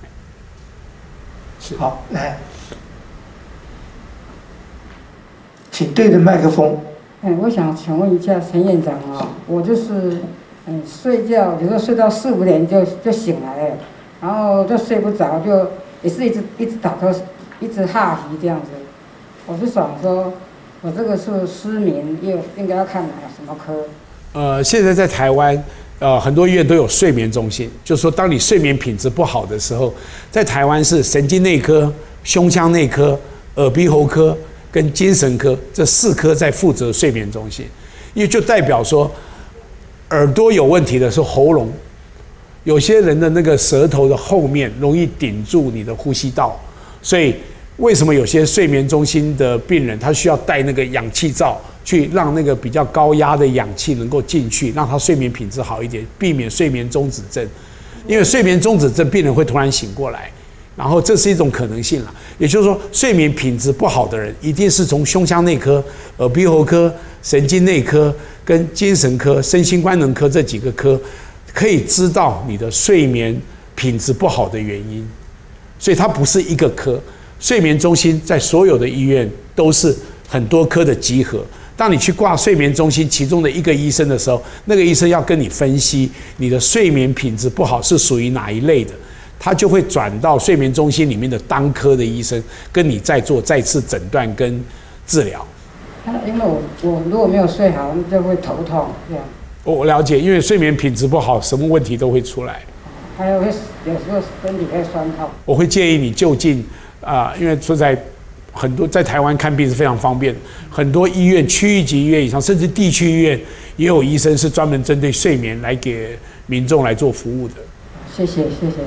是好，来。请对着麦克风。 嗯，我想请问一下陈院长啊，我就是，嗯，睡觉有时候睡到四五点就就醒来了，然后就睡不着，就也是一直一直打瞌，一直哈气这样子。我是想说，我这个是失眠，又应该要看哪什么科？ 呃，现在在台湾，呃，很多医院都有睡眠中心，就是说，当你睡眠品质不好的时候，在台湾是神经内科、胸腔内科、耳鼻喉科。跟精神科这四科在负责睡眠中心，因为就代表说，耳朵有问题的是喉咙，有些人的那个舌头的后面容易顶住你的呼吸道，所以为什么有些睡眠中心的病人他需要戴那个氧气罩，去让那个比较高压的氧气能够进去，让他睡眠品质好一点，避免睡眠中止症。因为睡眠中止症病人会突然醒过来， 然后这是一种可能性了。也就是说，睡眠品质不好的人，一定是从胸腔内科、耳鼻喉科、神经内科跟精神科、身心官能科这几个科，可以知道你的睡眠品质不好的原因。所以它不是一个科，睡眠中心在所有的医院都是很多科的集合。当你去挂睡眠中心其中的一个医生的时候，那个医生要跟你分析你的睡眠品质不好是属于哪一类的，他就会转到睡眠中心里面的当科的医生，跟你再做再次诊断跟治疗。 因为我我如果没有睡好，就会头痛这样。 我了解，因为睡眠品质不好，什么问题都会出来。 还有会有时候身体会酸痛。 我会建议你就近啊、呃，因为说在很多在台湾看病是非常方便的，很多医院区域级医院以上，甚至地区医院也有医生是专门针对睡眠来给民众来做服务的。 谢谢谢谢。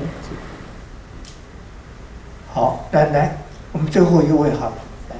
好，来来，我们最后一位好了。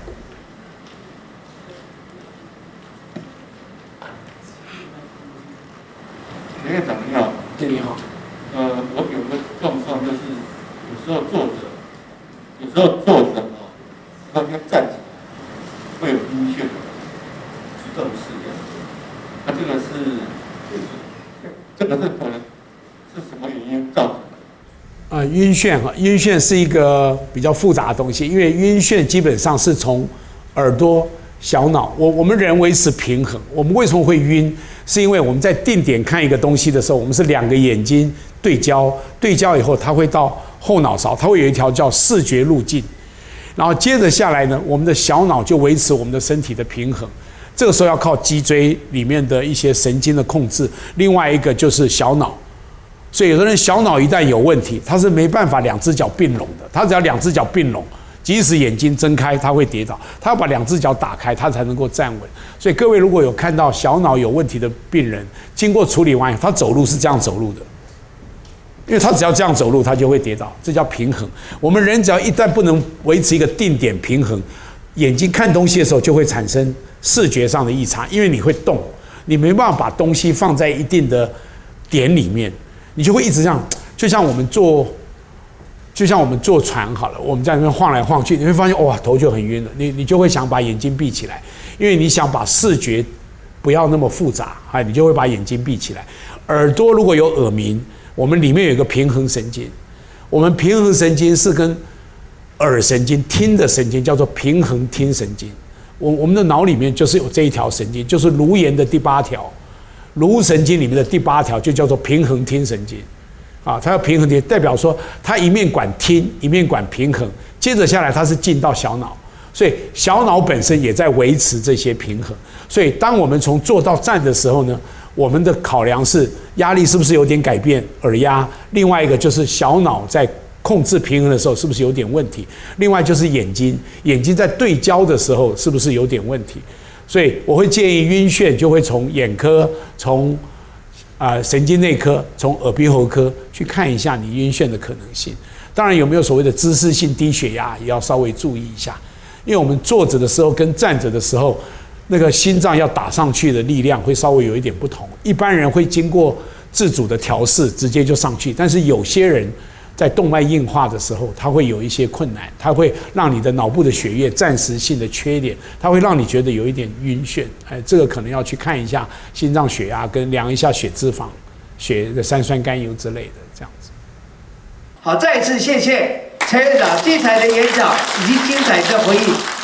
陈院长你好。 你好。 呃，我有个状况就是，有时候坐着，有时候坐着哦，然后要站起来，会有晕眩的激动式这样。那这个是，这个是可能是什么原因造成的？ 呃，晕眩哈，晕眩是一个比较复杂的东西，因为晕眩基本上是从耳朵、小脑，我我们人维持平衡。我们为什么会晕？是因为我们在定点看一个东西的时候，我们是两个眼睛对焦，对焦以后它会到后脑勺，它会有一条叫视觉路径，然后接着下来呢，我们的小脑就维持我们的身体的平衡。这个时候要靠脊椎里面的一些神经的控制，另外一个就是小脑。所以有的人小脑一旦有问题，他是没办法两只脚并拢的，他只要两只脚并拢，即使眼睛睁开，他会跌倒，他要把两只脚打开，他才能够站稳。所以各位如果有看到小脑有问题的病人，经过处理完以后，他走路是这样走路的，因为他只要这样走路，他就会跌倒，这叫平衡。我们人只要一旦不能维持一个定点平衡，眼睛看东西的时候就会产生视觉上的异常，因为你会动，你没办法把东西放在一定的点里面，你就会一直这样，就像我们坐。就像我们坐船好了，我们在那边晃来晃去，你会发现哇，头就很晕了。你你就会想把眼睛闭起来，因为你想把视觉不要那么复杂，哎，你就会把眼睛闭起来。耳朵如果有耳鸣，我们里面有一个平衡神经，我们平衡神经是跟耳神经听的神经叫做平衡听神经。我我们的脑里面就是有这一条神经，就是颅岩的第八条，颅神经里面的第八条就叫做平衡听神经。啊，它要平衡点，代表说它一面管听，一面管平衡。接着下来，它是进到小脑，所以小脑本身也在维持这些平衡。所以，当我们从坐到站的时候呢，我们的考量是压力是不是有点改变，耳压；另外一个就是小脑在控制平衡的时候是不是有点问题；另外就是眼睛，眼睛在对焦的时候是不是有点问题。所以，我会建议晕眩就会从眼科，从啊、呃，神经内科，从耳鼻喉科去看一下你晕眩的可能性。当然，有没有所谓的姿势性低血压，也要稍微注意一下。因为我们坐着的时候跟站着的时候，那个心脏要打上去的力量会稍微有一点不同。一般人会经过自主的调试，直接就上去。但是有些人在动脉硬化的时候，它会有一些困难，它会让你的脑部的血液暂时性的缺点，它会让你觉得有一点晕眩。哎，这个可能要去看一下心脏血压，跟量一下血脂肪、血的三酸甘油之类的，这样子。 好，再一次谢谢陈院长精彩的演讲以及精彩的回应。